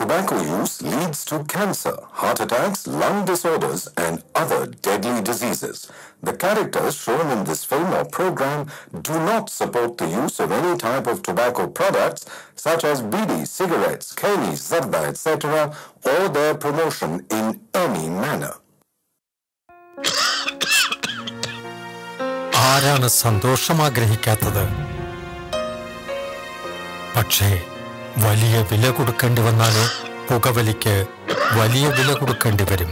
Tobacco use leads to cancer, heart attacks, lung disorders, and other deadly diseases. The characters shown in this film or program do not support the use of any type of tobacco products such as bidi, cigarettes, keni, zarda, etc., or their promotion in any manner. ആരാണ് സന്തോഷം ആഗ്രഹിക്കാത്തത്? പക്ഷേ വലിയ വില കൊടുക്കേണ്ടി വന്നാലോ? പുകവലിക്ക് വലിയ വില കൊടുക്കേണ്ടി വരും.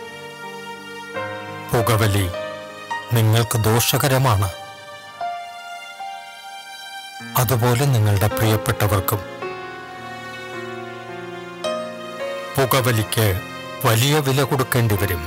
പുകവലി നിങ്ങൾക്ക് ദോഷകരമാണ്. അതുപോലെ നിങ്ങളുടെ പ്രിയപ്പെട്ടവർക്കും. പുകവലിക്ക് വലിയ വില കൊടുക്കേണ്ടി വരും.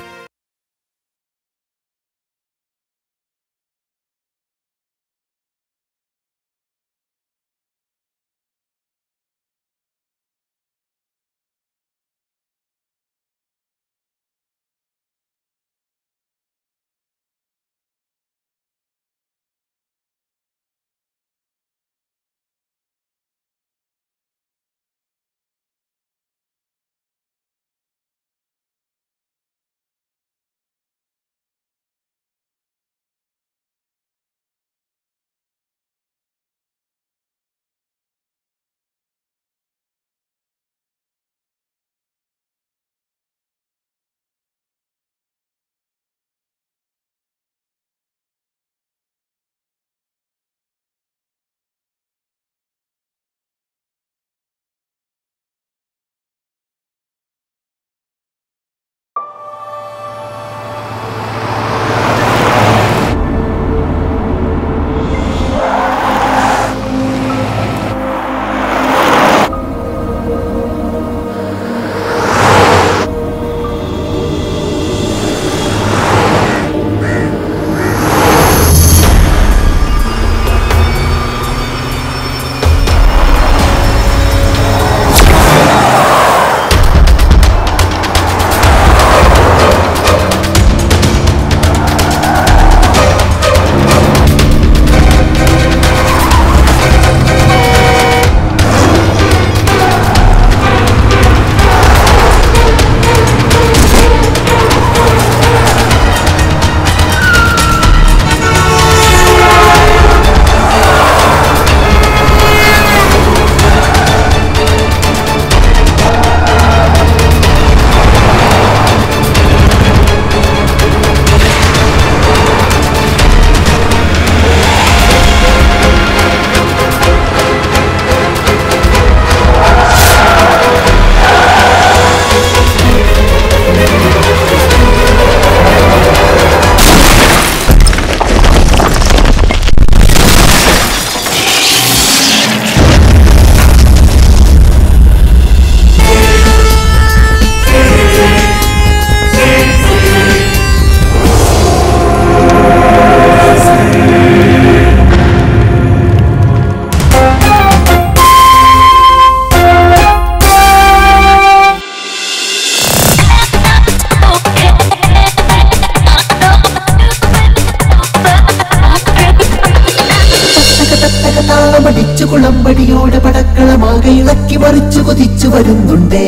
കുളമ്പടിയോടെ പടക്കളമാകെ ഇളക്കി മറിച്ചു കുതിച്ചു വരുന്നുണ്ടേ.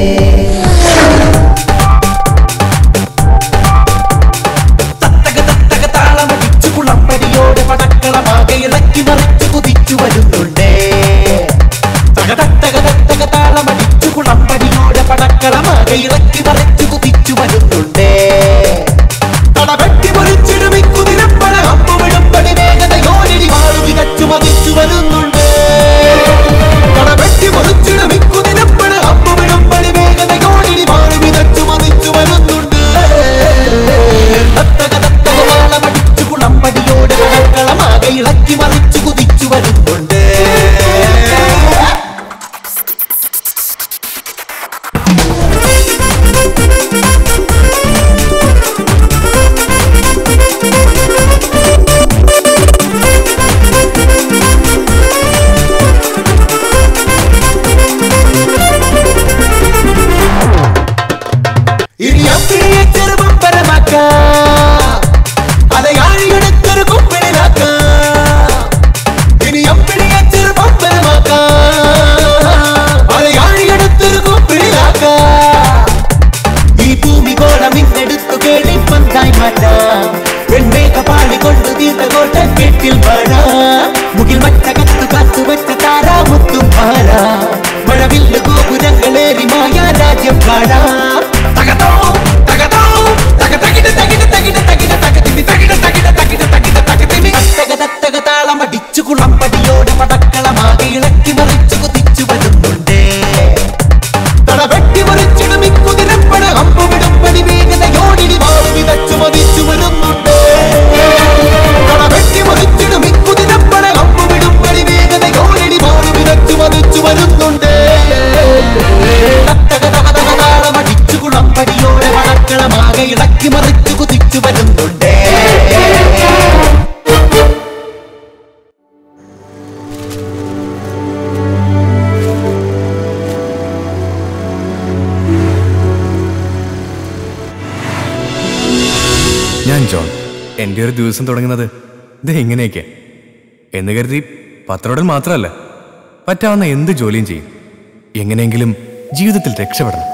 താളമടിച്ചു കുളമ്പടിയോടെ പടക്കളമാകെ ഇളക്കി മറിച്ചു കുതിച്ചു വരുന്നുണ്ടേ. താളമടിച്ചു കുളമ്പടിയോടെ പടക്കളമാകെ ഇളക്കി മറിച്ചു കുതിച്ചു വരുന്നുണ്ടേ. തടവെട്ടി മുറിച്ചിടുമി കുതിരപ്പട അമ്പുവിടുമ്പടി വേഗതയോടി വാളു വികച്ചു മതിച്ചു വരുന്നുണ്ട്. തടവെട്ടി മുറിച്ചിടുമി കുതിരപ്പട അമ്പുവിടുമ്പടി വേഗതയോടി വാളു വികച്ചു മതിച്ചു വരുന്നുണ്ട്. താളമടിച്ചു കുളമ്പടിയോടെ പടക്കളമാകെ ഇളക്കി മറിച്ചു കുതിച്ചു വരുന്നുണ്ട്. തീർത്ത കോട്ട കെട്ടിൽ പാട മുകിൽ മറ്റ കത്തു കാത്തു വെച്ച താരാ മുത്തും പാട മഴവില്ല് ഗോപുരങ്ങളേറി മായ രാജ്യം പാട തകതോ തകതോ തക തകിട തകിട തകിട തകിട തകതിമി തകിട തകിട തകിട തകിട തകതിമി തകതക താളം അടിച്ചു കുളമ്പടിയോടെ പടക്കളമാകെ ഇളക്കി മറിച്ചു കുതിച്ചു വരുന്നുണ്ടേ തടവെട്ടി മറിച്ചിടും ഇക്കുതിരപ്പട അമ്പുവിടും പടി വേഗതയോടിനി മാറി വിതച്ചു മതിച്ചു വരുന്നുണ്ടേ തടവെട്ടി മറിച്ചിടും ഇക്കുതിരപ്പട അമ്പുവിടും പടി വേഗതയോടിനി മാറി വിതച്ചു മതിച്ചു വരുന്നുണ്ടേ താളം അടിച്ചു കുളമ്പടിയോടെ പടക്കളമാകെ ഇളക്കി മറിച്ചു കുതിച്ചു വരുന്നുണ്ടേ ഞാൻ ജോൺ. എൻ്റെ ഒരു ദിവസം തുടങ്ങുന്നത് ഇത് എങ്ങനെയൊക്കെ എന്ന് കരുതി പത്രോടൽ മാത്രമല്ല, പറ്റാവുന്ന എന്ത് ജോലിയും ചെയ്യും. എങ്ങനെയെങ്കിലും ജീവിതത്തിൽ രക്ഷപ്പെടണം.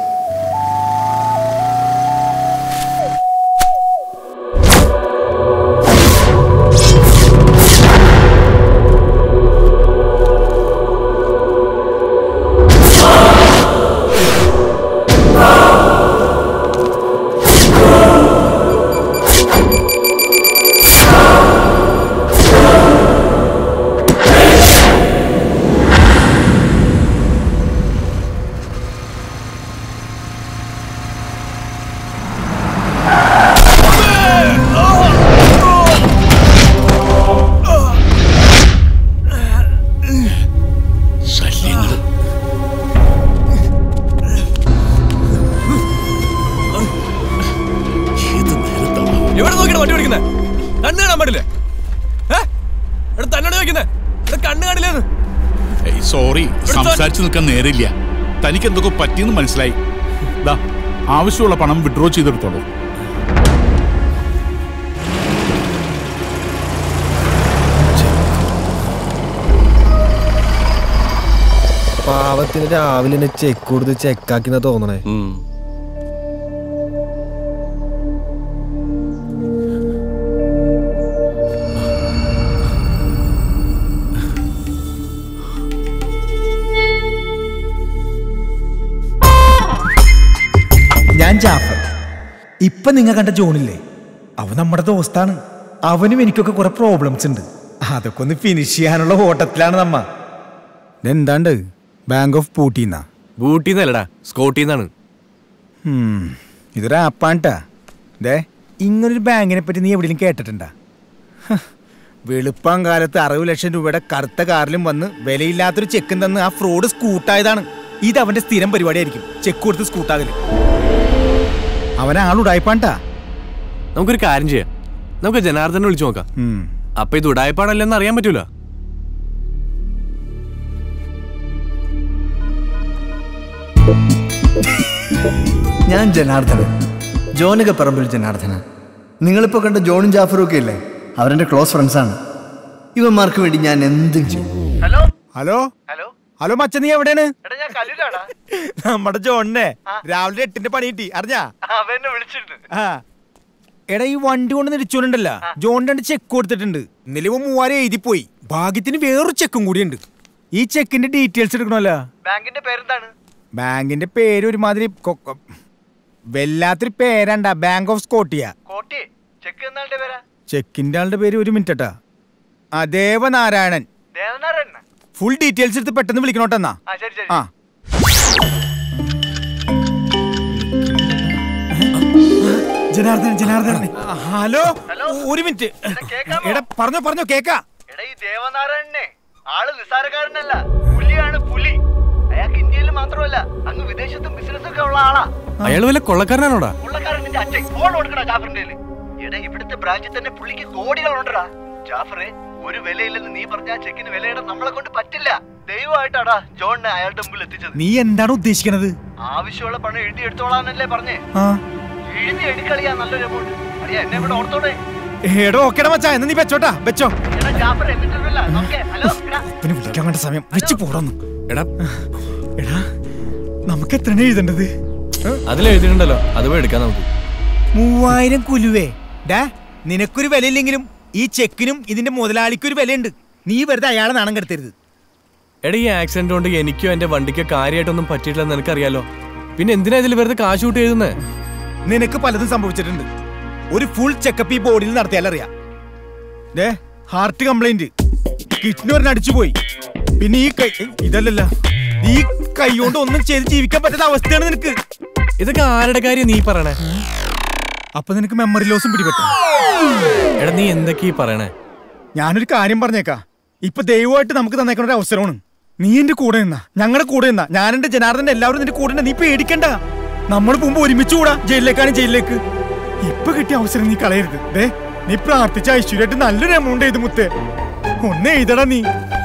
സോറി, സംസാരിച്ചു നിൽക്കാൻ നേരില്ല. തനിക്ക് എന്തൊക്കെ പറ്റിയെന്ന് മനസ്സിലായി. ആവശ്യമുള്ള പണം വിഡ്രോ ചെയ്തെടുത്തോളൂ. പാവത്തിന് രാവിലെ ചെക്ക് കൊടുത്ത് ചെക്കാക്കിന്നാ തോന്നണേ. ഞാൻ ജാഫർ. ഇപ്പൊ നിങ്ങൾ കണ്ട ജോണില്ലേ, അവൻ നമ്മുടെ ദോസ്താണ്. അവനും എനിക്കൊക്കെ കുറെ പ്രോബ്ലംസ് ഉണ്ട്. അതൊക്കെ ഒന്ന് ഫിനിഷ് ചെയ്യാനുള്ള ഓട്ടത്തിലാണ് നമ്മ. എന്താണ്ട് ബാങ്ക് ഓഫ് ബൂട്ടിന്നാ? ബൂട്ടിന്നല്ലടാ, സ്കോട്ടിന്നാണ്. ഇതൊരു ആപ്പാണ്ടാ. ദേ, ഇങ്ങനൊരു ബാങ്കിനെ പറ്റി നീ എവിടെയും കേട്ടിട്ടുണ്ടാ? വെളുപ്പം കാലത്ത് 60 ലക്ഷം രൂപയുടെ കറുത്ത കാറിലും വന്ന് വിലയില്ലാത്തൊരു ചെക്കും തന്ന് ആ ഫ്രോഡ് സ്കൂട്ടായതാണ്. ഇത് അവന്റെ സ്ഥിരം പരിപാടിയായിരിക്കും, ചെക്ക് കൊടുത്ത് സ്കൂട്ടാകല്. അവനാളുടായിപ്പാണ്ടാ. നമുക്കൊരു കാര്യം ചെയ്യാം, നമുക്ക് ജനാർദ്ദനെ വിളിച്ചു നോക്കാം. അപ്പൊ ഇത് ഉടായ്പാണല്ലെന്ന് അറിയാൻ പറ്റൂല. ഞാൻ ജനാർദ്ദനൻ, ജോനക പറമ്പിൽ ജനാർദ്ദന. നിങ്ങളിപ്പോൾ കണ്ട ജോണും ജാഫറും ഒക്കെ ഇല്ലേ, അവരെന്റെ ക്ലോസ് ഫ്രണ്ട്സാണ്. ഇവന്മാർക്ക് വേണ്ടി ഞാൻ എന്തും ചെയ്യും. ഹലോ ഹലോ ഹലോ ഹലോ മച്ച, നീ എവിടെയാണ്? നമ്മുടെ ജോണിനെ രാവിലെ 8-ന്റെ പണി കിട്ടി, അറിഞ്ഞാ? എടാ, ഈ വണ്ടി കൊണ്ട് നിരിച്ചോണ്ടല്ല, ജോണിന്റെ 2 ചെക്ക് കൊടുത്തിട്ടുണ്ട്. ഇന്നലെ 3000 എഴുതിപ്പോയി. ഭാഗ്യത്തിന് വേറൊരു ചെക്കും കൂടി ഉണ്ട്. ഈ ചെക്കിന്റെ ഡീറ്റെയിൽസ് എടുക്കണല്ലോ. ബാങ്കിന്റെ പേരെന്താണ്? ബാങ്കിന്റെ പേര് ഒരുമാതിരി വല്ലാത്തൊരു പേരാണ്ടാ, ബാങ്ക് ഓഫ് സ്കോട്ടിയ. ചെക്കിന്റെ ആളുടെ പേര് ഒരു മിനിറ്റാ. ദേവനാരായണൻ. ഫുൾ ഡീറ്റെയിൽസ് എടുത്ത് പെട്ടെന്ന് വിളിക്കണോട്ടെന്നാ. ജനാർദ്ദനൻ, ജനാർദ്ദനൻ. ഹലോ, ഒരു മിനിറ്റ്. എടാ, പറഞ്ഞോ കേക്കാ. ദേവനാരായണനെ ആള് നിസ്സാരക്കാരനല്ല, പുലിയാണ്, പുലി. അയാൾക്ക് ഇന്ത്യയിൽ മാത്രമല്ല, അങ്ങ് വിദേശത്തും ബിസിനസ് ഒക്കെ ഉള്ള ആളാ. അയാൾ വല്ല കൊള്ളക്കാരനാണോടാ? കൊള്ളക്കാരന്റെ അച്ഛൻ ഫോൺ കൊടുക്കണ ജാഫറിന്റെ. എടാ, ഇവിടുത്തെ ബ്രാഞ്ചിൽ തന്നെ പുള്ളിക്ക് കോടികളുണ്ടടാ. ജാഫറെ, ഒരു വിലയില്ലെന്ന് നീ പറഞ്ഞ ചെക്കിന് വിലയിടാൻ നമ്മളെ കൊണ്ട് പറ്റില്ല. ദൈവമായിട്ടാടാ ജോണിനെ അയാളുടെ മുമ്പിൽ എത്തിച്ചത്. നീ എന്താണ് ഉദ്ദേശിക്കുന്നത്? ആവശ്യമുള്ള പണം എഴുതി എടുത്തോളാന്നല്ലേ പറഞ്ഞേ? എഴുതി എടുക്കളിയാ നല്ലൊരു എമൗണ്ട്. അറിയാ, എന്നെ ഇവിടെ ഓർത്തോടെ. നീ വെച്ചോട്ടാ, വെച്ചോ. പിന്നെ വിളിക്കാൻ വേണ്ട സമയം വെച്ച് പോടൊന്നും. എടാ, നമുക്ക് എത്രയാണ് എഴുതേണ്ടത്? അതിലെഴുതിയിട്ടുണ്ടല്ലോ, അത് എടുക്കാം നമുക്ക്. 3000 കുലുവേ. ഡാ, നിനക്കൊരു വിലയില്ലെങ്കിലും ഈ ചെക്കിനും ഇതിന്റെ മുതലാളിക്കും ഒരു വിലയുണ്ട്. നീ വെറുതെ അയാളെ നാണം കെടുത്തരുത്. എടാ ഈ ആക്സിഡന്റ് കൊണ്ട് എനിക്കോ എന്റെ വണ്ടിക്കോ കാര്യമായിട്ടൊന്നും പറ്റിയിട്ടില്ലെന്ന് നിനക്കറിയാലോ. പിന്നെ എന്തിനാ ഇതിൽ വെറുതെ കാശ് കൂട്ടി എഴുതുന്നേ? നിനക്ക് പലതും സംഭവിച്ചിട്ടുണ്ട്. ഒരു ഫുൾ ചെക്കപ്പ് ഈ ബോഡിയിൽ നടത്തിയാലറിയാം. ഹാർട്ട് കംപ്ലൈന്റ്, കിഡ്നി ഒരെണ്ണം അടിച്ചുപോയി. പിന്നെ ഈ കൈ ഇതല്ലല്ല, ഈ കൈ കൊണ്ട് ഒന്നും ചെയ്ത് ജീവിക്കാൻ പറ്റാത്ത അവസ്ഥയാണ് നിനക്ക്. ഇതൊക്കെ ആരുടെ കാര്യം നീ പറയണേ? അപ്പൊ നിനക്ക് മെമ്മറി ലോസും പിടിപെട്ടു. എടാ നീ എന്തൊക്കെയാ പറയണേ? ഞാനൊരു കാര്യം പറഞ്ഞേക്കാ. ഇപ്പൊ ദൈവമായിട്ട് നമുക്ക് തന്നേക്കുന്ന ഒരു അവസരമാണ്. നീ എന്റെ കൂടെ നിന്നാ, ഞങ്ങളുടെ കൂടെ നിന്നാ, ഞാൻ എന്റെ ജനാർദ്ദന്റെ എല്ലാവരും നിന്റെ കൂടെ. നീ പേടിക്കണ്ട. നമ്മൾ പോകുമ്പോ ഒരുമിച്ച് കൂടാ ജയിലിലേക്കാണ്. ജയിലിലേക്ക് ഇപ്പൊ കിട്ടിയ അവസരം നീ കളയരുത്. നീ പ്രാർത്ഥിച്ച ഐശ്വര്യമായിട്ട് നല്ലൊരു എമൗണ്ട് എഴുതി മുത്തേ. ഒന്ന് എഴുതടാ നീ.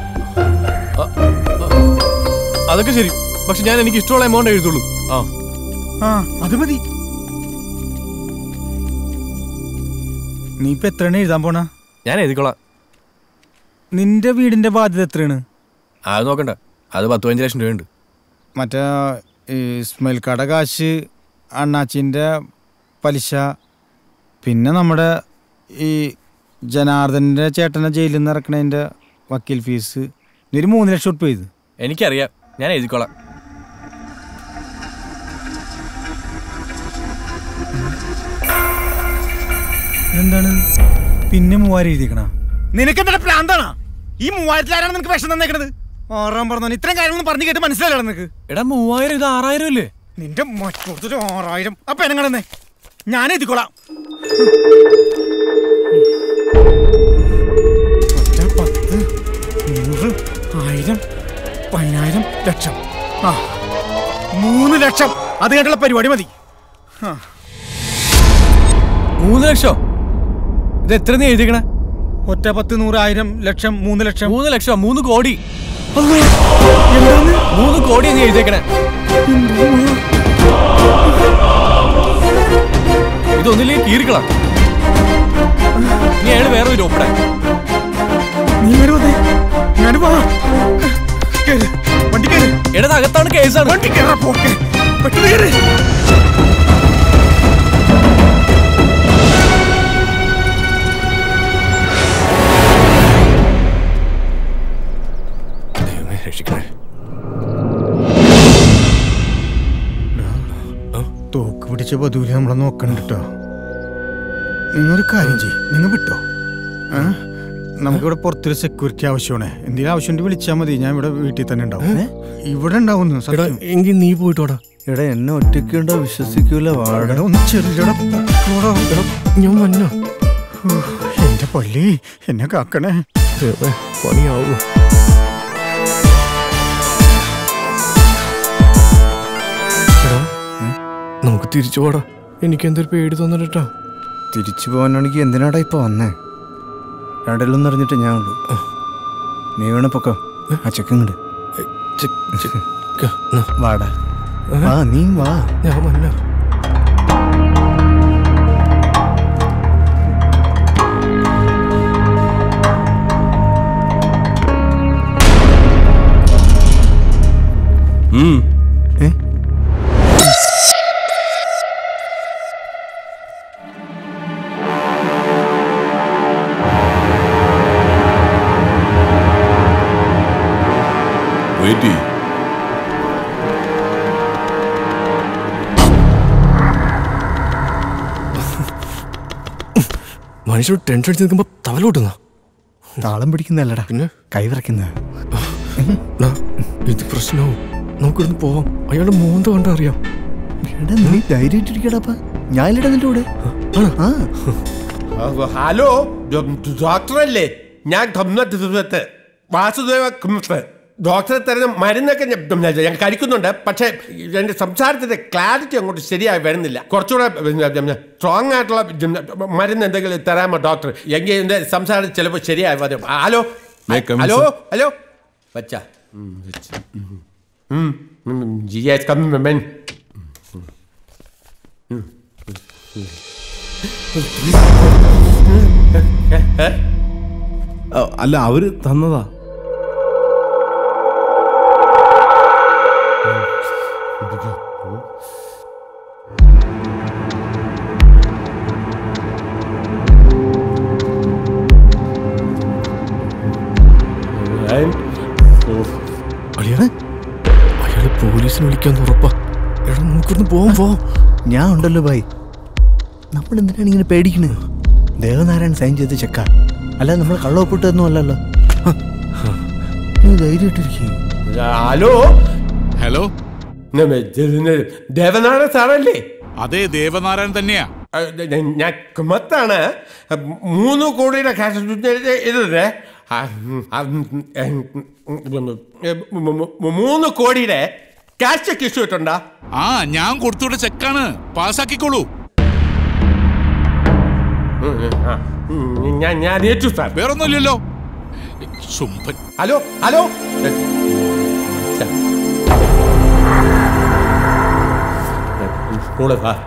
അതൊക്കെ ശരി, പക്ഷെ ഞാൻ എനിക്ക് ഇഷ്ടമുള്ള എമൗണ്ട് എഴുതുള്ളൂ. അത് മതി. നീ ഇപ്പൊ എത്രയാണ് എഴുതാൻ പോണ? ഞാൻ എഴുതിക്കോളാം. നിന്റെ വീടിന്റെ ബാധ്യത എത്രയാണ്? അത് നോക്കണ്ട, അത് 15 ലക്ഷം രൂപയുണ്ട്. മറ്റേ ഈ സ്മെൽ കട കാശ്, അണ്ണാച്ചിന്റെ പലിശ, പിന്നെ നമ്മുടെ ഈ ജനാർദ്ദന്റെ ചേട്ടനെ ജയിലിൽ നിന്ന് ഇറക്കണതിന്റെ വക്കീൽ ഫീസ്, ഒരു 3 ലക്ഷം ഉറുപ്പിക ചെയ്ത്. എനിക്കറിയാം, ഞാൻ എഴുതിക്കോളാം. എന്താണ് പിന്നെ 3000 എഴുതിക്കണ? നിനക്കെന്താ പ്രാന്താണോ? ഈ 3000-ലാണ് നിനക്ക് വിഷം തന്നേക്കണത്. 6 പറഞ്ഞു. ഇത്രയും കാര്യങ്ങളൊന്നും പറഞ്ഞു കേട്ട് മനസ്സിലായില്ല നിനക്ക്. എടാ 3000 ഇത് 6000 അല്ലേ? നിന്റെ മറ്റൊരു 6000. അപ്പൊ എനങ്ങടന്നേ, ഞാൻ എഴുതിക്കോളാം. 10, 100, 1000, 10000, ലക്ഷം. 3 ലക്ഷം. അത് കേട്ടുള്ള പരിപാടി മതി. 3 ലക്ഷം? ഇത് എത്ര നീ എഴുതിക്കണേ? 1, 10, 100, 1000, ലക്ഷം, 3 ലക്ഷം. 3 ലക്ഷം, 3 കോടി. 3 കോടി നീ എഴുതിയേക്കണേ. ഇതൊന്നില്ലേ കീറിക്കളാം. നീ അയാൾ വേറെ ഒരു ഒപ്പിടാൻ. എടാ അകത്താണ് കേസാണ്. വണ്ടി കയറാ, പോക്കെ പെട്ടെന്ന് കയറി. തോക്ക് പിടിച്ച പതിവില് നമ്മളെ നോക്കണ്ട കേട്ടോ. നിങ്ങളൊരു കാര്യം ചെയ്യും, നിങ്ങൾ വിട്ടോ. നമുക്കിവിടെ പുറത്തൊരു സെക്യൂരിറ്റി ആവശ്യമാണ്. എന്തെങ്കിലും ആവശ്യം വിളിച്ചാൽ മതി. ഞാൻ ഇവിടെ വീട്ടിൽ തന്നെ ഉണ്ടാവും. ഇവിടെ ഉണ്ടാവുന്നു. എങ്കിൽ നീ പോയിട്ടോടാ. എടാ എന്നെ ഒറ്റയ്ക്കുണ്ടോ? വിശ്വസിക്കൂല. വാട ഒന്ന് ചെറിയ ഞാൻ വന്നോ. എന്റെ പള്ളി, എന്നെ കാക്കണേ. പണിയാവൂ. നമുക്ക് തിരിച്ചു പോടാ. എനിക്ക് എന്തൊരു പേടി തോന്നട്ടാ. തിരിച്ചു പോകാനാണെങ്കിൽ എന്തിനാടാ ഇപ്പൊ വന്നേ? രണ്ടിലൊന്നും അറിഞ്ഞിട്ട് ഞാൻ ഉള്ളു. നീ വേണ പൊക്കോ. ആ ചെക്കങ്ങട് വാടാ. വാ, നീ വാ. ഞാൻ വന്നോ. മനുഷ്യർ ടെൻഷൻ അടിച്ച് നിൽക്കുമ്പോ തവലോട്ടുന്ന താളം പിടിക്കുന്നല്ലടാ, പിന്നെ കൈ വിറയ്ക്കുന്ന. ഇത് പ്രശ്നവും. നമുക്കിവിടുന്ന് പോവാം. അയാളുടെ മോന്ത കണ്ടാ അറിയാം. നീ ധൈര്യമായിട്ടിരിക്കടാ. ഞാനില്ലടാ നിന്റെ കൂടെ. ഹലോ ഡോക്ടറല്ലേ? ഞാൻ വാസുദേവ. ഡോക്ടറെ തരുന്ന മരുന്നൊക്കെ ഞാൻ കഴിക്കുന്നുണ്ട്. പക്ഷേ എൻ്റെ സംസാരത്തിൻ്റെ ക്ലാരിറ്റി അങ്ങോട്ട് ശരിയായി വരുന്നില്ല. കുറച്ചുകൂടെ സ്ട്രോങ് ആയിട്ടുള്ള മരുന്ന് എന്തെങ്കിലും തരാമോ ഡോക്ടർ? എങ്കിൽ എൻ്റെ സംസാരം ചിലപ്പോൾ ശരിയായി വരും. ഹലോ ഹലോ ഹലോ വച്ചാ അല്ല, അവര് തന്നതാ. പോലീസിന് വിളിക്കാന്ന് ഉറപ്പാ. എടാ നമുക്കൊന്ന് പോ. ഞാൻ ഉണ്ടല്ലോ ഭായ്. നമ്മൾ എന്തിനാണ് ഇങ്ങനെ പേടിക്കണേ? ദേവനാരായൺ സൈൻ ചെയ്ത് ചെക്ക, അല്ലാതെ നമ്മൾ കള്ളൊപ്പിട്ടൊന്നും അല്ലല്ലോ. നീ ധൈര്യമായിട്ടിരിക്കും. ഹലോ ഹലോ, ദേവനാരായണ സാറല്ലേ? അതെ, ദേവനാരായൺ തന്നെയാ. ഞാൻ കുമത്താണ്. 3 കോടിയുടെ ക്യാഷ് ഇതേ 3 കോടിയുടെ ക്യാഷ് ചെക്ക് ഇഷ്യൂ ഇട്ടുണ്ടാ? ഞാൻ കൊടുത്തുവിട്ട ചെക്കാണ്, പാസ്സാക്കിക്കോളൂ. ഞാൻ ഏറ്റു സാർ. വേറൊന്നുമില്ലല്ലോ. ശുംഭൻ. ഹലോ ഹലോ, കൂടെ സാർ.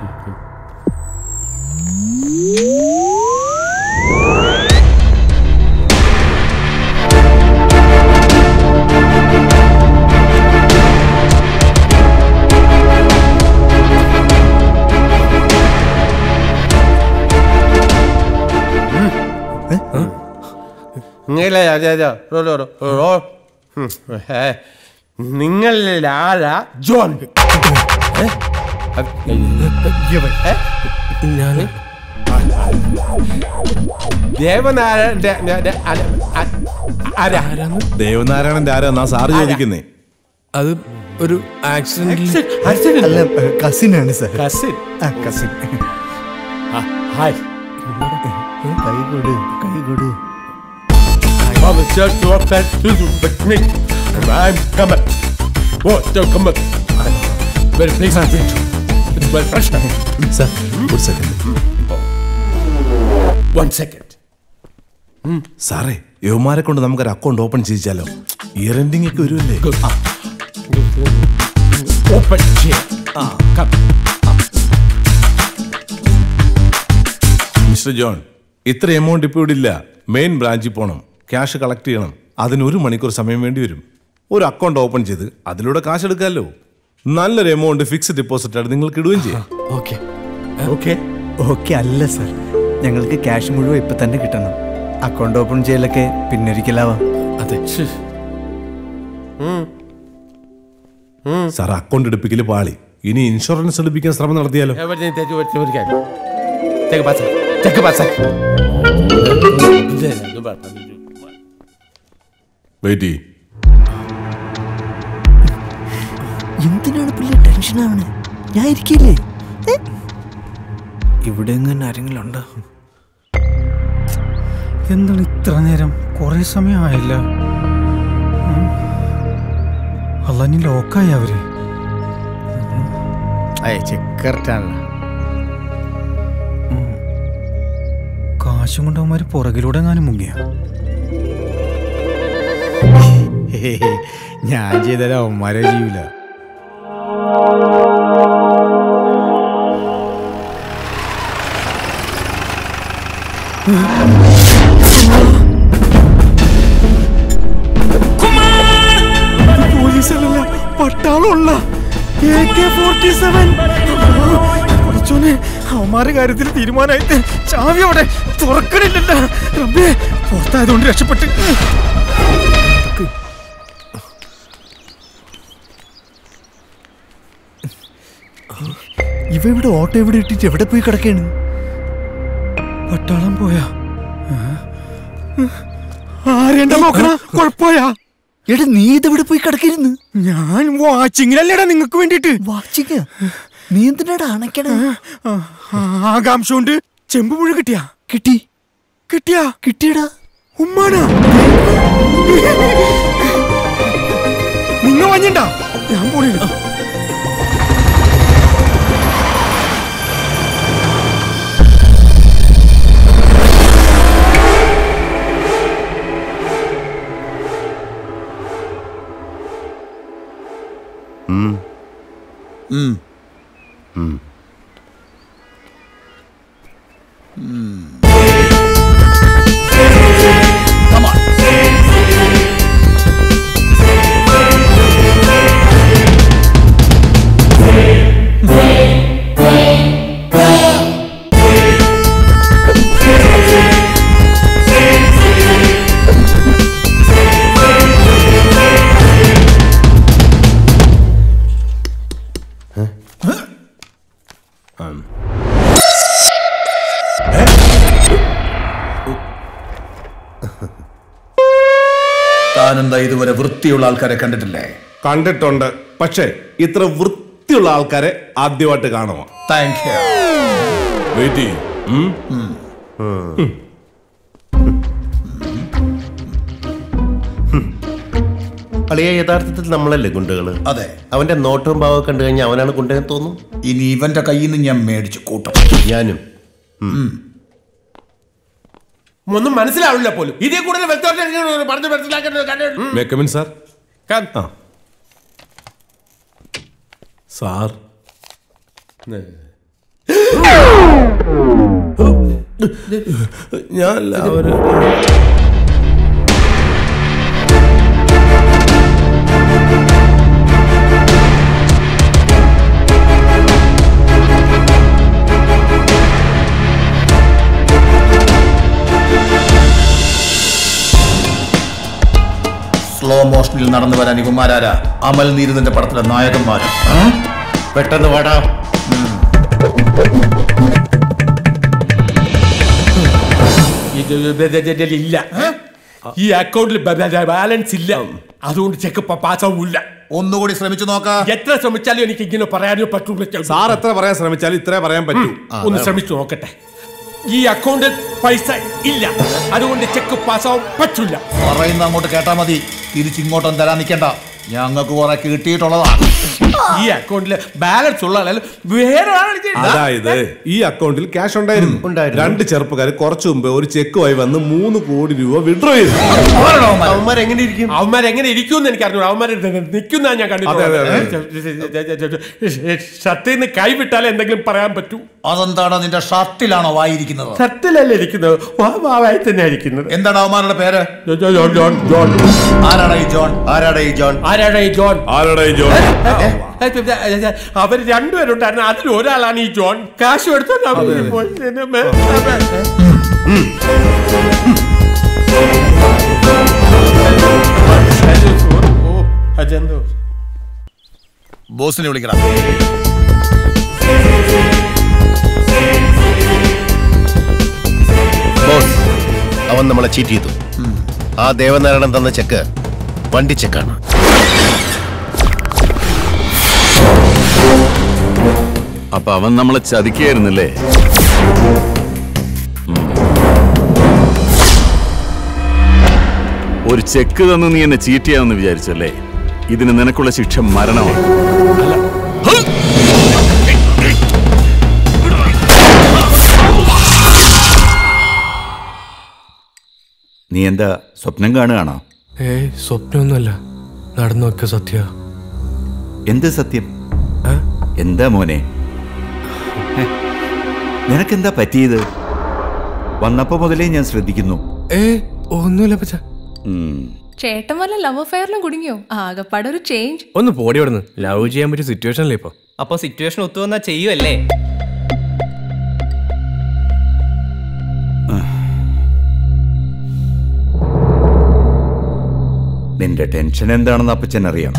നിങ്ങളിൽ ആരാ ജോൺ? ദേവനാരായണന്റെ ആരാ സാറ് ചോദിക്കുന്നേ? അത് ഒരു ആക്സിഡന്റ്. അല്ല, കസിനാണ് സാർ. കസിൻ. കസിൻ. ഹായ്. കൈ കൊടു. Just walk that with me. I'm coming. Oh, don't come back. Very pleasant. It's my pleasure. Sir, 1 second. 1 second. സാറേ, യുവമാരെ കൊണ്ട് നമുക്കൊരു അക്കൗണ്ട് ഓപ്പൺ ചെയ്യിച്ചാലോ? ഇയർ എൻഡിംഗ് ഒക്കെ വരുമല്ലേ? Open here. Come. Mister John, ഇത്ര എമൗണ്ട് ഇപ്പോൾ ഇവിടെ ഇല്ല. മെയിൻ ബ്രാഞ്ചിൽ പോകണം, ക്യാഷ് കളക്ട് ചെയ്യണം. അതിന് 1 മണിക്കൂർ സമയം വേണ്ടി വരും. ഒരു അക്കൗണ്ട് ഓപ്പൺ ചെയ്ത് അതിലൂടെ കാശ് എടുക്കാമല്ലോ. നല്ലൊരു എമൗണ്ട് ഫിക്സ്ഡ് ഡെപ്പോസിറ്റ് ആയിട്ട് നിങ്ങൾക്ക് ഇടുകയും ചെയ്യാം. ഓക്കെ അല്ല സാർ, ഞങ്ങൾക്ക് ക്യാഷ് മുഴുവൻ ഇപ്പൊ തന്നെ കിട്ടണം. അക്കൗണ്ട് ഓപ്പൺ ചെയ്യലൊക്കെ പിന്നൊരിക്കലാവാം. അതെ സാർ, അക്കൗണ്ട് എടുപ്പിക്കല് പാളി. ഇനി ഇൻഷുറൻസ് എടുപ്പിക്കാൻ ശ്രമം നടത്തിയാലോ? എന്തിനാണ് പുള്ളി ടെൻഷൻ ആവണേ? ഞാൻ ഇരിക്കില്ലേ? ഇവിടെ എങ്ങനെ ആരെങ്കിലും ഉണ്ടോ? എന്താണ് ഇത്ര നേരം? കുറെ സമയമായില്ല. അല്ലാഞ്ഞ് ലോക്കായി അവര്. കാശും കൊണ്ട് അവന്മാര് പുറകിലൂടെ എങ്ങാനും മുങ്ങിയ. ഞാൻ ചെയ്താലും അവന്മാരെ ചെയ്യൂല. പോലീസല്ല, പട്ടാളമുള്ള AK-47. അവന്മാരുടെ കാര്യത്തിൽ തീരുമാനമായിട്ട് ചാവി അവിടെ തുറക്കണില്ലല്ലോ. റബ്ബേ, പുറത്തായതുകൊണ്ട് രക്ഷപ്പെട്ട്. ഇവ ഇവിടെ ഓട്ടോ എവിടെ ഇട്ടിട്ട് എവിടെ പോയി കിടക്കാണ്? പട്ടാളം പോയാ? ആരെണ്ട നോക്കണ? കുഴപ്പമായാ? എടാ, നീ ഇതെവിടെ പോയി കിടക്കിരുന്നു? ഞാൻ വാച്ചിങ്ങിലല്ലേടാ നിങ്ങൾക്ക് വേണ്ടിട്ട്. വാച്ചിങ്? നീ എന്തിനാടാ അണക്കണ? ആകാംക്ഷ കൊണ്ട് ചെമ്പ് പുഴ കിട്ടിയാ? കിട്ടിയടാ. ഉമ്മാടാ, നിങ്ങ വഞ്ഞണ്ടാ? ഞാൻ പോണേ. താനെന്താ ഇതുവരെ വൃത്തിയുള്ള ആൾക്കാരെ കണ്ടിട്ടില്ലേ? കണ്ടിട്ടുണ്ട്, പക്ഷേ ഇത്ര വൃത്തിയുള്ള ആൾക്കാരെ ആദ്യമായിട്ട് കാണുമോ? Thank you. വെയിറ്റ് ചെയ്യും. അളിയ യഥാർത്ഥത്തിൽ നമ്മളല്ലേ ഗുണ്ടകള്? അതെ. അവന്റെ നോട്ടവും ഭാവം കണ്ടു കഴിഞ്ഞാൽ അവനാണ് ഗുണ്ടെന്ന് തോന്നും. ഇനി ഇവന്റെ കയ്യിൽ നിന്ന് ഞാൻ മേടിച്ചു കൂട്ടും. ഞാനും ഒന്നും മനസ്സിലാവില്ല പോലും. ഇതേ കൂടുതൽ പറഞ്ഞു മനസ്സിലാക്കേണ്ടത്. സാർ സാർ ഞാൻ സ്ലോ മോഷനിൽ നടന്നു വരാൻ ഇവന്മാരാരാ? അമൽ നീരദിന്റെ പടത്തിലെ നായകന്മാര്. പെട്ടെന്ന് വാടാ. ഇല്ല, ഈ അക്കൗണ്ടിൽ ബാലൻസ് ഇല്ല, അതുകൊണ്ട് ചെക്ക് പാസ്സാവൂല്ല. ഒന്നുകൂടി ശ്രമിച്ചു നോക്കാം. എത്ര ശ്രമിച്ചാലും എനിക്ക് ഇങ്ങനെ പറയാനോ പറ്റൂല. സാർ എത്ര പറയാൻ ശ്രമിച്ചാലും ഇത്രേ പറയാൻ പറ്റൂ. ഒന്ന് ശ്രമിച്ചു നോക്കട്ടെ. ഈ അക്കൗണ്ടിൽ പൈസ ഇല്ല, അതുകൊണ്ട് ചെക്ക് പാസ്സാവാൻ പറ്റില്ല. പറയുന്ന അങ്ങോട്ട് കേട്ടാ മതി, തിരിച്ചിങ്ങോട്ടൊന്നും തരാൻ നിൽക്കണ്ട. ഞങ്ങൾക്ക് കുറെ കിട്ടിയിട്ടുള്ളതാണ്. ഈ അക്കൗണ്ടിൽ ബാലൻസ് ഉള്ള വേറെ അതായത് ഈ അക്കൗണ്ടിൽ ക്യാഷ് ഉണ്ടായിരുന്നു. 2 ചെറുപ്പക്കാർ കുറച്ചു മുമ്പ് ഒരു ചെക്കുമായി വന്ന് 3 കോടി രൂപ വിഡ്രോ ചെയ്തു. അവന്മാരെങ്ങനെ ഇരിക്കും എനിക്ക് അറിഞ്ഞു. അവന്മാർ നിൽക്കുന്ന ഞാൻ കണ്ടിട്ടുണ്ട്. ഷർട്ടിൽ നിന്ന് കൈ വിട്ടാലേ എന്തെങ്കിലും പറയാൻ പറ്റൂ. അതെന്താണോ നിന്റെ ഷർട്ടിലാണോ വായിരിക്കുന്നത്? ഷർട്ടിലല്ലേ ഇരിക്കുന്നത്, വായി തന്നെ ഇരിക്കുന്നത്. എന്താണ് അവന്മാരുടെ പേര്? ജോൺ. ആരാടാ ഈ ജോൺ? ആരാടാ ഈ ജോൺ? ആരാടാ ഈ ജോൺ? അവർ രണ്ടുപേരുണ്ടായിരുന്നു, അതിൽ ഒരാളാണ് ഈ ജോൺ. കാശ് എടുത്തോ. ബോസിനെ വിളിക്കണം. ബോസ്, അവൻ നമ്മളെ ചീറ്റ് ചെയ്തു. ആ ദേവനാരായണൻ തന്ന ചെക്ക് വണ്ടി ചെക്കാണ്. അപ്പൊ അവൻ നമ്മളെ ചതിക്കായിരുന്നല്ലേ? ഒരു ചെക്ക് തന്ന് നീ എന്നെ ചീറ്റ് ചെയ്യാമെന്ന് വിചാരിച്ചല്ലേ? ഇതിന് നിനക്കുള്ള ശിക്ഷ മരണമാണ്. നീ എന്താ സ്വപ്നം കാണുകയാണോ? സ്വപ്നമൊന്നുമല്ല, നടന്നൊക്കെ സത്യ. എന്ത് സത്യം? എന്താ മോനെ, നിനക്കെന്താ പറ്റിയത്? വന്നപ്പോ മുതലേ ഞാൻ ശ്രദ്ധിക്കുന്നു. ഒന്നുമില്ല. ചേട്ടൻ വല്ല ലവ് അഫെയറിലും കുടുങ്ങിയോ? ആകെപ്പാടെ ഒരു ചേഞ്ച്. ഒന്ന് പോടി അവിടുന്ന്. ലവ് ചെയ്യാൻ പറ്റിയ സിറ്റുവേഷൻ അല്ലേ ഇപ്പൊ? അപ്പൊ സിറ്റുവേഷൻ ഒത്തു വന്നാ ചെയ്യുമല്ലേ? നിന്റെ ടെൻഷൻ എന്താണെന്ന് അപ്പച്ചൻ അറിയാം.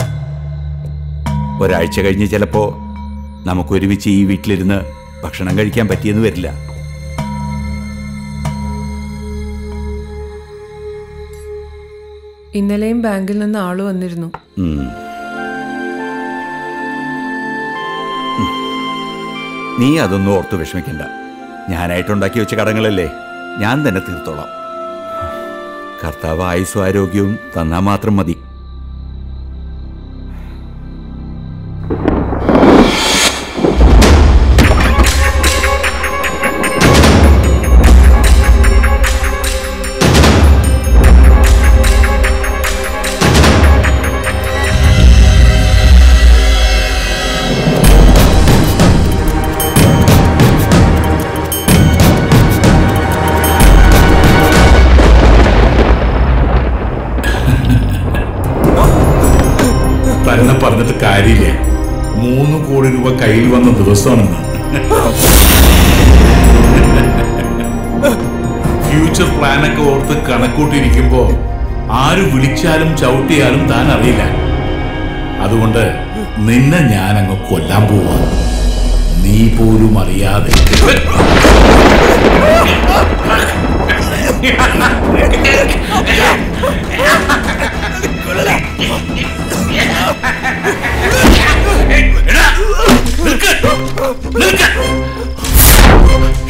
ഒരാഴ്ച കഴിഞ്ഞ് ചിലപ്പോ നമുക്കൊരുമിച്ച് ഈ വീട്ടിലിരുന്ന് ഭക്ഷണം കഴിക്കാൻ പറ്റിയെന്ന് വരില്ല. ഇന്നലെയും ബാങ്കിൽ നിന്ന് ആള് വന്നിരുന്നു. നീ അതൊന്നും ഓർത്ത് വിഷമിക്കണ്ട. ഞാനായിട്ടുണ്ടാക്കി വെച്ച കടങ്ങളല്ലേ, ഞാൻ തന്നെ തീർത്തോളാം. കർത്താവ് ആയുസ്സും ആരോഗ്യവും തന്നാ മാത്രം മതി. തന്നെ പറഞ്ഞിട്ട് കാര്യമില്ല. 3 കോടി രൂപ കയ്യിൽ വന്ന ദിവസമാണെന്ന്. ഫ്യൂച്ചർ പ്ലാനൊക്കെ ഓർത്ത് കണക്കൂട്ടിയിരിക്കുമ്പോ ആര് വിളിച്ചാലും ചവിട്ടിയാലും താൻ അറിയില്ല. അതുകൊണ്ട് നിന്നെ ഞാനങ്ങ് കൊല്ലാൻ പോവാ, നീ പോലും അറിയാതെ.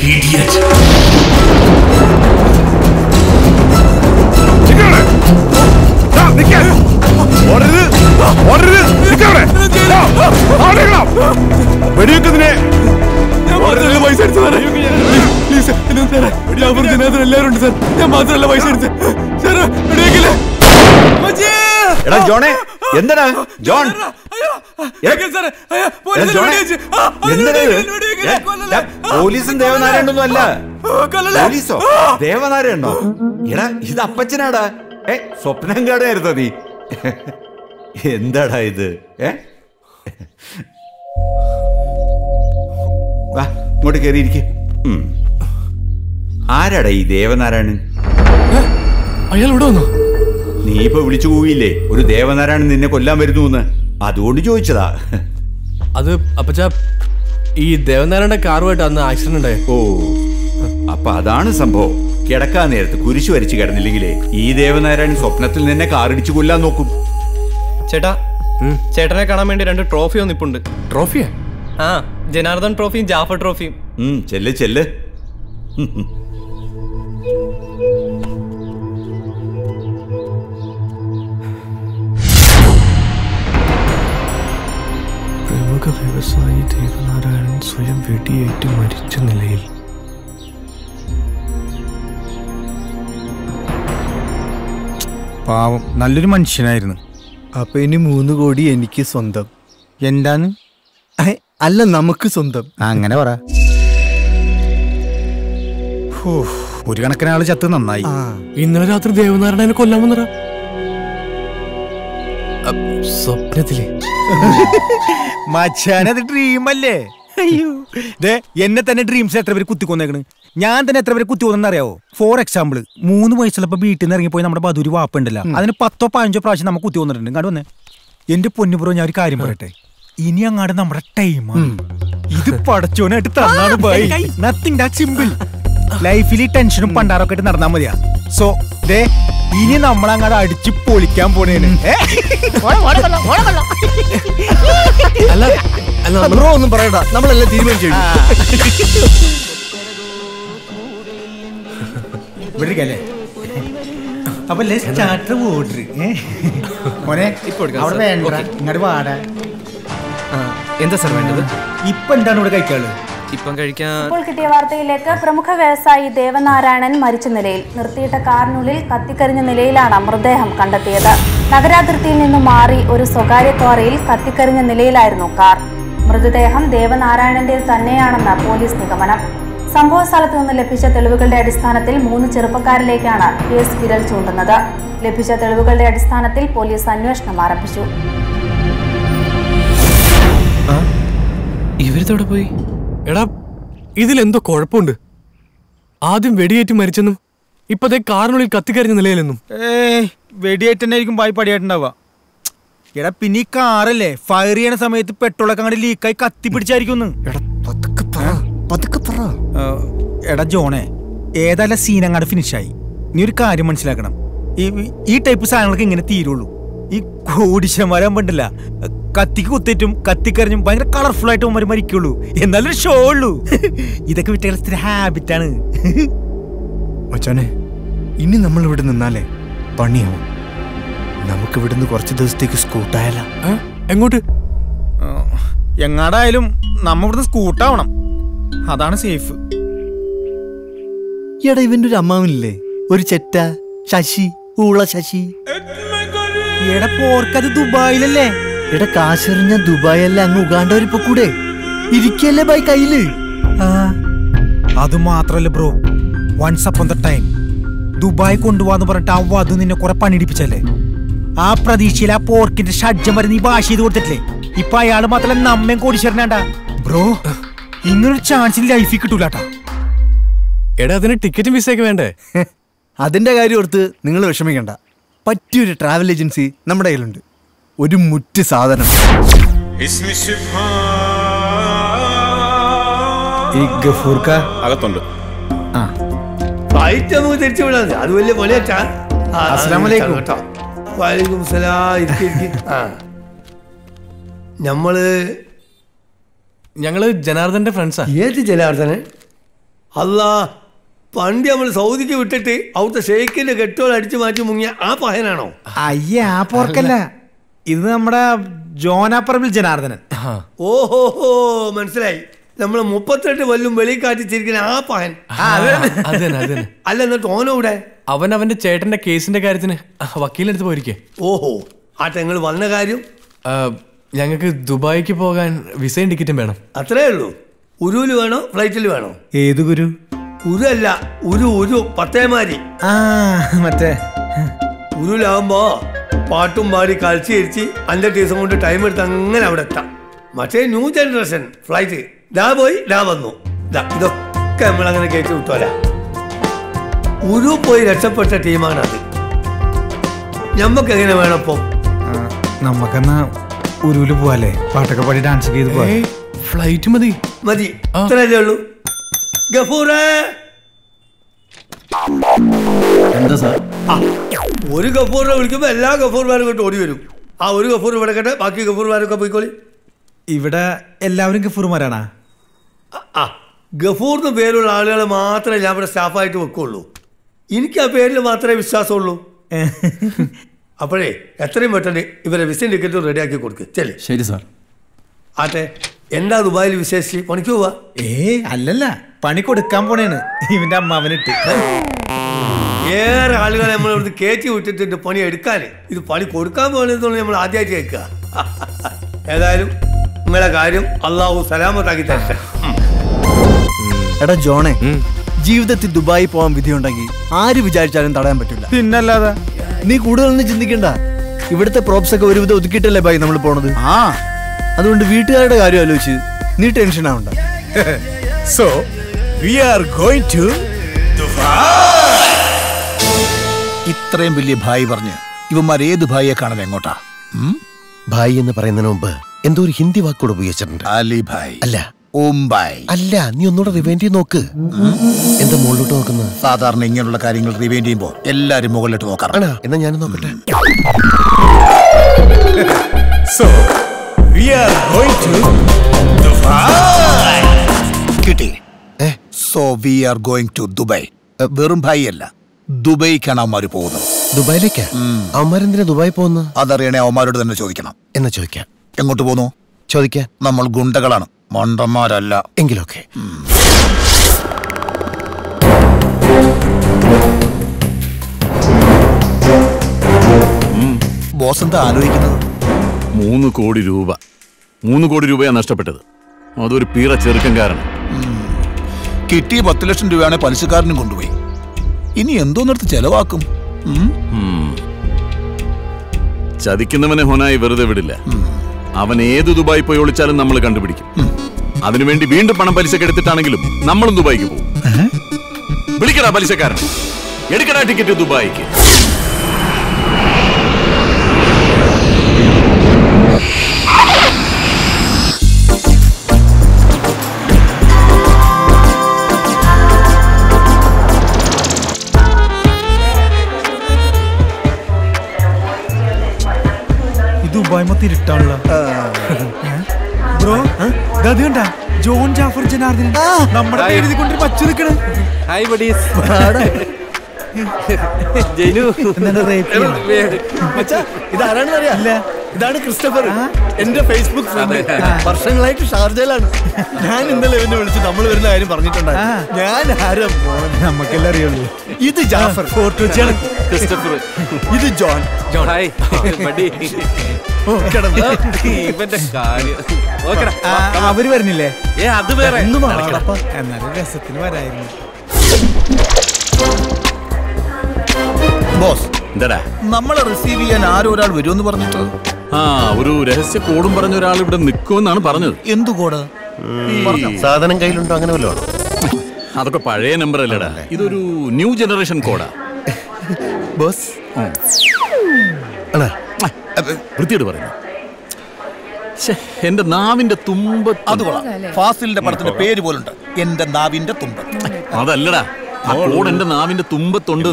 വെടിവെക്കുന്നതിനെ എല്ലാവരും ഉണ്ട് സാർ. ഞാൻ മാത്രമല്ല പൈസ എടുത്ത് എടാ ജോണേ, എന്താടാ ജോൺ? പോലീസും ദേവനാരായണൊന്നും അല്ല. പോലീസോ ദേവനാരായണോ? എടാ ഇത് അപ്പച്ചനാടാ. സ്വപ്നം കാടായിരുന്നോ നീ? എന്താടാ ഇത്? വാ ഇങ്ങോട്ട് കയറിയിരിക്കും. ആരാടാ ഈ ദേവനാരായണൻ? അയാൾ ഇവിടെ വന്നോ? നീ ഇപ്പൊ വിളിച്ചു പോയില്ലേ ഒരു ദേവനാരായണൻ നിന്നെ കൊല്ലാൻ വരുന്നു എന്ന്? അതുകൊണ്ട് ചോദിച്ചതാ. അത് അപ്പച്ച ഈ ദേവനാരായണന്റെ കാറുമായിട്ട് അന്ന് ആക്സിഡന്റ് ഉണ്ടായി. ഓ അപ്പൊ അതാണ് സംഭവം. കിടക്കാൻ നേരത്ത് കുരിശു വരച്ച് കിടന്നില്ലെങ്കിലേ ഈ ദേവനാരായണൻ സ്വപ്നത്തിൽ നിന്നെ കാറിടിച്ചു കൊല്ലാൻ നോക്കും. ചേട്ടാ, ചേട്ടനെ കാണാൻ വേണ്ടി 2 ട്രോഫി ഒന്നിപ്പുണ്ട്. ട്രോഫിയാ? ആ, ജനാർദ്ദൻ ട്രോഫിയും ജാഫർ ട്രോഫിയും. ചെല്ല് ചെല്ല്. പ്രമുഖ വ്യവസായി ദേവനാരായണൻ സ്വയം വെടിയേറ്റ് മരിച്ച നിലയിൽ. പാവം, നല്ലൊരു മനുഷ്യനായിരുന്നു. അപ്പൊ ഇനി 3 കോടി എനിക്ക് സ്വന്തം. എന്താണ്? അല്ല, നമുക്ക് സ്വന്തം. അങ്ങനെ പറ. ഒരു കണക്കിന് ആള് ചത്ത് നന്നായി. ഇന്നലെ രാത്രി ദേവനാരായണനെ കൊല്ലാൻ വന്നറ സ്വപ്നത്തില്. മച്ചാനത് ഡ്രീം അല്ലേ? അയ്യോ, എന്നെ തന്നെ ഡ്രീംസ് എത്ര പേര് കുത്തിക്കൊന്നേക്കണ്. ഞാൻ തന്നെ എത്ര പേര് കുത്തിക്കൊന്നെന്ന് അറിയാവോ? ഫോർ എക്സാമ്പിൾ, 3 വയസ്സുള്ളപ്പോ വീട്ടിൽ നിന്ന് ഇറങ്ങിപ്പോയി നമ്മുടെ ബദൂരി വാപ്പ ഉണ്ടല്ലോ, അതിന് 10ഓ 15ഓ പ്രാവശ്യം നമുക്ക് കുത്തി വന്നിട്ടുണ്ട്. കണ്ടു വന്നേ. എന്റെ പൊന്നുപുറം, ഞാൻ ഒരു കാര്യം പറയട്ടെ, ഇനി അങ്ങാട് നമ്മുടെ ടൈമാണ്. ഇത് പടച്ചോനായിട്ട് തന്നാണ് ബൈ. Nothing that simple. ലൈഫിൽ ടെൻഷനും പണ്ടാറൊക്കെ ആയിട്ട് നടന്നാൽ മതിയാ. സോ ദേ ഇനി നമ്മളങ്ങാട് അടിച്ച് പൊളിക്കാൻ പോണേന്. ബ്രോ ഒന്നും പറയണ്ട, നമ്മളെല്ലാം തീരുമാനിച്ചു. വിളിക്കല്ലേ? അപ്പൊ സ്റ്റാർട്ടർ ഓർഡർ മോനെ അവിടെ വേണ്ട, ഇങ്ങോട്ട് വാടാ. എന്താ സാർ വേണ്ടത്? ഇപ്പൊ എന്താണ് ഇവിടെ കഴിക്കാനുള്ളത്? ഇപ്പം കഴിക്കാൻ ഇപ്പോൾ കിട്ടിയ വാർത്തയിലേക്ക്. പ്രമുഖ വ്യവസായി ദേവനാരായണൻ മരിച്ച നിലയിൽ. നിർത്തിയിട്ട കാറിനുള്ളിൽ കത്തിക്കരിഞ്ഞ നിലയിലാണ് മൃതദേഹം കണ്ടെത്തിയത്. നഗരാതിർത്തിയിൽ നിന്നും മാറി ഒരു സ്വകാര്യ ക്വാറിയിൽ കത്തിക്കരിഞ്ഞ നിലയിലായിരുന്നു കാർ. മൃതദേഹം ദേവനാരായണന്റേത് തന്നെയാണെന്ന് പോലീസ് നിഗമനം. സംഭവ സ്ഥലത്ത് നിന്ന് ലഭിച്ച തെളിവുകളുടെ അടിസ്ഥാനത്തിൽ 3 ചെറുപ്പക്കാരിലേക്കാണ് കേസ് വിരൽ ചൂണ്ടുന്നത്. ലഭിച്ച തെളിവുകളുടെ അടിസ്ഥാനത്തിൽ പോലീസ് അന്വേഷണം ആരംഭിച്ചു. ഇവരിതോടെ പോയി? എടാ, ഇതിലെന്തോ കുഴപ്പമുണ്ട്. ആദ്യം വെടിയേറ്റ് മരിച്ചെന്നും ഇപ്പതേ കാറിനുള്ളിൽ കത്തിക്കരിഞ്ഞ നിലയിലെന്നും. വെടിയേറ്റ് തന്നെ ആയിരിക്കും ബായി പടിയായിട്ടുണ്ടാവുക. എടാ, പിന്നെ ഈ കാറല്ലേ ഫയർ ചെയ്യണ സമയത്ത് പെട്രോളൊക്കെ അങ്ങോട്ട് ലീക്കായി കത്തി പിടിച്ചായിരിക്കും. എടാ ജോണേ, ഏതായാലും സീൻ അങ്ങാട് ഫിനിഷായി. നീ ഒരു കാര്യം മനസ്സിലാക്കണം, ഈ ടൈപ്പ് സാധനങ്ങളൊക്കെ ഇങ്ങനെ തീരുള്ളൂ. ഈ കോടീശ്വരന്മാരാൻ പറ്റില്ല, കത്തിക്ക് കുത്തിറ്റും കത്തിക്കറിഞ്ഞും ഭയങ്കര കളർഫുൾ ആയിട്ട് അവന്മാർ മരിക്കുള്ളൂ. എന്നാലും ഷോ ഉള്ളൂ. ഇതൊക്കെ വിട്ട സ്ഥിര ഹാബിറ്റാണ്. മച്ചാനെ, ഇനി നമ്മൾ ഇവിടെ നിന്നാലേ പണിയാവും. നമുക്ക് ഇവിടുന്ന് കുറച്ച് ദിവസത്തേക്ക് സ്കൂട്ടായാല. എങ്ങോട്ട്? എങ്ങാടായാലും നമ്മ ഇവിടുന്ന് സ്കൂട്ടാവണം, അതാണ് സേഫ്. എടാ, ഇവന്റെ ഒരു അമ്മാവനില്ലേ, ഒരു ചെറ്റ ശശി, ഊള ശശി. എടാ പോർക്കത് ദുബായിലല്ലേ? എടാ, കാശെറിഞ്ഞ ദുബായല്ല, അങ്ങ് ഉഗാണ്ടവരിപ്പോ കൂടെ ഇരിക്കല്ലേ ബൈ കയ്യില്. അത് മാത്രല്ല bro, once upon the time Dubai കൊണ്ടുപോവാന്ന് പറഞ്ഞിട്ട് അവ അത് നിന്നെ കുറെ പണിടിപ്പിച്ചല്ലേ. ആ പ്രതീക്ഷയിൽ ആ പോർക്കിന്റെ ഷഡ്ജം വരെ നീ വാഷ് ചെയ്ത് കൊടുത്തിട്ടില്ലേ. ഇപ്പൊ അയാള് മാത്രല്ല നമ്മയും കോടീശ്വരനാണ്ടാ. ബ്രോ, ഇങ്ങനൊരു ചാൻസ് ലൈഫിൽ കിട്ടൂലാട്ടാ. എടാ, അതിന് ടിക്കറ്റും വിസയൊക്കെ വേണ്ടേ? അതിന്റെ കാര്യം ഓർത്ത് നിങ്ങൾ വിഷമിക്കണ്ട. പറ്റിയൊരു ട്രാവൽ ഏജൻസി നമ്മുടെ കയ്യിലുണ്ട്. ഒരു മുറ്റ് സാധനം. ഈ ഗഫൂർക്ക അകത്തുണ്ട്. തിരിച്ചു വിടാ, അത് വലിയ പോലെ. അസ്സലാമലൈക്കും. വലൈക്കും സലാം. ഞങ്ങള് ജനാർദ്ദന്റെ ഫ്രണ്ട്സാ. ഏത് ജനാർദ്ദന്? അല്ലാ, പണ്ട് നമ്മൾ സൗദിക്ക് വിട്ടിട്ട് അവിടുത്തെ ഷെയ്ക്കിന്റെ കെട്ടുകൾ അടിച്ചു മാറ്റി മുങ്ങിയ ആ പഹനാണോ? അയ്യേ, ആ പോർക്കല്ല, ഇത് നമ്മുടെ ജോനാപ്പറമ്പിൽ ജനാർദ്ദനൻ. ഓഹോ, മനസ്സിലായി. നമ്മള് 38 കൊല്ലം വെളി കാറ്റിച്ചിരിക്കുന്ന ആ പഹൻ. അല്ല, എന്നിട്ട് ഓനോടെ? അവൻ അവന്റെ ചേട്ടന്റെ കേസിന്റെ കാര്യത്തിന് വക്കീലെടുത്ത് പോയിരിക്കേ. ഓഹോ, ആ നിങ്ങൾ വന്ന കാര്യം? ഞങ്ങൾക്ക് ദുബായിക്ക് പോകാൻ വിസയും ടിക്കറ്റും വേണം. അത്രേ ഉള്ളൂ? ഉരുവിൽ വേണോ ഫ്ലൈറ്റിൽ വേണോ? ഏത് ഗുരു? ഉരു അല്ല, ഉരു പത്തേമാരി. മറ്റേ ഉരുലാവുമ്പോ പാട്ടും പാടി കളിച്ച് ഇരിച്ച് 5 ദിവസം കൊണ്ട് ടൈം എടുത്ത് അങ്ങനെ അവിടെ എത്താം. മറ്റേ ന്യൂ ജനറേഷൻ ഫ്ലൈറ്റ്, ദാ പോയി ദാ വന്നു, ഇതൊക്കെ നമ്മളങ്ങനെ കയറ്റി വിട്ടോല. ഉരു പോയി രക്ഷപ്പെട്ട ടീമാണ് അത്. ഞമ്മക്ക് എങ്ങനെ വേണപ്പോ? നമുക്കെന്നാ ഉരുവില് പോവാല്ലേ? പാട്ടൊക്കെ പാടി ഡാൻസ് ചെയ്ത് പോവാ. ഫ്ലൈറ്റ് മതി. ഇത്രയല്ലേ ഉള്ളൂ. ഗഫൂറേ, എന്താ സാർ? ഒരു ഗഫൂറിനെ വിളിക്കുമ്പോ എല്ലാ ഗഫൂർമാരും കൊണ്ട് ഓടി വരും. ആ ഒരു ഗഫൂർ ഇവിടെ കേട്ടെ, ബാക്കി ഗഫൂർമാരൊക്കെ പോയിക്കോളി. ഇവിടെ എല്ലാവരും ഗഫൂർമാരാണാ? ഗഫൂർന്ന് പേരുള്ള ആളുകളെ മാത്രമേ ഞാൻ ഇവിടെ സ്റ്റാഫായിട്ട് വെക്കുള്ളൂ. എനിക്ക് ആ പേരിൽ മാത്രമേ വിശ്വാസമുള്ളൂ. അപ്പോഴേ എത്രയും പെട്ടെന്ന് ഇവരെ വിസയും ടിക്കറ്റും റെഡിയാക്കി കൊടുക്ക്. ചെല്ലേ. ശരി സാർ. ആട്ടെ, എന്താ ദുബായിൽ വിശേഷിച്ച്? പണിക്ക് പോവാ? അല്ലല്ല, പണി കൊടുക്കാൻ പോണേണ് ഇവന്റെ അമ്മാവനിട്ട്. ഏറെ ആളുകളെ നമ്മൾ ഇവിടുന്ന് കയറ്റി വിട്ടിട്ടുണ്ട് പണി എടുക്കാൻ. ഇത് പണി കൊടുക്കാൻ പോകണമെന്ന് നമ്മൾ ആദ്യമായിട്ട് കേൾക്കുക. ഏതായാലും നിങ്ങളെ കാര്യം അള്ളാഹു സലാമത്താക്കി തരട്ടെ. എടാ ജോണേ, ജീവിതത്തിൽ ദുബായി പോകാൻ വിധിയുണ്ടെങ്കിൽ ആര് വിചാരിച്ചാലും തടയാൻ പറ്റില്ല. പിന്നല്ലാതെ. നീ കൂടുതലൊന്നും ചിന്തിക്കണ്ട. ഇവിടുത്തെ പ്രോപ്സ് ഒക്കെ ഒരുവിധം ഒതുക്കിയിട്ടല്ലേ ബായി നമ്മൾ പോണത്. അതുകൊണ്ട് വീട്ടുകാരുടെ കാര്യം ആലോചിച്ച് നീ ടെൻഷൻ ആവണ്ട. So we are going to ഇത്രയും വലിയ ഭായി പറഞ്ഞ് ഇവന്മാർ ഏത് ഭായിയെ കാണാൻ എങ്ങോട്ടാ? ഭായി എന്ന് പറയുന്നതിന് മുമ്പ് എന്തോ ഒരു ഹിന്ദി വാക്കോട് ഉപയോഗിച്ചിട്ടുണ്ട്. അലി ഭായ് അല്ല, ഓംബായ് അല്ല. നീ ഒന്നുകൂടെ റിവൈൻഡ് ചെയ്ത് നോക്ക്. എന്താ മുകളിലോട്ട് നോക്കുന്നത്? സാധാരണ ഇങ്ങനെയുള്ള കാര്യങ്ങൾ റിവൈൻഡ് ചെയ്യുമ്പോ എല്ലാരും മുകളിലോട്ട് നോക്കാറാണ്. എന്നാ ഞാൻ നോക്കട്ടെ. So we are going to Dubai. കിട്ടി. So we are going to Dubai. വെറും ഭായി അല്ല, ദുബൈക്കാണ് അവന്മാര് പോകുന്നത്. ദുബായിലേക്കാ? അവന്മാരെന്തിനാ ദുബായി പോകുന്നത്? അതറിയണേ അവന്മാരോട് തന്നെ ചോദിക്കണം. എന്നാ ചോദിക്കാം. എങ്ങോട്ട് പോന്നു? ചോദിക്കാൻ. നമ്മൾ ഗുണ്ടകളാണ്, മണ്ടന്മാരല്ല. എങ്കിലൊക്കെ. ബോസ് എന്താ ആലോചിക്കുന്നത്? 3 കോടി രൂപ. 3 കോടി രൂപയാണ് നഷ്ടപ്പെട്ടത്. അതൊരു പീറ ചെറുക്കം കാരണം. കിട്ടിയ 10 ലക്ഷം രൂപയാണ് പലിശക്കാരനും കൊണ്ടുപോയി. ഇനി എന്തോന്നിടത്ത് ചെലവാക്കും? ചതിക്കുന്നവനെ ഹൊനായി വെറുതെ വിടില്ല. അവൻ ഏത് ദുബായി പോയി ഒളിച്ചാലും നമ്മൾ കണ്ടുപിടിക്കും. അതിനുവേണ്ടി വീണ്ടും പണം പലിശക്ക് എടുത്തിട്ടാണെങ്കിലും നമ്മളും ദുബായിക്ക് പോകും. വിളിക്കടാ പലിശക്കാരൻ, എടുക്കടാ ടിക്കറ്റ് ദുബായിക്ക്. ദുബായ് മൊത്തം ഇരുട്ടാണല്ലോ. ബ്രോ, അത് കണ്ട ജോൺ ജാഫർ ജനാർദ്ദനൻ നമ്മുടെ എഴുതിക്കൊണ്ട് പച്ചു നിൽക്കണേ. Hi buddies. ജൈനു, ഇതാരാണെന്ന് അറിയാം? ഇതാണ് ക്രിസ്റ്റഫർ, എന്റെ ഫേസ്ബുക്ക് ഫ്രണ്ട്. വർഷങ്ങളായിട്ട് ഷാർജയിലാണ്. ഞാൻ ഇന്നലെ എന്നെ വിളിച്ച് നമ്മൾ വരുന്ന കാര്യം പറഞ്ഞിട്ടുണ്ടായിരുന്നു. ഞാൻ ആരും നമുക്കെല്ലാം അറിയുള്ളൂ. ഇത് ജാഫർ, ക്രിസ്റ്റഫർ. ഇത് ജോൺ. Hi buddy. ഇവന്റെ കാര്യം അവര് വരുന്നില്ലേ? അത് വേറെ. എന്നാലും രസത്തിന് വരായിരുന്നു. ബോസ്, നമ്മളെ റിസീവ് ചെയ്യാൻ ആരൊരാൾ വരുമെന്ന് പറഞ്ഞിട്ട്? ഒരു രഹസ്യ കോഡും പറഞ്ഞ ഒരാൾ ഇവിടെ നിൽക്കുമെന്നാണ് പറഞ്ഞത്. എന്തു കോഡ്? സാധനം കയ്യിലുണ്ടോ? അങ്ങനെ വല്ലതും ആണോ? അതൊക്കെ പഴയ നമ്പർ അല്ലേടാ, ഇതൊരു ന്യൂ ജനറേഷൻ കോഡാ. ബോസ് വൃത്തിയോട് പറയുന്നു. എന്റെ നാവിന്റെ തുമ്പത്ത്. അത് കൊള്ളാം. ഫാസിലിന്റെ പടത്തിന്റെ പേര് പോലുണ്ട്, എന്റെ നാവിന്റെ തുമ്പത്ത്. അതല്ലടാ, ആ കോഡ് എന്റെ നാവിന്റെ തുമ്പത്തുണ്ട്.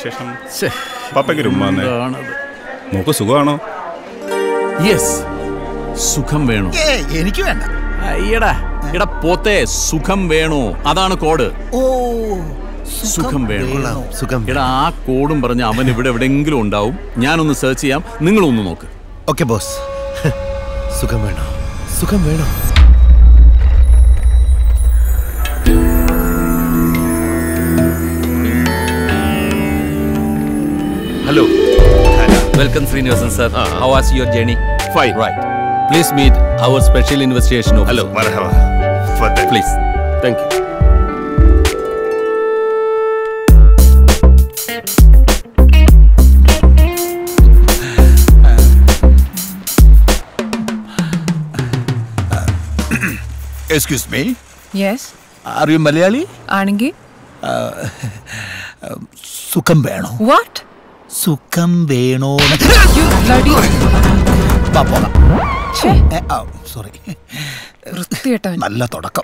നോക്ക്, സുഖമാണോ? യെസ്, സുഖം വേണോ? എനിക്ക് വേണ്ട. അയ്യടാ, എടാ പോത്തെ സുഖം വേണോ അതാണ് കോഡ്. ഓ സുഖം വേണോ. സുഖം. എടാ ആ കോഡും പറഞ്ഞ് അവൻ ഇവിടെ എവിടെയെങ്കിലും ഉണ്ടാവും. ഞാനൊന്ന് സെർച്ച് ചെയ്യാം, നിങ്ങളൊന്ന് നോക്ക്. Okay boss. സുഖം വേണോ, സുഖം വേണോ. Hello. Welcome, Srinivasan sir. How was your journey? Fine. Right. Please meet our special investigation officer. Hello. Marhaba. Please. Thank you. Excuse me. Yes. Are you Malayali? ആണെങ്കിൽ സുഖം വേണോ? What? സുഖം വേണോ? You bloody. സോറി. വൃത്തികെട്ടവൻ. നല്ല തുടക്കം.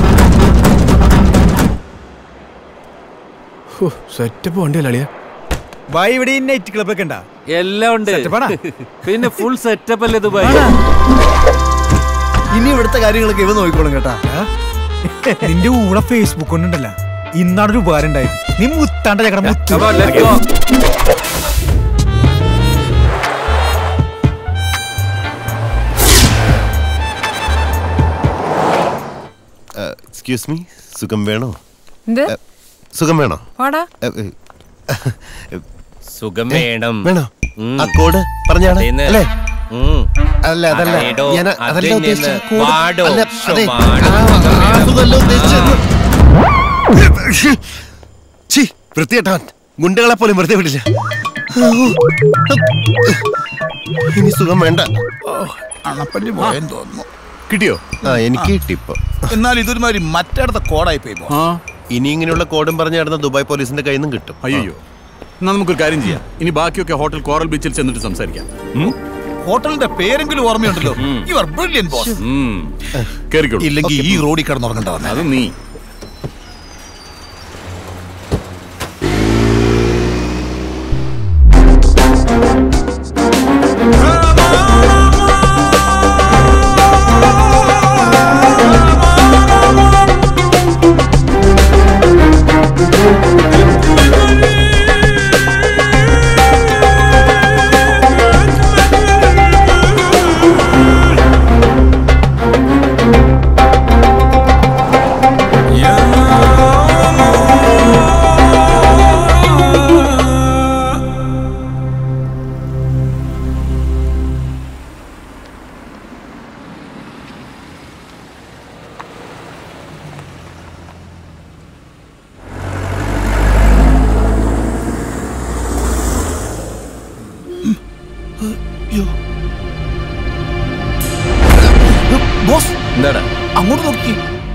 Setup വണ്ടിയല്ല അളിയാ. By ഇവിടെ നൈറ്റ് ക്ലബ് ഒക്കെ ഉണ്ടാ? എല്ലാം ഉണ്ട്. പിന്നെ ഫുൾ സെറ്റപ്പ് അല്ലേ ദുബായ്. ഇനി ഇവിടുത്തെ കാര്യങ്ങളൊക്കെ ഇവ നോക്കിക്കോളും കേട്ടാ. നിന്റെ കൂടെ ഫേസ്ബുക്ക് കൊണ്ടുണ്ടല്ല, ഇന്നാണ് ഒരു ഉപകാരം ഉണ്ടായത്. നീ മുത്താണ്ട ചക്കട മുത്തു. എക്സ്ക്യൂസ് മീ, സുഖം വേണോ? എന്ത് സുഖം വേണോ? വാടാ. സുഖം വേണം. വേണോ? ആ കോഡ് പറഞ്ഞാണ് അല്ലേ? അല്ല അതല്ല, ഞാൻ അതല്ല ഉദ്ദേശിച്ചത്. വൃത്തികെട്ടവൻ, ഗുണ്ടകളെ പോലും വെറുതെ വിടില്ല. ഇനി സുഖം വേണ്ട. അണപ്പല്ലി പോയെന്ന് തോന്നുന്നു. കിട്ടിയോ? ആ എനിക്ക് കിട്ടിപ്പോ. എന്നാൽ ഇതൊരുമാതിരി മറ്റടുത്ത കോഡായി പോയി. ഇനി ഇങ്ങനെയുള്ള കോഡും പറഞ്ഞു നടന്ന ദുബായ് പോലീസിന്റെ കയ്യിൽ നിന്നും കിട്ടും. അയ്യോ, എന്നാ നമുക്കൊരു കാര്യം ചെയ്യാം. ഇനി ബാക്കിയൊക്കെ ഹോട്ടൽ കോറൽ ബീച്ചിൽ ചെന്നിട്ട് സംസാരിക്കാം. ഹോട്ടലിന്റെ പേരെങ്കിലും ഓർമ്മയുണ്ടല്ലോ. You are brilliant boss. ഇല്ലെങ്കിൽ ഈ റോഡിൽ കിടന്നുറങ്ങേണ്ടതാണ്. അത് നീ എന്താടാ അങ്ങോട്ട് നോക്കി.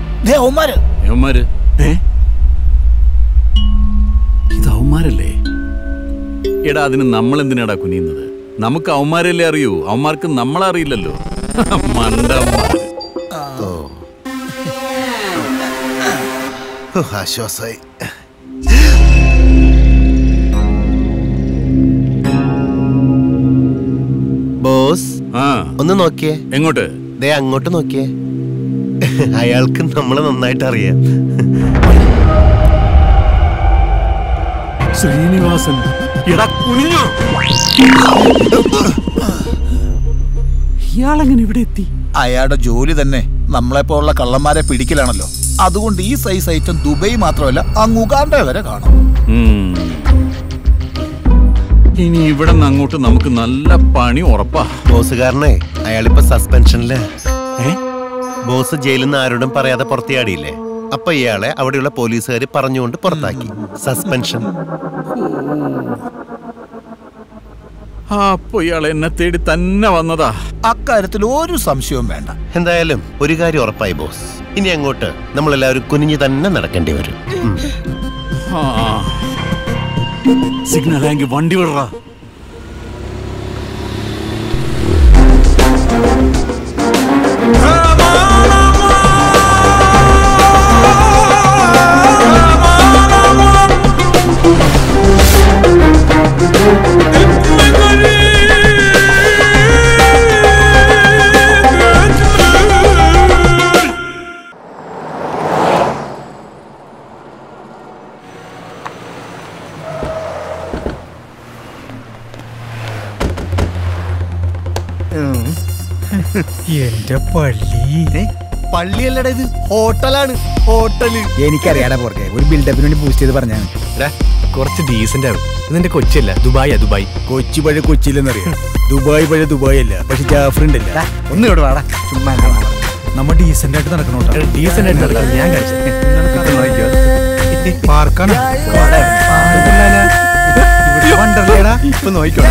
ഇത് അവന്മാരല്ലേ? എടാ അതിന് നമ്മൾ എന്തിനാടാ കുനിയുന്നത്? നമുക്ക് അവന്മാരല്ലേ അറിയൂ, അവന്മാർക്ക് നമ്മളറിയില്ലല്ലോ. മണ്ടന്മാര്. ആശ്വാസായി. ബോസ് ഒന്ന് നോക്കിയേ. എങ്ങോട്ട്? ദേ അങ്ങോട്ട് നോക്കിയേ. അയാൾക്ക് നമ്മളെ നന്നായിട്ട് അറിയാം. ശ്രീനിവാസൻ. എടാ കുനിഞ്ഞോ? ഇയാളെങ്ങനെ ഇവിടെ എത്തി? അയാളുടെ ജോലി തന്നെ നമ്മളെപ്പോലുള്ള കള്ളന്മാരെ പിടിക്കലാണല്ലോ. അതുകൊണ്ട് ഈ സൈസ് ഐറ്റം ദുബൈ മാത്രമല്ല അങ്ങ് ഉഗാണ്ട വരെ കാണും. ഇനി ഇവിടെ നിന്ന് അങ്ങോട്ട് നമുക്ക് നല്ല പണി ഉറപ്പാ. ബോസുകാരനെ അയാളിപ്പോ സസ്പെൻഷനില്. ബോസ് ജയിലിൽ നിന്ന് ആരോടും പറയാതെ പുറത്തിയാടിയില്ലേ? അപ്പൊ ഇയാളെ അവിടെയുള്ള പോലീസുകാർ പറഞ്ഞുകൊണ്ട് പുറത്താക്കി. സസ്പെൻഷൻ. അപ്പൊ ഇയാൾ എന്നെ തേടി തന്നെ വന്നതാ. അക്കാര്യത്തിൽ ഒരു സംശയവും വേണ്ട. എന്തായാലും ഒരു കാര്യം ഉറപ്പായി ബോസ്, ഇനി അങ്ങോട്ട് നമ്മളെല്ലാവരും കുനിഞ്ഞു തന്നെ നടക്കേണ്ടി വരും. സിഗ്നൽ ആയെങ്കിൽ വണ്ടി വിടറാ. എന്റെ പള്ളി പള്ളിയല്ലടാ ഇത്, ഹോട്ടലാണ്. ഹോട്ടല് എനിക്കറിയാടാ പോർക്കെ, ഒരു ബിൽഡപ്പിന് വേണ്ടി ബൂസ്റ്റ് ചെയ്ത് പറഞ്ഞാണ്. കുറച്ച് ഡീസന്റ് ആവും. ഇതിന്റെ കൊച്ചിയല്ല, ദുബായ്. ദുബായ് കൊച്ചി പഴയ കൊച്ചിയിലെന്നറിയാം, ദുബായ് പഴയ ദുബായ് അല്ല. പക്ഷെ ജാഫർ ഉണ്ടല്ല. ഒന്ന് ഇവിടെ വാടാ, ചുമ്മാ നമ്മ ഡീസന്റ് ആയിട്ട് നടക്കണോട്ടോ. ഡീസന്റ് ആയിട്ട് നടക്കാം. ഞാൻ പാർക്കാണ് വണ്ടർലേടാ. ഇപ്പൊ നോക്കിക്കോ.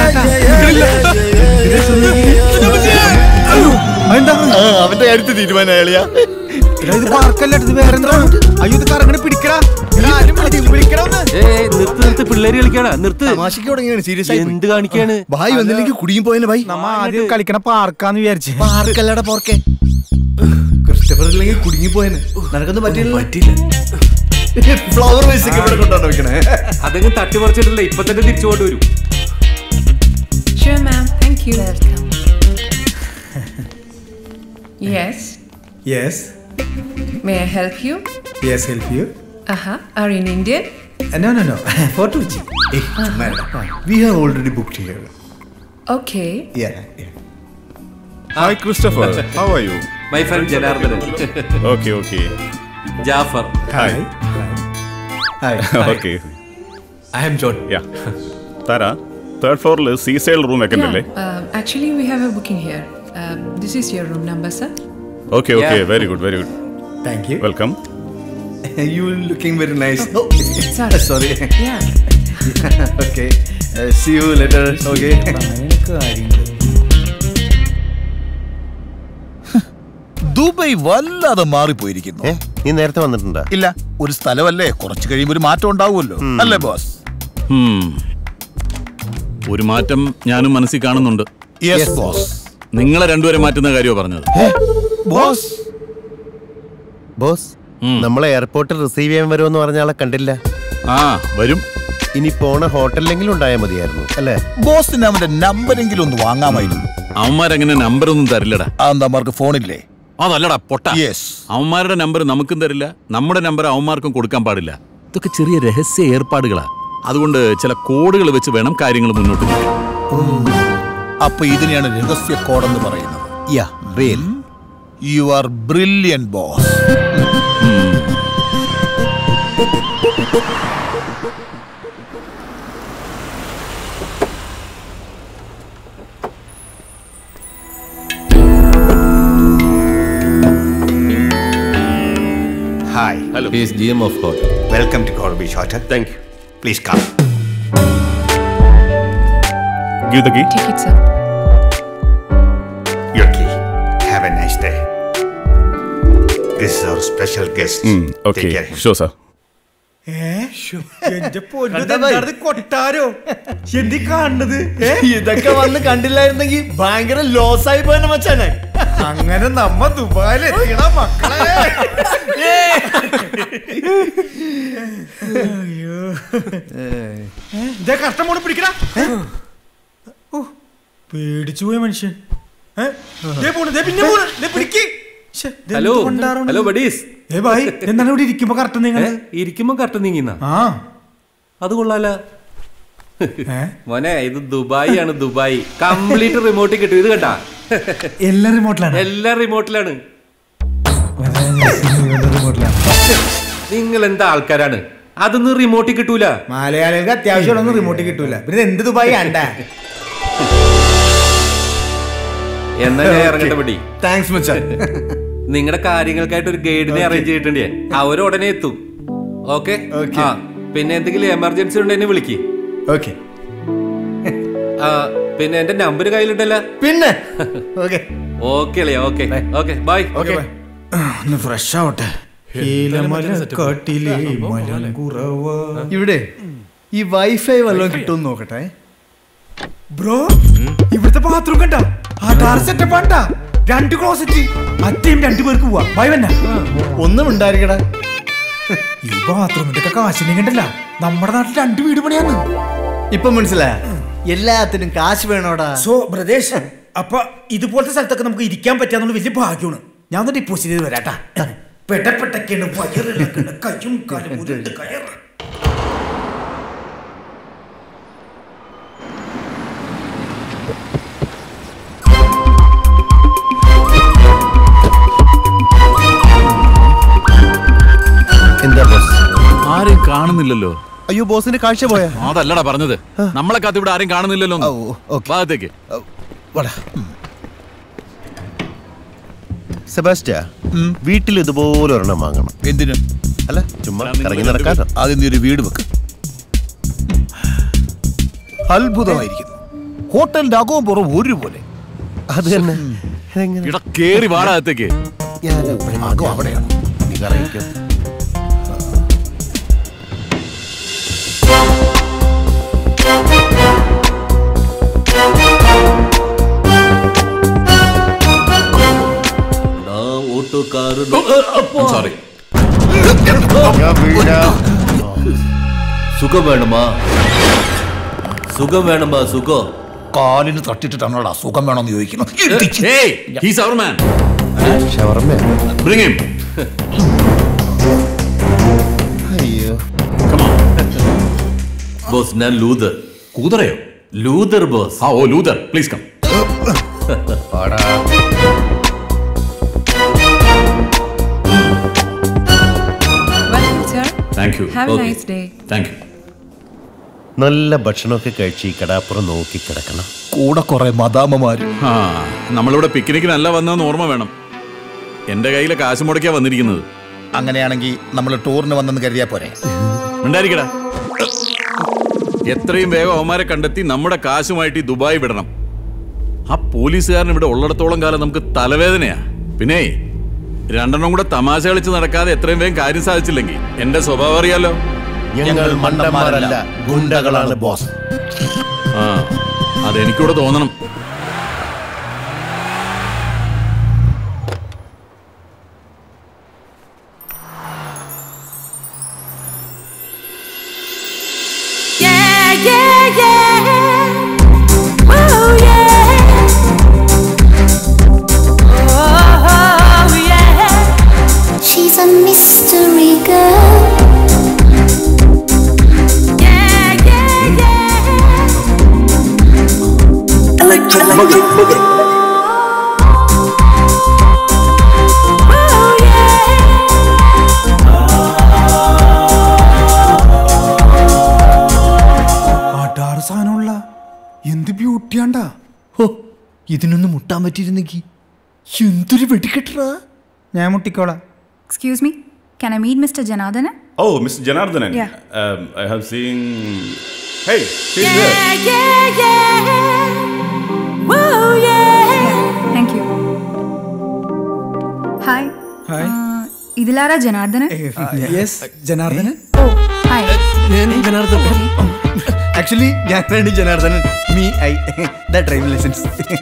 അവന്റെ അടുത്ത് തീരുമാനമായാളിയാ. ഇത് പാർക്കല്ല, ഇത് വേറെ എന്താണ്? അയ്യോ ഇത് കറങ്ങനെ പിടിക്കടാ. നിർത്ത്, പിള്ളേര് കളിക്കാടാ. നിർത്ത്. തമാശക്ക് തുടങ്ങിയാണ്. സീരിയസ് എന്ത് കാണിക്കാണ്? ഭായ് വന്നില്ലെങ്കിൽ കുടുങ്ങി പോയനെ ഭായ്. നമ്മ ആദ്യം കളിക്കണ പാർക്കാന്ന് വിചാരിച്ചു. പാർക്കല്ലടാ പോർക്കെ. ക്രിസ്റ്റഫർ ഇല്ലെങ്കിൽ കുടുങ്ങി പോയനെ. നിനക്കൊന്നും പറ്റില്ല. ഫ്ലവർ വേസ്റ്റ് ഒക്കെ ഇവിടെ കൊണ്ടാണ് വെക്കണേ. അതെങ്കിലും തട്ടി പറിച്ചിട്ടില്ല, ഇപ്പൊ തന്നെ തിരിച്ചു കൊണ്ടുവരും. Sure, ma'am. Thank you. Yes. Yes. May I help you? Yes, help you. Are you in Indian? No. For Tucci. We have already booked here. Okay. Yeah. Hi, Christopher. How are you? My friend Janardhan. Okay. Jafar. Hi. Hi. Okay. I am John. Yeah. Tara, third floor le seaside room ekandelle. Actually, we have a booking here. This is your room number, sir. Okay. Yeah. Very good. Thank you. Welcome. You looking very nice. Oh, sorry. Yeah. Okay. See you later. Okay. Dubai വല്ലാതെ മാറിപ്പോയിരിക്കുന്നു. നീ നേരത്തെ വന്നിട്ടുണ്ടോ? ഇല്ല, ഒരു സ്ഥലമല്ലേ, കുറച്ച് കഴിയുമ്പോൾ ഒരു മാറ്റം ഉണ്ടാവുമല്ലോ, അല്ലേ ബോസ്? ഒരു മാറ്റം ഞാനും മനസ്സിൽ കാണുന്നുണ്ട്. Yes boss. നിങ്ങളെ രണ്ടുപേരെ മാറ്റുന്ന കാര്യമോ പറഞ്ഞത്? ബോസ്, നമ്മളെ എയർപോർട്ടിൽ റിസീവ് ചെയ്യാൻ വരുമെന്ന് പറഞ്ഞ ആളെ കണ്ടില്ല. വരും. ഇനി പോണ ഹോട്ടലിലെങ്കിലും ഉണ്ടായാൽ മതിയായിരുന്നു അല്ലേ? ബോസിന് അവന്റെ നമ്പരെങ്കിലും ഒന്ന് വാങ്ങാമായിരുന്നു. അവന്മാരങ്ങനെ നമ്പറൊന്നും തരില്ലടാ. അവന്മാർക്ക് ഫോണില്ലേ? അതല്ലടാ പൊട്ട. അവന്മാരുടെ നമ്പർ നമുക്കും തരില്ല, നമ്മുടെ നമ്പർ അവന്മാർക്കും കൊടുക്കാൻ പാടില്ല. ഇതൊക്കെ ചെറിയ രഹസ്യ ഏർപ്പാടുകളാ. അതുകൊണ്ട് ചില കോഡുകൾ വെച്ച് വേണം കാര്യങ്ങൾ മുന്നോട്ട് പോകാൻ. അപ്പൊ ഇതിനെയാണ് രഹസ്യ കോഡെന്ന് പറയുന്നത്. You are brilliant boss. Hi. Hello. He is GM of hotel. Welcome to Coral Beach Hotel. Thank you. Please come. Give the key. Take it, sir. Your key. Have a nice day. This is our special guest. Okay. Take care of him. Sure, sir. എന്റെ പൊന്നു കൊട്ടാരോ എന്തി കാണുന്നത്? ഇതൊക്കെ വന്ന് കണ്ടില്ലായിരുന്നെങ്കിൽ ഭയങ്കര loss ആയി പോയ മച്ചാനെ. അങ്ങനെ നമ്മ ദുബായിൽ എത്തിക്കണ മക്കളെ. ഇതേ കഷ്ടം പോണ പിടിക്കണ. പേടിച്ചു പോയ മനുഷ്യൻ. പിന്നെ പിടിക്ക്. Hello buddies. എന്താണ് ഇവിടെ ഇരിക്കുമ്പോ കറക്റ്റ് നീങ്ങുന്ന? അത് കൊള്ളാല മോനെ. ഇത് ദുബായ് ആണ്, ദുബായ്. കംപ്ലീറ്റ് റിമോട്ടിൽ കിട്ടും. ഇത് കേട്ടാ, എല്ലാം റിമോട്ടിലാണ്. നിങ്ങൾ എന്താ ആൾക്കാരാണ്? അതൊന്നും റിമോട്ടിൽ കിട്ടൂല. മലയാളികൾക്ക് അത്യാവശ്യം റിമോട്ടിൽ കിട്ടൂല. പിന്നെ എന്ത് ദുബായ് ആണ്ട. എന്നാ ഇറങ്ങട്ടെ പടി. താങ്ക്സ് മച്ചാൻ. നിങ്ങളുടെ കാര്യങ്ങൾക്കായിട്ട് ഒരു ഗൈഡിനെ അറേഞ്ച് ചെയ്തിട്ടുണ്ടേ. അവർ ഉടനെ എത്തും. ഓക്കെ. പിന്നെ എന്തെങ്കിലും എമർജൻസി ഉണ്ടെന്നെ വിളിക്ക്. ഓക്കെ. പിന്നെ എന്റെ നമ്പർ കയ്യിലുണ്ടല്ലോ. പിന്നെ ഓക്കെ ബൈ. ഫ്രഷ് ആവട്ടെ. ഇവിടെ ഈ വൈഫൈ വല്ലതും കിട്ടുമെന്ന് നോക്കട്ടെ. ബ്രോ, ഇവിടുത്തെ ബാത്റൂം കണ്ട സെറ്റപ്പ് ആണ്ടാ. 2 ക്ലോസറ്റ്, അറ്റയും 2 പേർക്ക് പോവാ. ഭയവന്ന ഒന്നും ഉണ്ടായിരിക്കടാ. ഈ ബാത്റൂമിന്റെ ഒക്കെ കാശിനെ കണ്ടല്ല. നമ്മുടെ നാട്ടിൽ 2 വീട് പണിയാന്ന്. ഇപ്പൊ മനസ്സിലായ? എല്ലാത്തിനും കാശ് വേണോടാ. സോ ബ്രദേശ്, അപ്പൊ ഇതുപോലത്തെ സ്ഥലത്തൊക്കെ നമുക്ക് ഇരിക്കാൻ പറ്റാന്നുള്ള വലിയ ഭാഗ്യമാണ്. ഞാൻ ഒന്ന് ഡിപ്പോസിറ്റ് ചെയ്ത് വരാട്ടാ. പെട്ടപ്പെട്ടൊക്കെയാണ് വയറിളക്കുന്ന കയ്യും കാലും ഉരുണ്ട് കയറ്. ആരും കാണുന്നില്ലല്ലോ. അയ്യോ ബോസിന്റെ കാഴ്ച പോയാ? അതല്ലടാ പറഞ്ഞത്, നമ്മളെ കാത്ത് ഇവിടെ ആരും കാണുന്നില്ലല്ലോ. ഭാഗത്തേക്ക് സെബാസ്റ്റ്യ, വീട്ടിൽ ഇതുപോലെ ഒരെണ്ണം വാങ്ങണം. എന്തിനു? അല്ല ചുമ്മാ ഇറങ്ങി നടക്കാനോ. ആദ്യം നീ ഒരു വീട് വെക്ക്. അത്ഭുതമായിരിക്കുന്നു. ഹോട്ടലിന്റെ അകവും പുറവും ഒരുപോലെ. അത് തന്നെ. കേറി വാടകത്തേക്ക്. അകം അവിടെയാണ്. നീ കറിയിക്കും. സോറി. സുഖം വേണമാ, സുഖം വേണമാ, സുഖം. കാലിന് തട്ടിട്ടിട്ടാണോടാ സുഖം വേണമെന്ന് ചോദിക്കുന്നു. ബോസ് ഞാൻ ലൂതർ. കൂതറയോ? Luther boss. Oh Luther, please come. Thank you. Have a nice day. Thank you. നല്ല ഭക്ഷണമൊക്കെ കഴിച്ച് ഈ കടാപ്പുറം നോക്കി കിടക്കണം. കൂടെ കുറെ മദാമ്മമാര്. നമ്മളിവിടെ പിക്നിക്കിനല്ല വന്നതെന്ന് ഓർമ്മ വേണം. എന്റെ കയ്യിലെ കാശ് മുടക്കിയാ വന്നിരിക്കുന്നത്. അങ്ങനെയാണെങ്കിൽ നമ്മൾ ടൂറിന് വന്നെന്ന് കരുതിയാ പോരെ? ഉണ്ടായിരിക്കടാ. എത്രയും വേഗം അവന്മാരെ കണ്ടെത്തി നമ്മുടെ കാശുമായിട്ട് ഈ ദുബായ് വിടണം. ആ പോലീസുകാരൻ ഇവിടെ ഉള്ളിടത്തോളം കാലം നമുക്ക് തലവേദനയാ. പിന്നെ രണ്ടെണ്ണം കൂടെ തമാശ കളിച്ച് നടക്കാതെ എത്രയും വേഗം കാര്യം സാധിച്ചില്ലെങ്കിൽ എന്റെ സ്വഭാവം അറിയാലോ. ഞങ്ങൾ മണ്ടന്മാരല്ല, ഗുണ്ടകളാണ് ബോസ്. അതെനിക്കൂടെ തോന്നണം. She's a mystery girl. Electric boogie. ആട്ടാറ് സാധനമുള്ള എന്ത് ബ്യൂട്ടിയാണ്ടാ. ഇതിനൊന്ന് മുട്ടാൻ പറ്റിയിരുന്നെങ്കിൽ എന്തൊരു വെടിക്കെട്ടാ. ഞാൻ മുട്ടിക്കോളാം. Excuse me, can I meet Mr. Janardhanan? Oh, Mr. Janardhanan. Yeah. I have seen. Hey, she's there. Yeah. Whoa, yeah. Thank you. Hi. Hi. ഇതിലാരാ Janardhanan? Yes, Janardhanan. Oh, hi. Janardhanan. Actually ഞാൻ Janardhanan. Me, that driving license.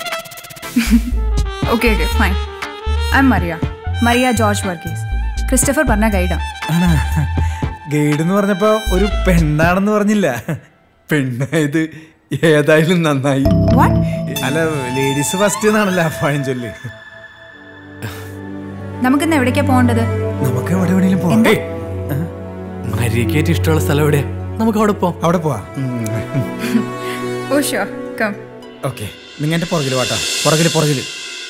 Okay, fine. I'm Maria George Varghese. Christopher പറഞ്ഞ ഗൈഡാ. Guide എന്ന് പറഞ്ഞപ്പോ ഒരു പെണ്ണാണെന്ന് പറഞ്ഞില്ല. പെണ്ണായത് ഏതായാലും നന്നായി. അല്ല, ലേഡീസ് ഫസ്റ്റ് എന്നാണല്ലോ പഴഞ്ചൊല്ല്. നമുക്കിന്ന് എവിടേക്കാ പോകേണ്ടത്? നമുക്ക് എവിടെ വേണേലും പോവാം. മരിയയ്ക്ക് ഏറ്റവും ഇഷ്ടമുള്ള സ്ഥലം എവിടെയാ? നമുക്ക് അവിടെ പോവാം. അവിടെ പോവാ. ഓ ഷുവർ, കം. ഓക്കെ, നിങ്ങൾ എന്റെ പുറകില് വാട്ടാ. പുറകില്.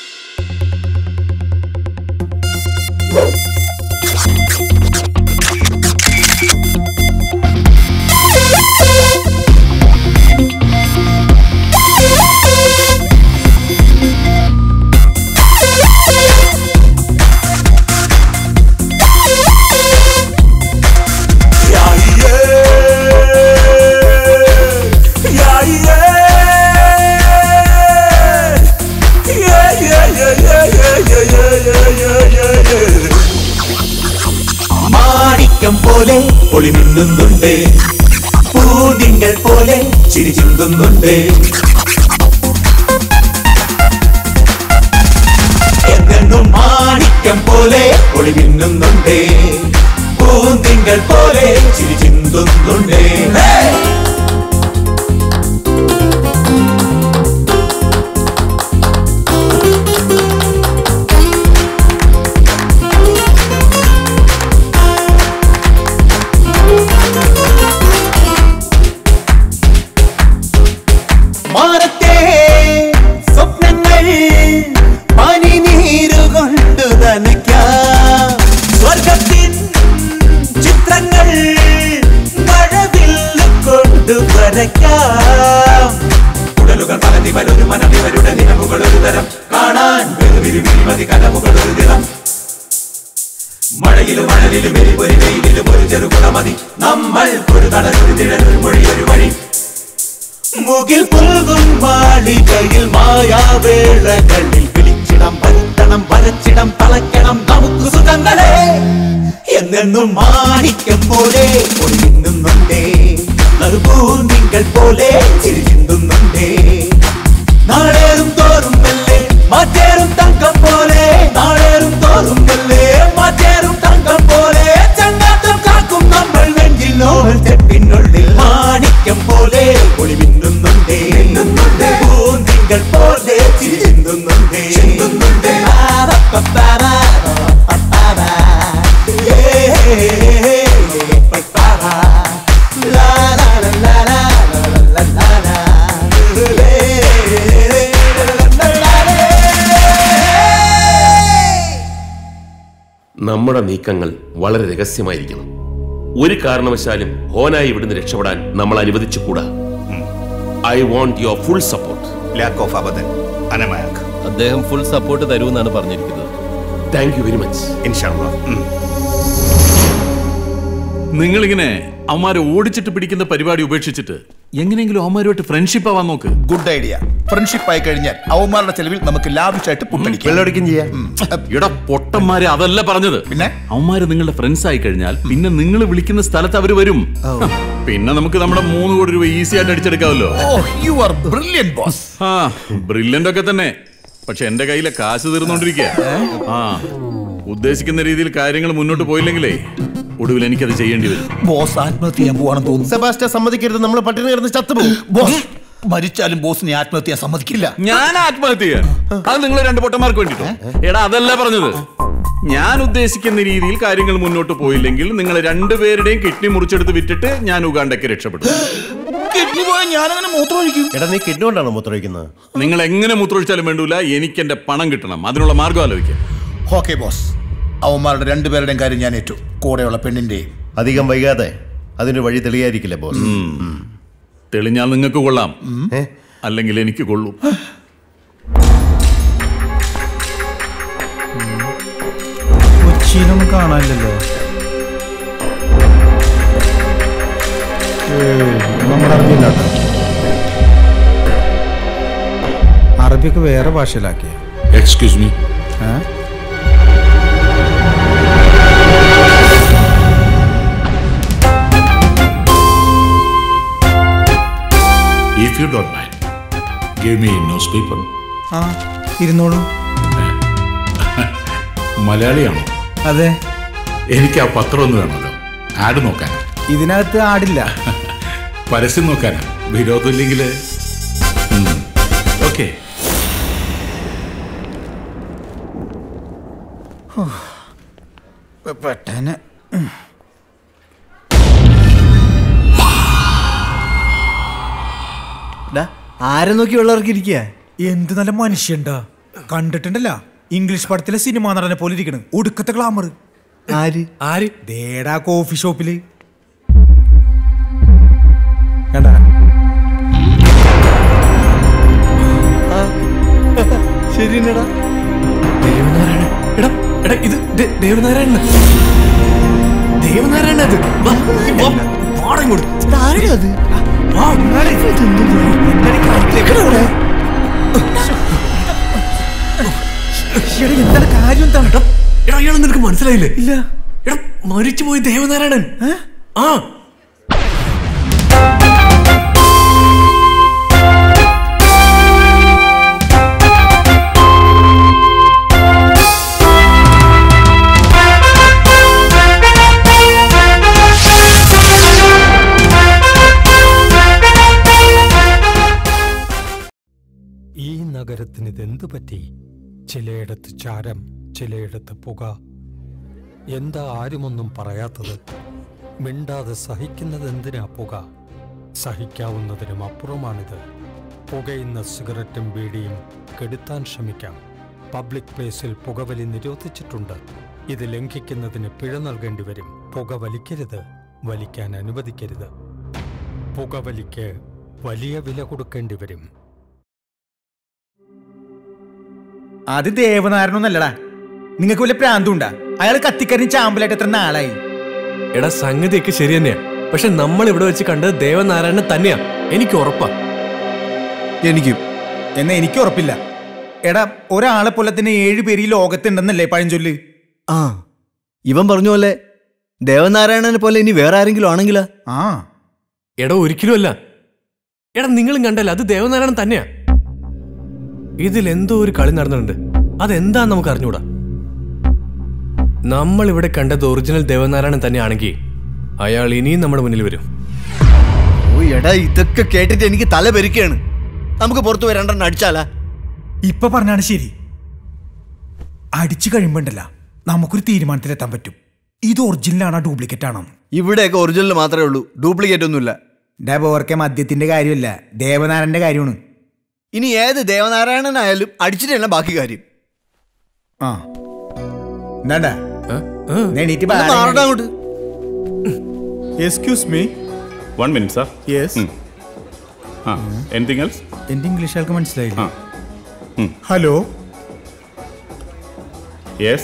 മാണിക്യം പോലെ ഒളി മിന്നുന്നുണ്ട്, പൂതിങ്കൾ പോലെ ചിരി ചിന്തുന്നുണ്ട്. എന്നും മാണിക്യം പോലെ ഒളി മിന്നുന്നുണ്ട്, പൂതിങ്കൾ പോലെ ചിരി ചിന്തുന്നുണ്ട്. മാനത്തെ സ്വപ്നങ്ങൾ പനിനീരുകൊണ്ടു നനയ്ക്കാം, സ്വർഗത്തിൻ ചിത്രങ്ങൾ വരയ്ക്കാം. ഉടലുകൾ പലതിവരൊരു മനമിവരുടെ നിലവുകൾ ഒരു തരം കാണാൻ വെറുവിരുമതി കലമുകൾ ഒരു ദിനം. മഴയിലും മഴലിലും എരിപൊരി വെയിലും ഒരു ചെറുകുളമതി നമ്മൾ ഒരു തടലൊരു തിഴലൊരു മൊഴിയൊരു വഴി. മുകിൽ പുൽകും മാളികയിൽ മായാവേളകളിൽ വിളിച്ചിടം വരുത്തണം വരച്ചിടം തളയ്ക്കണം നമുക്ക് സുഖങ്ങളെ എന്നെന്നും മാണിക്യം പോലെ ഒളിമിന്നുന്നുണ്ടേ. നറുപൂന്തിങ്കൾ പോലെ ചിരി ചിന്തുന്നുണ്ടേ. നാളേറും തോറും മെല്ലെ മാറ്റേറും തങ്കം പോലെ. നാളേറും തോറും മെല്ലെ മാറ്റേറും തങ്കം പോലെ. ചങ്ങാത്തം കാക്കും നമ്മൾ നെഞ്ചിൽ നോവൽ ചെപ്പിനുള്ളിൽ മാണിക്യം പോലെ ഒളിമിന്നുന്നുണ്ടേ. പൂന്തിങ്കൾ പോലെ ചിരി ചിന്തുന്നുണ്ടേ. നമ്മുടെ നീക്കങ്ങൾ വളരെ രഹസ്യമായിരിക്കണം. ഒരു കാരണവശാലും ഹോനായി ഇവിടുന്ന് രക്ഷപ്പെടാൻ നമ്മൾ അനുവദിച്ചുകൂടാ. I want your full support. Lack of അബദൻ അനമാക്. അദ്ദേഹം ഫുൾ സപ്പോർട്ട് തരുമെന്നാണ് പറഞ്ഞിരിക്കുന്നത്. Thank you very much. ഇൻഷാല്ലാ. നിങ്ങളിങ്ങനെ അവന്മാരെ ഓടിച്ചിട്ട് പിടിക്കുന്ന പരിപാടി ഉപേക്ഷിച്ചിട്ട് എങ്ങനെയെങ്കിലും അവന്മാരുമായിട്ട് ഫ്രണ്ട്ഷിപ്പ് ആവാൻ നോക്ക്. Good idea. ഫ്രണ്ട്ഷിപ്പ് ആയി കഴിഞ്ഞാൽ അവന്മാരുടെ ചെലവിൽ നമുക്ക് ലാവിഷായിട്ട് വെള്ളമടിക്കും ചെയ്യാം. എടാ പൊട്ടന്മാരെ, അതല്ല പറഞ്ഞത്. പിന്നെ അവന്മാര് നിങ്ങളുടെ ഫ്രണ്ട്സ് ആയി കഴിഞ്ഞാൽ പിന്നെ നിങ്ങൾ വിളിക്കുന്ന സ്ഥലത്ത് അവര് വരും. പിന്നെ നമുക്ക് നമ്മുടെ 3 കോടി രൂപ ഈസി ആയിട്ട് അടിച്ചെടുക്കാമല്ലോ. ബ്രില്യന്റ് ഒക്കെ തന്നെ. പക്ഷെ എന്റെ കയ്യിലെ കാശ് തീർന്നോണ്ടിരിക്കുക. ഉദ്ദേശിക്കുന്ന രീതിയിൽ കാര്യങ്ങൾ മുന്നോട്ട് പോയില്ലെങ്കിലേ ഒടുവിൽ എനിക്കത് ചെയ്യേണ്ടി വരും. ബോസ് ആത്മഹത്യ ചെയ്യാൻ പോവാണെന്ന് തോന്നുന്നു. സെബാസ്റ്റ്യൻ സമ്മതിക്കരുത്. നമ്മൾ പട്ടിണി കിടന്ന് ചത്തുപോകും. ബോസ് മരിച്ചാലും ബോസിനെ ആത്മഹത്യ സമ്മതിക്കില്ല. ഞാൻ ആത്മഹത്യ ചെയ്യാൻ? അത് നിങ്ങൾ 2 പൊട്ടന്മാർക്ക് വേണ്ടിട്ടോ? എടാ അതല്ല പറഞ്ഞത്. ഞാൻ ഉദ്ദേശിക്കുന്ന രീതിയിൽ കാര്യങ്ങൾ മുന്നോട്ട് പോയില്ലെങ്കിൽ നിങ്ങൾ 2 പേരുടെയും കിഡ്നി മുറിച്ചെടുത്ത് വിറ്റിട്ട് ഞാൻ ഉഗാണ്ടയ്ക്ക് രക്ഷപ്പെടും. കിഡ്നി പോയാൽ ഞാനങ്ങനെ മൂത്രമൊഴിക്കും. എടാ നീ കിഡ്നി കൊണ്ടാണോ മൂത്രമൊഴിക്കുന്നത്? നിങ്ങൾ എങ്ങനെ മൂത്രമൊഴിച്ചാലും വേണ്ടൂല, എനിക്ക് എന്റെ പണം കിട്ടണം. അതിനുള്ള മാർഗം ആലോചിക്കാം. ഓക്കെ ബോസ്, അവന്മാരുടെ 2 പേരുടെയും കാര്യം ഞാൻ ഏറ്റു. കൂടെയുള്ള പെണ്ണിന്റെയും. അധികം വൈകാതെ അതിന് വഴി തെളിയായിരിക്കില്ല ബോസ്. തെളിഞ്ഞാൽ നിങ്ങൾക്ക് കൊള്ളാം, അല്ലെങ്കിൽ എനിക്ക് കൊള്ളും. കൊച്ചിയിലൊന്നും കാണാനില്ലല്ലോ. നമ്മുടെ അറബിയില്ല. അറബിയൊക്കെ വേറെ ഭാഷയിലാക്കിയ. Excuse me. If you don't mind, give me a newspaper. ഇരുന്നോളൂ. മലയാളിയാണോ? അതെ. എനിക്ക് ആ പത്രം ഒന്ന് വേണമല്ലോ. ആഡ് നോക്കാൻ. ഇതിനകത്ത് ആടില്ല. പരസ്യം നോക്കാനാ. വിരോധമില്ലെങ്കിൽ ഓക്കെ. പെട്ടെന്ന് ആരെ നോക്കി ഉള്ളവർക്ക് ഇരിക്കുക. എന്ത് നല്ല മനുഷ്യണ്ടാ. കണ്ടിട്ടുണ്ടല്ല, ഇംഗ്ലീഷ് പടത്തിലെ സിനിമ നടനെ പോലെ ഇരിക്കണ്. ഒടുക്കത്തെ ഗ്ലാമർ. ആര് ആര് ദേടാ കോഫി ഷോപ്പില് കണ്ടാ. ശരിയെടാ. ദേവനാരായണ. എടാ എടാ ഇത് ദേവനാരായണ. ദേവനാരായണ അത്. ആരുടെ അത്? എന്താണ് കാര്യം? എന്താണ്? എടാ അയാൾ നിനക്ക് മനസ്സിലായില്ലേ? ഇല്ല. എടാ മരിച്ചുപോയി ദേവനാരായണൻ. ആ ഈ നഗരത്തിന് ഇതെന്തു പറ്റി? ചിലയിടത്ത് ചാരം, ചിലയിടത്ത് പുക. എന്താ ആരുമൊന്നും പറയാത്തത്? മിണ്ടാതെ സഹിക്കുന്നത് എന്തിനാ പുക? സഹിക്കാവുന്നതിനും അപ്പുറമാണിത്. പുകയുന്ന സിഗരറ്റും ബീഡിയും കെടുത്താൻ ശ്രമിക്കാം. പബ്ലിക് പ്ലേസിൽ പുകവലി നിരോധിച്ചിട്ടുണ്ട്. ഇത് ലംഘിക്കുന്നതിന് പിഴ നൽകേണ്ടി വരും. പുക വലിക്കരുത്, വലിക്കാൻ അനുവദിക്കരുത്. പുകവലിക്ക് വലിയ വില കൊടുക്കേണ്ടി വരും. അത് ദേവനാരായണൊന്നല്ലടാ. നിങ്ങൾക്ക് വല്ല പ്രാന്തുണ്ടാ? അയാൾ കത്തിക്കരിഞ്ഞ് ചാമ്പലായിട്ട് എത്ര നാളായി. എടാ സംഗതിയൊക്കെ ശരി തന്നെയാ, പക്ഷെ നമ്മൾ ഇവിടെ വെച്ച് കണ്ടത് ദേവനാരായണൻ തന്നെയാ. എനിക്ക് ഉറപ്പാ. എനിക്കും. എന്നാ എനിക്ക് ഉറപ്പില്ല. എടാ ഒരാളെ പോലെ തന്നെ 7 പേര് ഈ ലോകത്തുണ്ടെന്നല്ലേ പഴഞ്ചൊല്ല്? ആ, ഇവൻ പറഞ്ഞ പോലെ ദേവനാരായണനെ പോലെ ഇനി വേറെ ആരെങ്കിലും ആണെങ്കിലാ? ആ എടാ ഒരിക്കലും അല്ല. എടാ നിങ്ങളും കണ്ടല്ല, അത് ദേവനാരായണൻ തന്നെയാ. ഇതിൽ എന്തോ ഒരു കളി നടന്നിട്ടുണ്ട്. അതെന്താന്ന് നമുക്ക് അറിഞ്ഞൂടാ. നമ്മൾ ഇവിടെ കണ്ടത് ഒറിജിനൽ ദേവനാരായണൻ തന്നെയാണെങ്കിൽ അയാൾ ഇനിയും നമ്മുടെ മുന്നിൽ വരും. ഓ എടാ, ഇതൊക്കെ കേട്ടിട്ട് എനിക്ക് തല പെരുക്കുകയാണ്. നമുക്ക് പുറത്തു വരണ്ടെന്ന് അടിച്ചാലാ? ഇപ്പൊ പറഞ്ഞാണ് ശരി. അടിച്ചു കഴിയുമ്പോണ്ടല്ല നമുക്കൊരു തീരുമാനത്തിലെത്താൻ പറ്റും. ഇത് ഒറിജിനലാണോ ഡ്യൂപ്ലിക്കേറ്റ് ആണോ? ഇവിടെയൊക്കെ ഒറിജിനൽ മാത്രമേ ഉള്ളൂ, ഡ്യൂപ്ലിക്കേറ്റ് ഒന്നുമില്ല. ഡബോർക്കെ മദ്യത്തിന്റെ കാര്യമല്ല, ദേവനാരായണന്റെ കാര്യമാണ്. ഇനി ഏത് ദേവനാരായണനായാലും അടിച്ചിട്ട് തന്നെ ബാക്കി കാര്യം. ആ എന്താണ്ടാ അങ്ങോട്ട്. Excuse me. 1 minute, sir. Yes. Anything else? എന്റെ ഇംഗ്ലീഷ് ആൾക്ക് മനസ്സിലായില്ല. ഹലോ. Yes.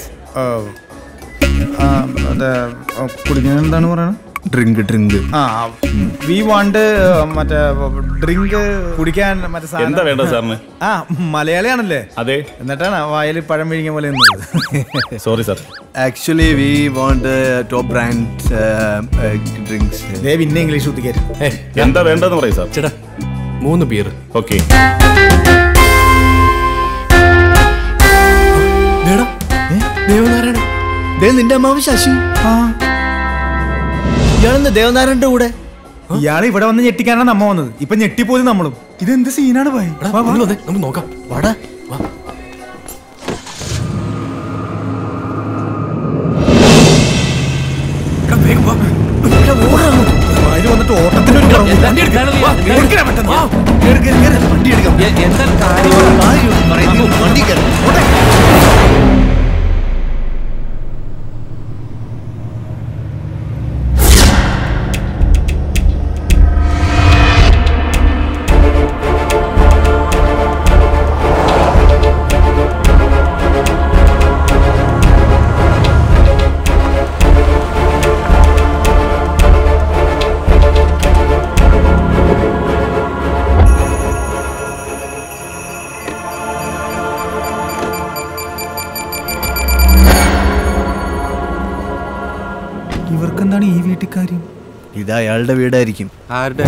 കുടിക്കാൻ എന്താണ് പറയണത്? ഡ്രിങ്ക്. വി വാണ്ട് മറ്റേ ഡ്രിങ്ക് കുടിക്കാൻ. എന്താ വേണ്ടത് സാറിന്? ആ മലയാളിയാണല്ലേ? അതെ. എന്നിട്ടാണ് വായിൽ പഴം വിഴിഞ്ഞ പോലെ. Sorry sir. Actually we want top brand drinks. പിന്നെ ഇംഗ്ലീഷ് കുത്തിക്കരുത്. എന്താ വേണ്ടതെന്ന് പറയും സാർ. ചേട്ടാ 3 ബിയർ. ഓക്കെ. ദേവനാരായണൻ. നിന്റെ അമ്മാവ് ശശി. ഇയാളെന്താ ദേവനാരായണന്റെ കൂടെ? ഇയാൾ ഇവിടെ വന്ന് ഞെട്ടിക്കാനാണ് നമ്മ വന്നത്. ഇപ്പൊ ഞെട്ടിപ്പോയത് നമ്മളും. ഇതെന്ത് സീനാണ് ഭായി? നമുക്ക് നോക്കാം. വാടാ. വന്നിട്ട് ഓട്ടത്തിന്റെ ഒരു വണ്ടി എടുക്കാം. ഇവർക്കെന്താണ് ഈ വീട്ടിൽ കാര്യം? ഇത് അയാളുടെ വീടായിരിക്കും. ആരുടെ?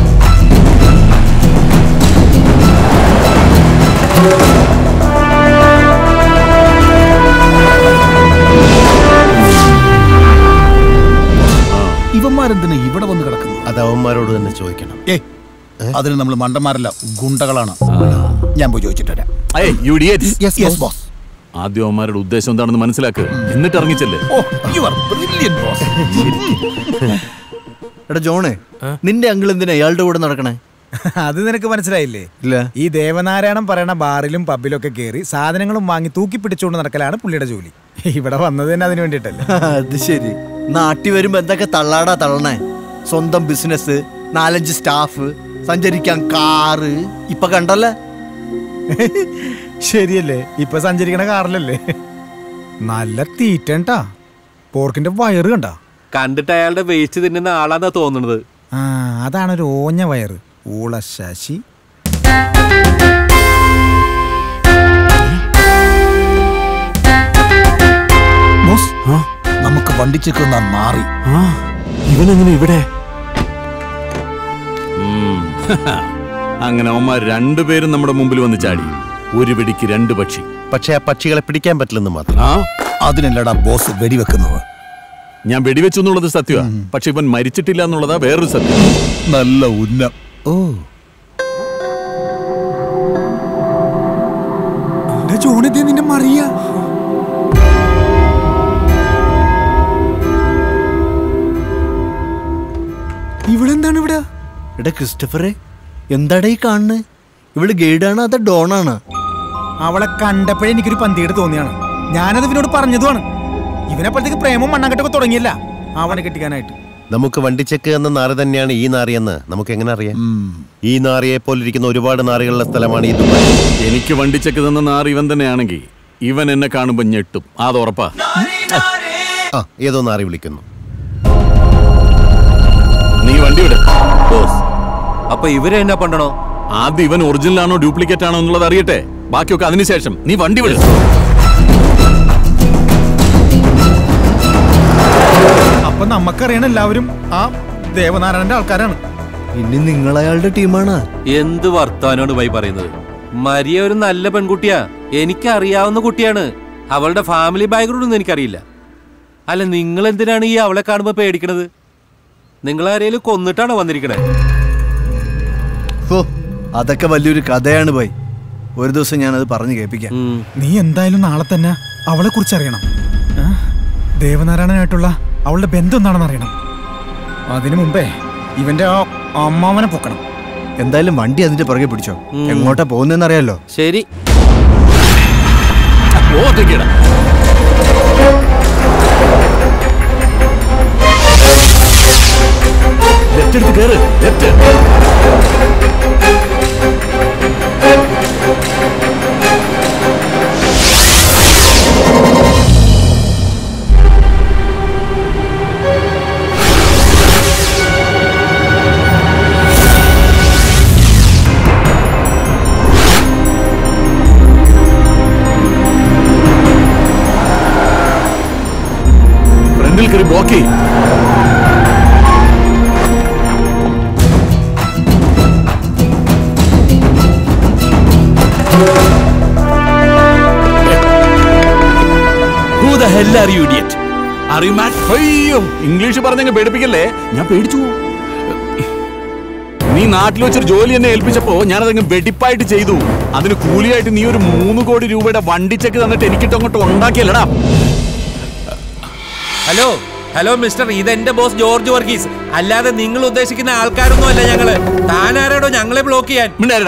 ഇവന്മാരെന്തിനാ ഇവിടെ വന്ന് കിടക്കുന്നു? അത് അവന്മാരോട് തന്നെ ചോദിക്കണം. അതിന് നമ്മൾ മണ്ടന്മാരല്ല, ഗുണ്ടകളാണ്. ഞാൻ പോയി ചോദിച്ചിട്ട് വരാം. ആദ്യം അവന്മാരുടെ ഉദ്ദേശം എന്താണെന്ന് മനസ്സിലാക്കുക, എന്നിട്ട് ഇറങ്ങിച്ചല്ലേ. എടാ ജോണേ, നിന്റെ അങ്കിൾ എന്തിനാ അയാളുടെ കൂടെ നടക്കണേ? അത് നിനക്ക് മനസ്സിലായില്ലേ? ഇല്ല. ഈ ദേവനാരായണൻ പറയണ ബാറിലും പബ്ബിലും ഒക്കെ കയറി സാധനങ്ങളും വാങ്ങി തൂക്കി പിടിച്ചുകൊണ്ട് നടക്കലാണ് പുള്ളിയുടെ ജോലി. ഇവിടെ വന്നത് തന്നെ അതിന് വേണ്ടിട്ടല്ലേ. അത് ശരി. നാട്ടി വരുമ്പോ എന്തൊക്കെ തള്ളാടാ തള്ളണേ. സ്വന്തം ബിസിനസ്, 4-5 സ്റ്റാഫ്, സഞ്ചരിക്കാൻ കാറ്. ഇപ്പൊ കണ്ടല്ലേ? ശരിയല്ലേ? ഇപ്പൊ സഞ്ചരിക്കണ കാറിലല്ലേ? നല്ല തീറ്റണ്ടാ. പോർക്കിന്റെ വയറ് കണ്ട? കണ്ടിട്ട് അയാളുടെ വേസ്റ്റ് തിന്നുന്ന ആളാന്നാ തോന്നുന്നത്. അതാണ് ഒരു ഓഞ്ഞ വയറ്. ഊള ശശി. നമുക്ക് വണ്ടിച്ചേക്കുന്ന മാറി. ഇവനെങ്ങനെ ഇവിടെ? അങ്ങനെ അവന്മാർ 2 പേരും നമ്മുടെ മുമ്പിൽ വന്ന് ചാടി. ഒരു വെടിക്ക് 2 പക്ഷി. പക്ഷെ ആ പക്ഷികളെ പിടിക്കാൻ പറ്റില്ലെന്ന് മാത്രം. അതിനല്ലടാ ബോസ് വെടിവെക്കുന്നത്. ഞാൻ വെടിവെച്ചു എന്നുള്ളത് സത്യമാണ്, പക്ഷെ ഇവൻ മരിച്ചിട്ടില്ല എന്നുള്ളതാ വേറൊരു സത്യം. നല്ല ഉന്നം. നിന്റെ മറിയ ഇവിടെ എന്താണ്? ഇവിടെ എടാ ക്രിസ്റ്റഫറെ, എന്താടാ ഈ കാണുന്നത്? ഇവിടെ ഗൈഡാണ് അതോ ഡോണാണ്? അവളെ കണ്ടപ്പോഴേ എനിക്കൊരു പന്തികേട് തോന്നിയാണ്. ഞാനത് ഇവനോട് പറഞ്ഞതുമാണ്. ഇവനെപ്പോഴത്തേക്ക് പ്രേമവും മണ്ണാങ്കട്ടൊക്കെ തുടങ്ങിയല്ല അവനെ കെട്ടിക്കാനായിട്ട്. നമുക്ക് വണ്ടിച്ചെക്ക് എന്ന നാറി തന്നെയാണ് ഈ നാറിയെന്ന് നമുക്ക് എങ്ങനെ അറിയാം? ഈ നാറിയെ പോലിരിക്കുന്ന ഒരുപാട് നാറികളുടെ സ്ഥലമാണ് ഈ ദുബായ്. എനിക്ക് വണ്ടിച്ചെക്ക് തന്ന നാറി ഇവൻ തന്നെയാണെങ്കിൽ ഇവൻ എന്നെ കാണുമ്പോ ഞെട്ടും, അത് ഉറപ്പാ. ഏതോ നാറി വിളിക്കുന്നു. നീ വണ്ടി വിട് ബോസ്. അപ്പൊ ഇവരെ എന്നാ പണ്ടണോ? ആദ്യം ഇവൻ ഒറിജിനൽ ആണോ ഡ്യൂപ്ലിക്കേറ്റ് ആണോ എന്നുള്ളത് അറിയട്ടെ, ബാക്കിയൊക്കെ അതിനുശേഷം. നീ വണ്ടി വിട്. അപ്പൊ നമുക്കറിയണ എല്ലാവരും ആ ദേവനാരായണന്റെ ആൾക്കാരാണ്. ഇനി നിങ്ങൾ അയാളുടെ ടീമാണ്. എന്ത് വർത്താനോട് പോയി പറയുന്നത്? മരിയ ഒരു നല്ല പെൺകുട്ടിയാ, എനിക്കറിയാവുന്ന കുട്ടിയാണ്. അവളുടെ ഫാമിലി ബാക്ക്ഗ്രൗണ്ട് ഒന്നും എനിക്കറിയില്ല. അല്ല, നിങ്ങൾ എന്തിനാണ് ഈ അവളെ കാണുമ്പോ പേടിക്കണത്? നിങ്ങളാരേലും കൊന്നിട്ടാണോ വന്നിരിക്കണേ? അതൊക്കെ വലിയൊരു കഥയാണ് ബൈ. ഒരു ദിവസം ഞാനത് പറഞ്ഞു കേൾപ്പിക്കാം. നീ എന്തായാലും നാളെ തന്നെ അവളെ കുറിച്ച് അറിയണം. ദേവനാരായണനായിട്ടുള്ള അവളുടെ ബന്ധം എന്താണെന്ന് അറിയണം. അതിനു മുമ്പേ ഇവന്റെ ആ അമ്മാവനെ പൊക്കണം. എന്തായാലും വണ്ടി അതിന്റെ പുറകെ പിടിച്ചോ. എങ്ങോട്ടാ പോകുന്നതെന്ന് അറിയാലോ. ശരി. ലെഫ്റ്റ് എടുത്ത് കേറ്. ലെഫ്റ്റ്. ഫ്രണ്ടിൽ കയറി ബ്ലോക്ക് ചെയ്യും. ഇംഗ്ലീഷ് പറഞ്ഞങ്ങ് പേടിപ്പിക്കല്ലേ, ഞാൻ പേടിച്ചു. നീ നാട്ടിൽ വെച്ചൊരു ജോലി എന്നെ ഏൽപ്പിച്ചപ്പോ ഞാനതങ്ങ് വെടിപ്പായിട്ട് ചെയ്തു. അതിന് കൂലിയായിട്ട് നീ ഒരു 3 കോടി രൂപയുടെ വണ്ടിച്ചെക്ക് തന്നിട്ട് എനിക്കിട്ട് അങ്ങോട്ട് ഉണ്ടാക്കിയല്ലടാ. ഹലോ ഹലോ മിസ്റ്റർ, ഇതെന്റെ ബോസ് ജോർജ് വർഗീസ്. അല്ലാതെ നിങ്ങൾ ഉദ്ദേശിക്കുന്ന ആൾക്കാരൊന്നും അല്ല ഞങ്ങള്. താനാരാടോ ഞങ്ങളെ ബ്ലോക്ക് ചെയ്യാൻ?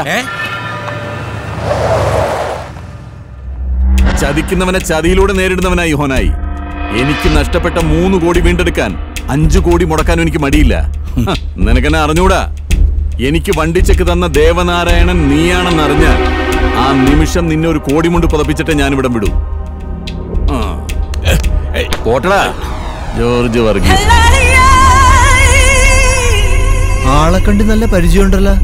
ചതിക്കുന്നവനെ ചതിയിലൂടെ നേരിടുന്നവനായി ഹോനായി. എനിക്ക് നഷ്ടപ്പെട്ട 3 കോടി വീണ്ടെടുക്കാൻ 5 കോടി മുടക്കാനും എനിക്ക് മടിയില്ല. നിനക്കെന്നെ അറിഞ്ഞൂടാ. എനിക്ക് വണ്ടിച്ചെക്ക് തന്ന ദേവനാരായണൻ നീയാണെന്നറിഞ്ഞാൽ ആ നിമിഷം നിന്നെ ഒരു കോടി മുണ്ട് പുതപ്പിച്ചിട്ട് ഞാനിവിടെ വിടൂ. പോട്ടടാ ജോർജ് വർഗീസ്. ആളെ കണ്ട് നല്ല പരിചയമുണ്ടല്ലോ.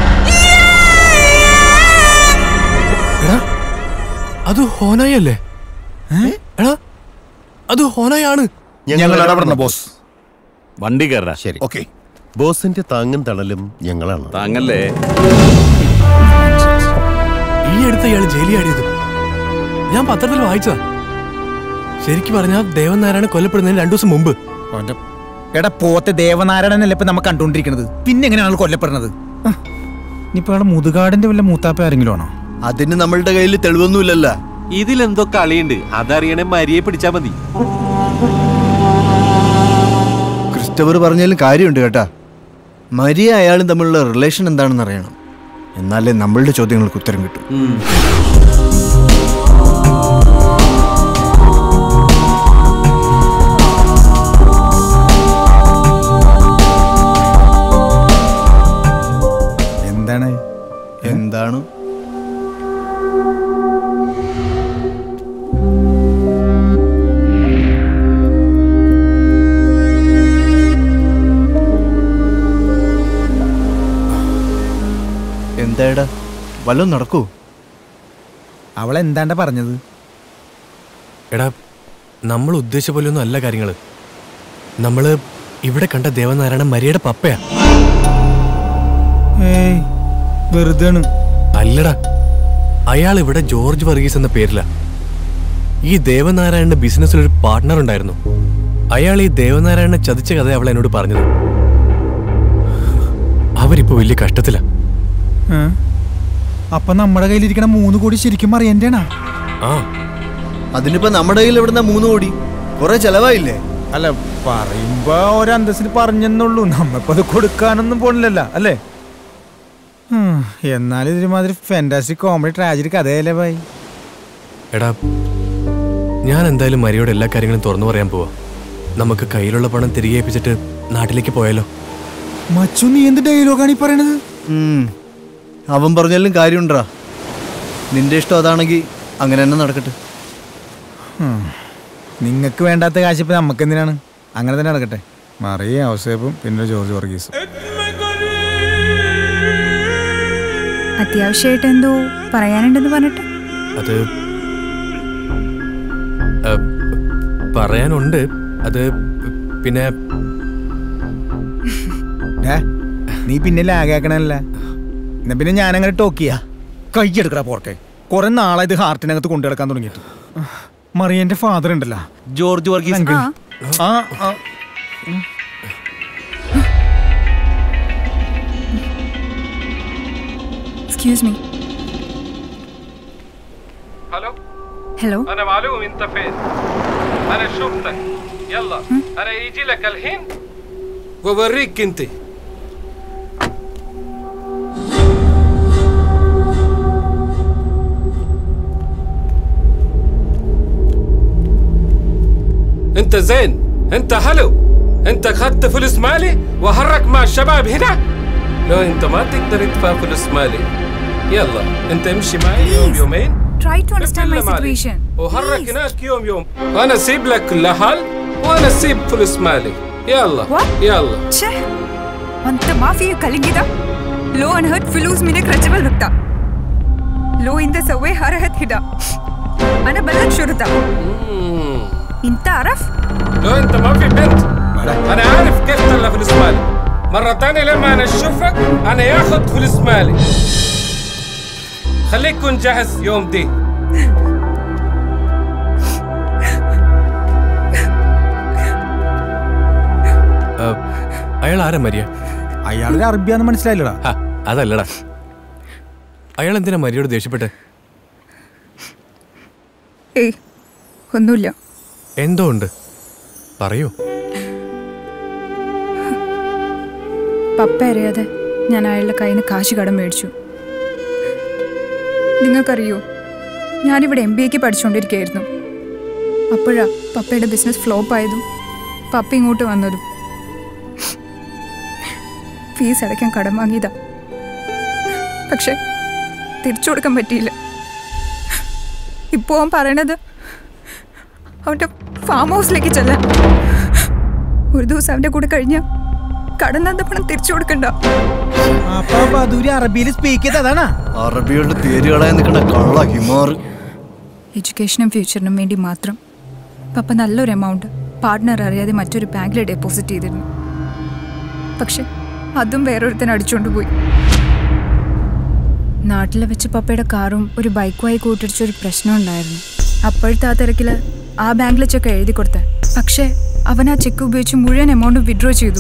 അത് ഹോനായി അല്ലേ? എടാ അത് ഹോനായാണ്. ഞങ്ങൾ ഇടപെടണം ബോസ്. വണ്ടി കയറാ. ശരി, ഓക്കെ. ബോസിന്റെ താങ്ങും തണലും ഞങ്ങളാണ്. താങ്ങല്ലേ. ഈ അടുത്ത് ഇയാൾ ജയിലിയാടിയത് ഞാൻ പത്രത്തിൽ വായിച്ചതാ. ശരിക്കും പറഞ്ഞാൽ ദേവനാരായണൻ കൊല്ലപ്പെടുന്നതിന് 2 ദിവസം മുമ്പ്. എടാ പോത്തെ ദേവനാരായണനല്ലേ ഇപ്പൊ നമ്മൾ കണ്ടുകൊണ്ടിരിക്കുന്നത്. പിന്നെ എങ്ങനെയാണ് ആൾ കൊല്ലപ്പെടുന്നത്? ഇനിയിപ്പോ ആളെ മുതുകാടിന്റെ വല്ല മൂത്താപ്പ ആരെങ്കിലും ആണോ? അതിന് നമ്മളുടെ കയ്യിൽ തെളിവൊന്നുമില്ലല്ല. ഇതിലെന്തോ കളിയുണ്ട്, അതറിയണേ മരിയെ പിടിച്ചാ മതി. ക്രിസ്റ്റഫർ പറഞ്ഞാലും കാര്യമുണ്ട് കേട്ടാ. മരിയ അയാളും തമ്മിലുള്ള റിലേഷൻ എന്താണെന്ന് അറിയണം. എന്നാലേ നമ്മളുടെ ചോദ്യങ്ങൾക്ക് ഉത്തരം കിട്ടും. എന്താണ് എന്താണ് എന്താടാ വല്ലതും നടക്കൂ? അവളെന്താണ്ട പറഞ്ഞത്? എടാ നമ്മൾ ഉദ്ദേശിച്ച പോലെയൊന്നും അല്ല കാര്യങ്ങള്. നമ്മള് ഇവിടെ കണ്ട ദേവനാരായണൻ മരിയയുടെ പപ്പയാ. വെറുതെ അല്ലടാ, അയാൾ ഇവിടെ ജോർജ് വർഗീസ് എന്ന പേരില. ഈ ദേവനാരായണന്റെ ബിസിനസ്സിലൊരു പാർട്ട്ണർ ഉണ്ടായിരുന്നു. അയാൾ ഈ ദേവനാരായണനെ ചതിച്ച കഥ അവൾ എന്നോട് പറഞ്ഞത്. അവരിപ്പോ വലിയ കഷ്ടത്തില. അപ്പൊ നമ്മുടെ കയ്യിലിരിക്കണ 3 കോടി ശരിക്കും അറിയണ്ടേണ? അതിനിപ്പോ നമ്മുടെ കയ്യിൽ എവിടുന്ന 3 കോടി? കുറെ ചെലവായില്ലേ? അല്ല, പറയുമ്പോ ഒരന്തസ്സിന് പറഞ്ഞെന്നുള്ളൂ. നമ്മളിപ്പോ അത് കൊടുക്കാനൊന്നും പോണില്ലല്ലോ അല്ലേ? എന്നാലും ഇതിമാതിരി ഫാന്റാസ്റ്റിക് കോമഡി ട്രാജഡി കഥയല്ലേ ഭായി? എടാ ഞാൻ എന്തായാലും മരിയോട് എല്ലാ കാര്യങ്ങളും തുറന്നു പറയാൻ പോവാ. നമുക്ക് കയ്യിലുള്ള പണം തിരികെ ഏൽപ്പിച്ചിട്ട് നാട്ടിലേക്ക് പോയാലോ? മച്ചു, നീ എന്ത് ഡയലോഗാണ് ഈ പറയണത്? അവൻ പറഞ്ഞാലും കാര്യമുണ്ടാ. നിന്റെ ഇഷ്ടം അതാണെങ്കിൽ അങ്ങനെ തന്നെ നടക്കട്ടെ. നിങ്ങൾക്ക് വേണ്ടാത്ത കാശിപ്പം നമുക്ക് എന്തിനാണ്? അങ്ങനെ തന്നെ നടക്കട്ടെ. മറിയ ഔസേപ്പും പിന്നെ ജോർജ് വർഗീസും. അത്യാവശ്യമായിട്ട് എന്തോ പറയാനുണ്ടെന്ന് പറഞ്ഞിട്ട്. അത് പറയാനുണ്ട്. അത് പിന്നെ നീ പിന്നെ ലാഗാക്കണല്ല. എന്നാ പിന്നെ ഞാനങ്ങനെ ടോക്കിയാ കൈയ്യെടുക്കട പോർക്കെ. കുറെ നാളെ ഇത് ഹാർട്ടിനകത്ത് കൊണ്ടുനടക്കാൻ തുടങ്ങിയിട്ട്. മറിയന്റെ ഫാദർ ഉണ്ടല്ലോ, George Varghese. Excuse me. Hello. Hello. أنا معلوم أنت فين. أنا شفتك. يلا أنا يجي لك الحين ووريك أنت. أنت زين. أنت حلو. أنت أخذت فلوس مالي وحرك مع الشباب هنا. لو أنت ما تقدر تدفع فلوس مالي يلا أنت امشي معي يوم يومين. Try to understand my situation. وحرك هناك يوم وأنا أسيب لك كل حال وأنا أسيب فلوس مالي. يلا. What? يلا. شه. أنت ما في كلام كده. لو أنا هاد فلوس منك رجبل وقتا. لو أنت سوي هرهت كده. أنا بلغ شرطة. أنت عارف؟ لو أنت ما في بنت أنا عارف كيف تطلع فلوس مالي. مرة تانية لما أنا أشوفك أنا ياخد فلوس مالي. خليك كن جاهز يوم دي. അയാൾ ആരാ മരിയ? അയാളൊരു അറബിയാന്ന് മനസ്സിലായില്ലടാ. അതല്ലടാ. അയാൾ എന്തിനാ മരിയോട് ദേഷ്യപ്പെട്ടെ? ഏയ് ഒന്നുമില്ല. എന്തോ ഉണ്ട്, പറയൂ. പപ്പ അറിയാതെ ഞാൻ അയാളുടെ കയ്യിൽ നിന്ന് കാശ് കടം മേടിച്ചു. നിങ്ങൾക്കറിയോ, ഞാനിവിടെ MBA പഠിച്ചുകൊണ്ടിരിക്കുകയായിരുന്നു. അപ്പോഴാ പപ്പയുടെ ബിസിനസ് ഫ്ലോപ്പ് ആയതും പപ്പ ഇങ്ങോട്ട് വന്നതും. ഫീസ് അടയ്ക്കാൻ കടം വാങ്ങിയതാ. പക്ഷെ തിരിച്ചു കൊടുക്കാൻ പറ്റിയില്ല. ഇപ്പോൾ അവൻ പറയണത് അവൻ്റെ ഫാം ഹൗസിലേക്ക് ചെല്ലാൻ. ഒരു ദിവസം അവൻ്റെ കൂടെ കഴിഞ്ഞാൽ കടം തന്ന പണം തിരിച്ചു കൊടുക്കണ്ട. അറബിയിൽ സ്പീക്ക് ചെയ്തതാണ്. അറബികളുടെ പേര് കളയാൻ നിൽക്കണ കള്ള ഹിമാറ്. എഡ്യൂക്കേഷനും ഫ്യൂച്ചറിനും വേണ്ടി മാത്രം പപ്പ നല്ലൊരു എമൗണ്ട് പാർട്ട്ണർ അറിയാതെ മറ്റൊരു ബാങ്കിൽ ഡെപ്പോസിറ്റ് ചെയ്തിരുന്നു. പക്ഷെ അതും വേറൊരുത്തൻ അടിച്ചുകൊണ്ട് പോയി. നാട്ടിൽ വെച്ച് പപ്പയുടെ കാറും ഒരു ബൈക്കുമായി കൂട്ടിടിച്ചൊരു പ്രശ്നം ഉണ്ടായിരുന്നു. അപ്പോഴത്തെ ആ തിരക്കിൽ ആ ബാങ്കിൽ ചെക്ക് എഴുതി കൊടുത്ത. പക്ഷേ അവൻ ആ ചെക്ക് ഉപയോഗിച്ച് മുഴുവൻ എമൗണ്ടും വിഡ്രോ ചെയ്തു.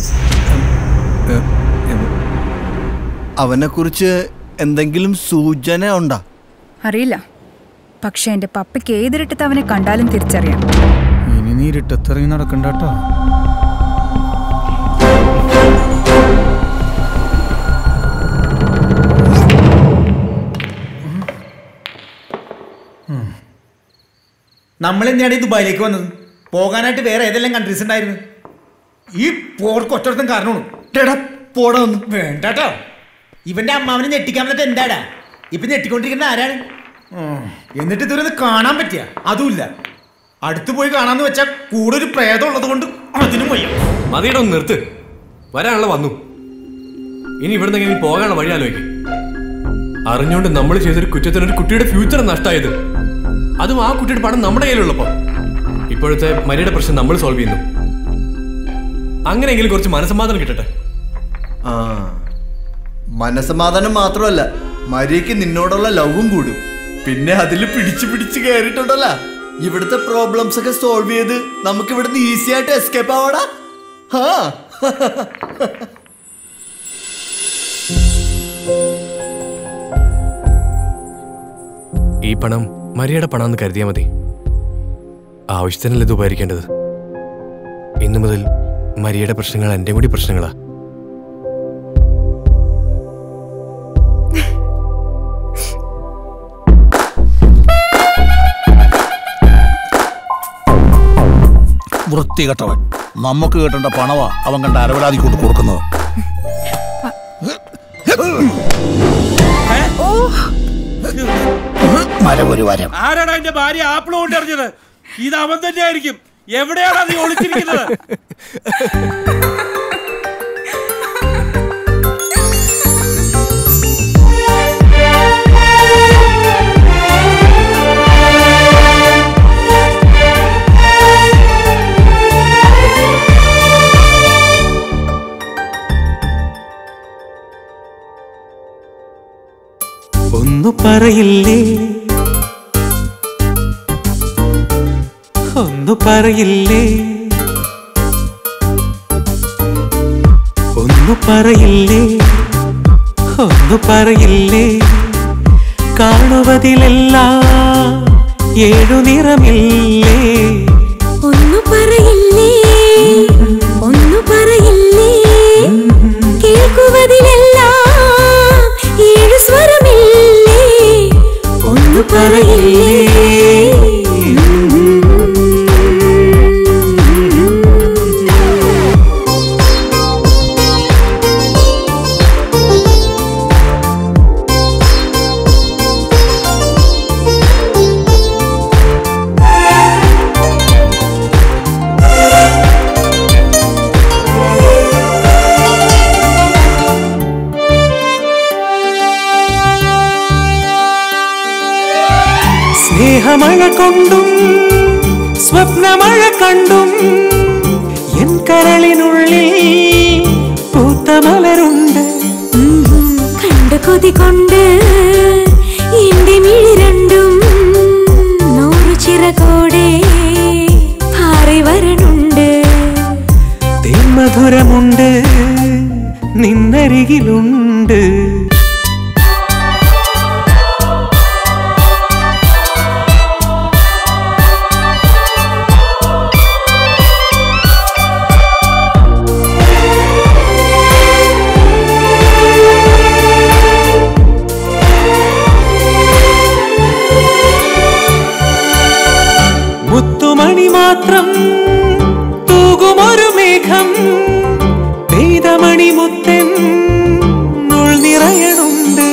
അവനെ കുറിച്ച് എന്തെങ്കിലും സൂചന ഉണ്ടോ? അറിയില്ല. പക്ഷെ എൻ്റെ പപ്പയ്ക്ക് ഏതിരിട്ടത്ത് അവനെ കണ്ടാലും തിരിച്ചറിയാം. ഇനി നീ ഇരുട്ടത്തിറങ്ങി നടക്കണ്ടോ? നമ്മളെന്തിനാണ് ഈ ദുബായിലേക്ക് വന്നത്? പോകാനായിട്ട് വേറെ ഏതെല്ലാം കൺട്രീസ് ഉണ്ടായിരുന്നു? ഈ പോർക്ക് ഒറ്റടത്തും കാരണമാണ്. വേണ്ടോ? ഇവന്റെ അമ്മാവനെ ഞെട്ടിക്കാൻ വന്നിട്ട് എന്താടാ ഇപ്പൊ ഞെട്ടിക്കൊണ്ടിരിക്കുന്ന ആരാണ്? എന്നിട്ട് ഇതുവരെ കാണാൻ പറ്റിയ അതുമില്ല. അടുത്ത് പോയി കാണാന്ന് വെച്ചാൽ കൂടെ ഒരു പ്രേതം ഉള്ളത് കൊണ്ട് അതിനും വയ്യ. മതിയുടെ ഒന്ന് നിർത്ത്. വരാനുള്ള വന്നു. ഇനി ഇവിടുന്ന് എങ്ങനെ പോകാനുള്ള വഴി ആലോചിക്കും. അറിഞ്ഞുകൊണ്ട് നമ്മൾ ചെയ്തൊരു കുറ്റത്തിനൊരു കുട്ടിയുടെ ഫ്യൂച്ചർ നഷ്ടമായത്, അതും ആ കുട്ടിയുടെ പണം നമ്മുടെ കയ്യിലുള്ളപ്പോ. ഇപ്പോഴത്തെ മരിയുടെ പ്രശ്നം നമ്മൾ സോൾവ് ചെയ്യുന്നു. അങ്ങനെയെങ്കിലും കുറച്ച് മനസ്സമാധാനം കിട്ടട്ടെ. മനസ്സമാധാനം മാത്രമല്ല, മരിയക്ക് നിന്നോടുള്ള ലവും കൂടും. പിന്നെ അതിൽ പിടിച്ച് കയറിയിട്ടുണ്ടല്ല. ഇവിടുത്തെ പ്രോബ്ലംസ് ഒക്കെ സോൾവ് ചെയ്ത് നമുക്ക് ഇവിടുന്ന് ഈസി ആയിട്ട് എസ്കേപ്പ് ആവാടാ. ഈ പണം മരിയയുടെ പണമെന്ന് കരുതിയാൽ മതി. ആവശ്യത്തിനല്ല ഇത് ഉപകരിക്കേണ്ടത്. ഇന്നു മുതൽ മരിയയുടെ പ്രശ്നങ്ങൾ എൻ്റെ കൂടി പ്രശ്നങ്ങളാ. വൃത്തികെട്ടവൻ. നമുക്ക് കിട്ടേണ്ട പണവാ അവൻ കണ്ട അരവലാതി കൊണ്ട് കൊടുക്കുന്നത്. മരം ഒരു വരം. ആരാടാ എന്റെ ഭാര്യ ആപ്പിൾ കൊണ്ടെറിഞ്ഞത്? ഇത് അവൻ തന്നെ ആയിരിക്കും. എവിടെയാണ് നീ ഒളിച്ചിരിക്കുന്നത്? ഒന്നു പറയില്ലേ, ഒന്നു പറയില്ലേ, ഒന്നു പറയില്ലേ, ഒന്നു പറയില്ലേ, കാണുവതിലെല്ലാം ഏഴു നിറമില്ലേ. ഒന്നു പറയില്ലേ, ഒന്നു പറയില്ലേ, കേൾക്കുവതിലെല്ലാം ഏഴു സ്വരമില്ലേ. ഒന്നു പറയില്ലേ. സ്നേഹമഴ കൊണ്ടും സ്വപ്നമഴ കണ്ടും എൻ കരളിനുള്ളിൽ പൂത്ത മലരുണ്ട്. കണ്ട കൊതി കൊണ്ട് എന്റെ മിഴി രണ്ടും നൂറു ചിറകോടെ പാറി വരണുണ്ട്. തേന്മധുരമുണ്ട് നിന്നരികിലുണ്ട്. മുത്തുമണി മാത്രം തൂകുമൊരു മേഘം പെയ്തമണി മുത്തൻ ഉൾ നിറയണുണ്ട്.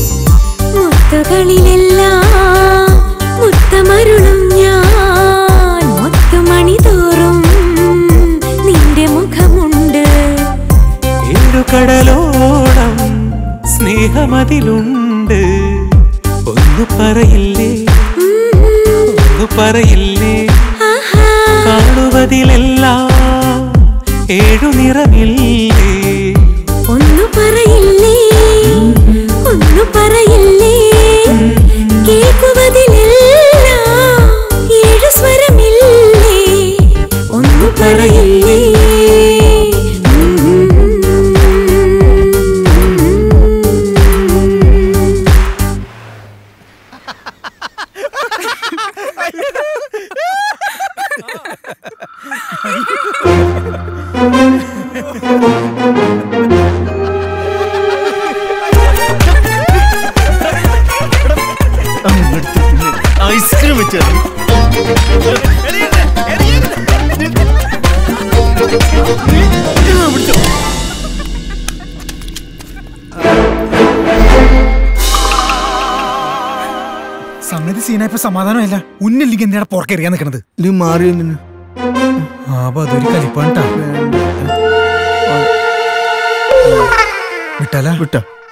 മുത്തുകളിലെല്ലാം മുത്തമരുളും ഞാൻ. മുത്തുമണി തോറും നിന്റെ മുഖമുണ്ട്. ഏഴുകടലോളം സ്നേഹമതിലുണ്ട്. ഒന്നു പറയില്ലേ, ഒന്നു പറയില്ലേ, കാണുവതിലെല്ലാം ഏഴു നിറമില്ലേ. ഒന്നു പറയില്ലേ, ഒന്നു പറയില്ലേ, കേൾക്കുവതിലെല്ലാം ഏഴു സ്വരമില്ലേ. ഒന്നു പറയില്ലേ. ഐസ്ക്രീം വെച്ചു സംഗതി സീനായപ്പോ സമാധാനമല്ല. ഉന്നില്ലെങ്കിൽ എന്തിനാ പുറക്കെറിയാൻ നിൽക്കണത്? നീ മാറിയോ നിന്ന്? അപ്പൊ അതൊരു കലിപ്പാണ്ടാ. വിട്ടാല വിട്ട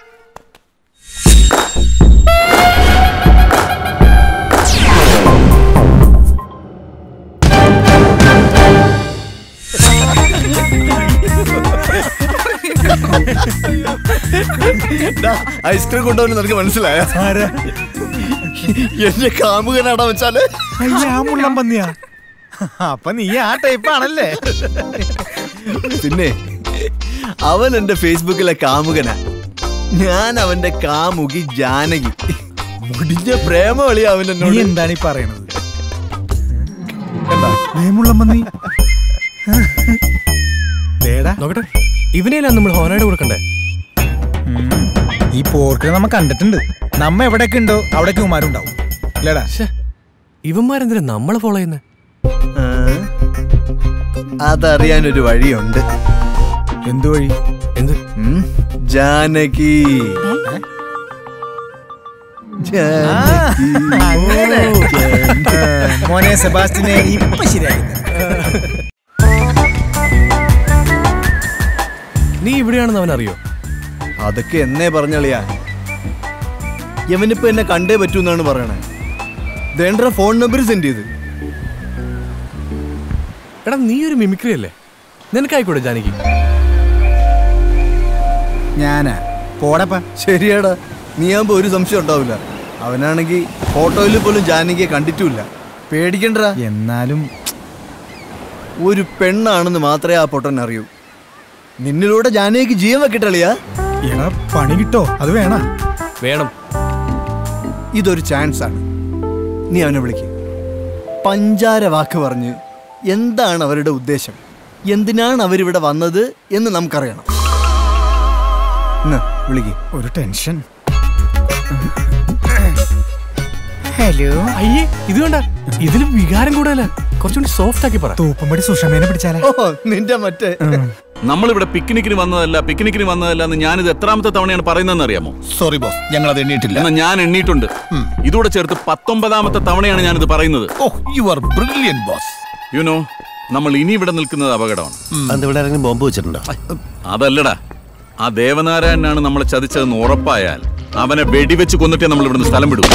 ഐസ്ക്രീം കൊണ്ടുപോകുന്ന നിനക്ക് മനസ്സിലായ? എന്റെ കാമുകനാടാ വെച്ചാല് മുള്ളം പന്നിയാ. അപ്പൊ നീ ആ ടൈപ്പാണല്ലേ? പിന്നെ അവൻ എന്റെ ഫേസ്ബുക്കിലെ കാമുകനാ. ഞാൻ അവന്റെ കാമുകി ജാനകി. മുടിഞ്ഞ പ്രേമവളി അവൻ എന്നോട്. എന്താണ് ഈ പറയണത്? മുള്ളം പന്നി നോക്കട്ടെ, ഇവനെയല്ല നമ്മൾ ഹോനയുടെ കൊടുക്കണ്ടേ? ഈ പോർക്കിനെ നമ്മ കണ്ടിട്ടുണ്ട്. നമ്മ എവിടെയൊക്കെ ഉണ്ടോ അവിടേക്ക് ഇവന്മാരുണ്ടാവും. ഇവന്മാരെന്തിനാ നമ്മളെ ഫോളോ ചെയ്യുന്നേ? അതറിയാനൊരു വഴിയുണ്ട്. എന്തു വഴി? എന്ത്? ജാനകി. മോനെ സെബാസ്റ്റിനെ ഇപ്പൊ ശരിയായി. നീ ഇവിടെയാണെന്ന് അവൻ അറിയോ? അതൊക്കെ എന്നേ പറഞ്ഞളിയാ. യവനിപ്പോ എന്നെ കണ്ടേ പറ്റൂ എന്നാണ് പറയണേ. ദേണ്ട ഫോൺ നമ്പർ സെൻഡ് ചെയ്ത്. എടാ നീ ഒരു മിമിക്രി അല്ലേ, നിനക്കായിക്കോട്ടെ ജാനകി. ഞാനാ പോടപ്പാ. ശരിയാടാ, നീ ആകുമ്പോ ഒരു സംശയം ഉണ്ടാവില്ല. അവനാണെങ്കിൽ ഫോട്ടോയിൽ പോലും ജാനകിയെ കണ്ടിട്ടുമില്ല. പേടിക്കണ്ട. എന്നാലും ഒരു പെണ്ണാണെന്ന് മാത്രമേ ആ പൊട്ടൻ അറിയൂ. നിന്നിലൂടെ ജാനകിക്ക് ജീവൻ വെക്കിട്ടളിയാ. എടാ പണി കിട്ടോ? അത് വേണം. ഇതൊരു ചാൻസ് ആണ്. നീ അവനെ വിളിക്ക്. പഞ്ചാര വാക്ക് പറഞ്ഞ് എന്താണ് അവരുടെ ഉദ്ദേശം, എന്തിനാണ് അവരിവിടെ വന്നത് എന്ന് നമുക്കറിയണം. വിളിക്ക്. ഒരു ടെൻഷൻ. ഹലോ. അയ്യേ ഇത് വേണ്ട, ഇതിലും വികാരം കൂടുതല. കുറച്ചുകൂടി സോഫ്റ്റ് ആക്കി പറ. തൂപ്പമ്പടി സുഷമേനെ പിടിച്ചാലേ. നിന്റെ മറ്റേ നമ്മളിവിടെ പിക്നിക്കിന് വന്നതല്ല എന്ന് ഞാനിത് എത്രാമത്തെ തവണയാണ് പറയുന്നതെന്ന് അറിയാമോ? സോറി ബോസ്, ഞങ്ങൾ അത് എണ്ണിയിട്ടില്ല. എന്നാൽ ഞാൻ എണ്ണിയിട്ടുണ്ട്. ഇതോടെ ചേർത്ത് 19ാമത്തെ തവണയാണ് ഞാനിത് പറയുന്നത്. You are brilliant boss. You know, നമ്മൾ ഇനി ഇവിടെ നിൽക്കുന്നത് അപകടമാണ്. ഇവിടെ ആരെങ്കിലും ബോംബ് വെച്ചിട്ടുണ്ടോ? അതല്ലടാ, ആ ദേവനാരായണനാണ് നമ്മളെ ചതിച്ചതെന്ന് ഉറപ്പായാൽ അവനെ വെടിവെച്ച് കൊന്നിട്ടേ നമ്മൾ ഇവിടുന്ന് സ്ഥലം വിടും.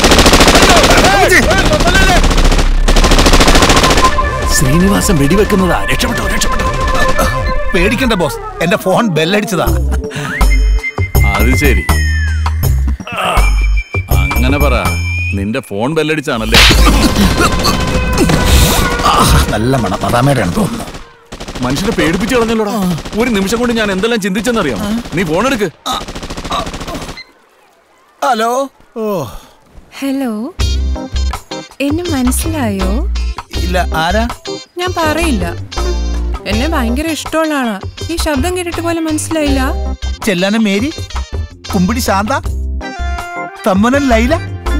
ശ്രീനിവാസൻ വെടിവെക്കുന്നതാ. രക്ഷപ്പെട്ടോ. പേടിക്കണ്ട ബോസ്, എന്റെ ഫോൺ ബെല്ലടിച്ചതാ. അത് ശരി, അങ്ങനെ പറ. നിന്റെ ഫോൺ ബെല്ലടിച്ചാണല്ലേ? നല്ല മണം. അതാമേടെയാണ് തോന്നുന്നു. മനുഷ്യനെ പേടിപ്പിച്ചു കളഞ്ഞല്ലോടാ. ഒരു നിമിഷം കൊണ്ട് ഞാൻ എന്തെല്ലാം ചിന്തിച്ചെന്നറിയാം. നീ ഫോൺ എടുക്ക്. ഹലോ. ഹലോ, എന്നെ മനസ്സിലായോ? ഇല്ല. ആരാ? ഞാൻ പറയില്ല. എന്നെ ഭയങ്കര ഇഷ്ടമുള്ള ആളാ. ഈ ശബ്ദം കേട്ടിട്ട് പോലെ മനസ്സിലായില്ല? ചെല്ലാന മേരി, കുമ്പിടി ശാന്ത, തമ്മനൻ ലൈല.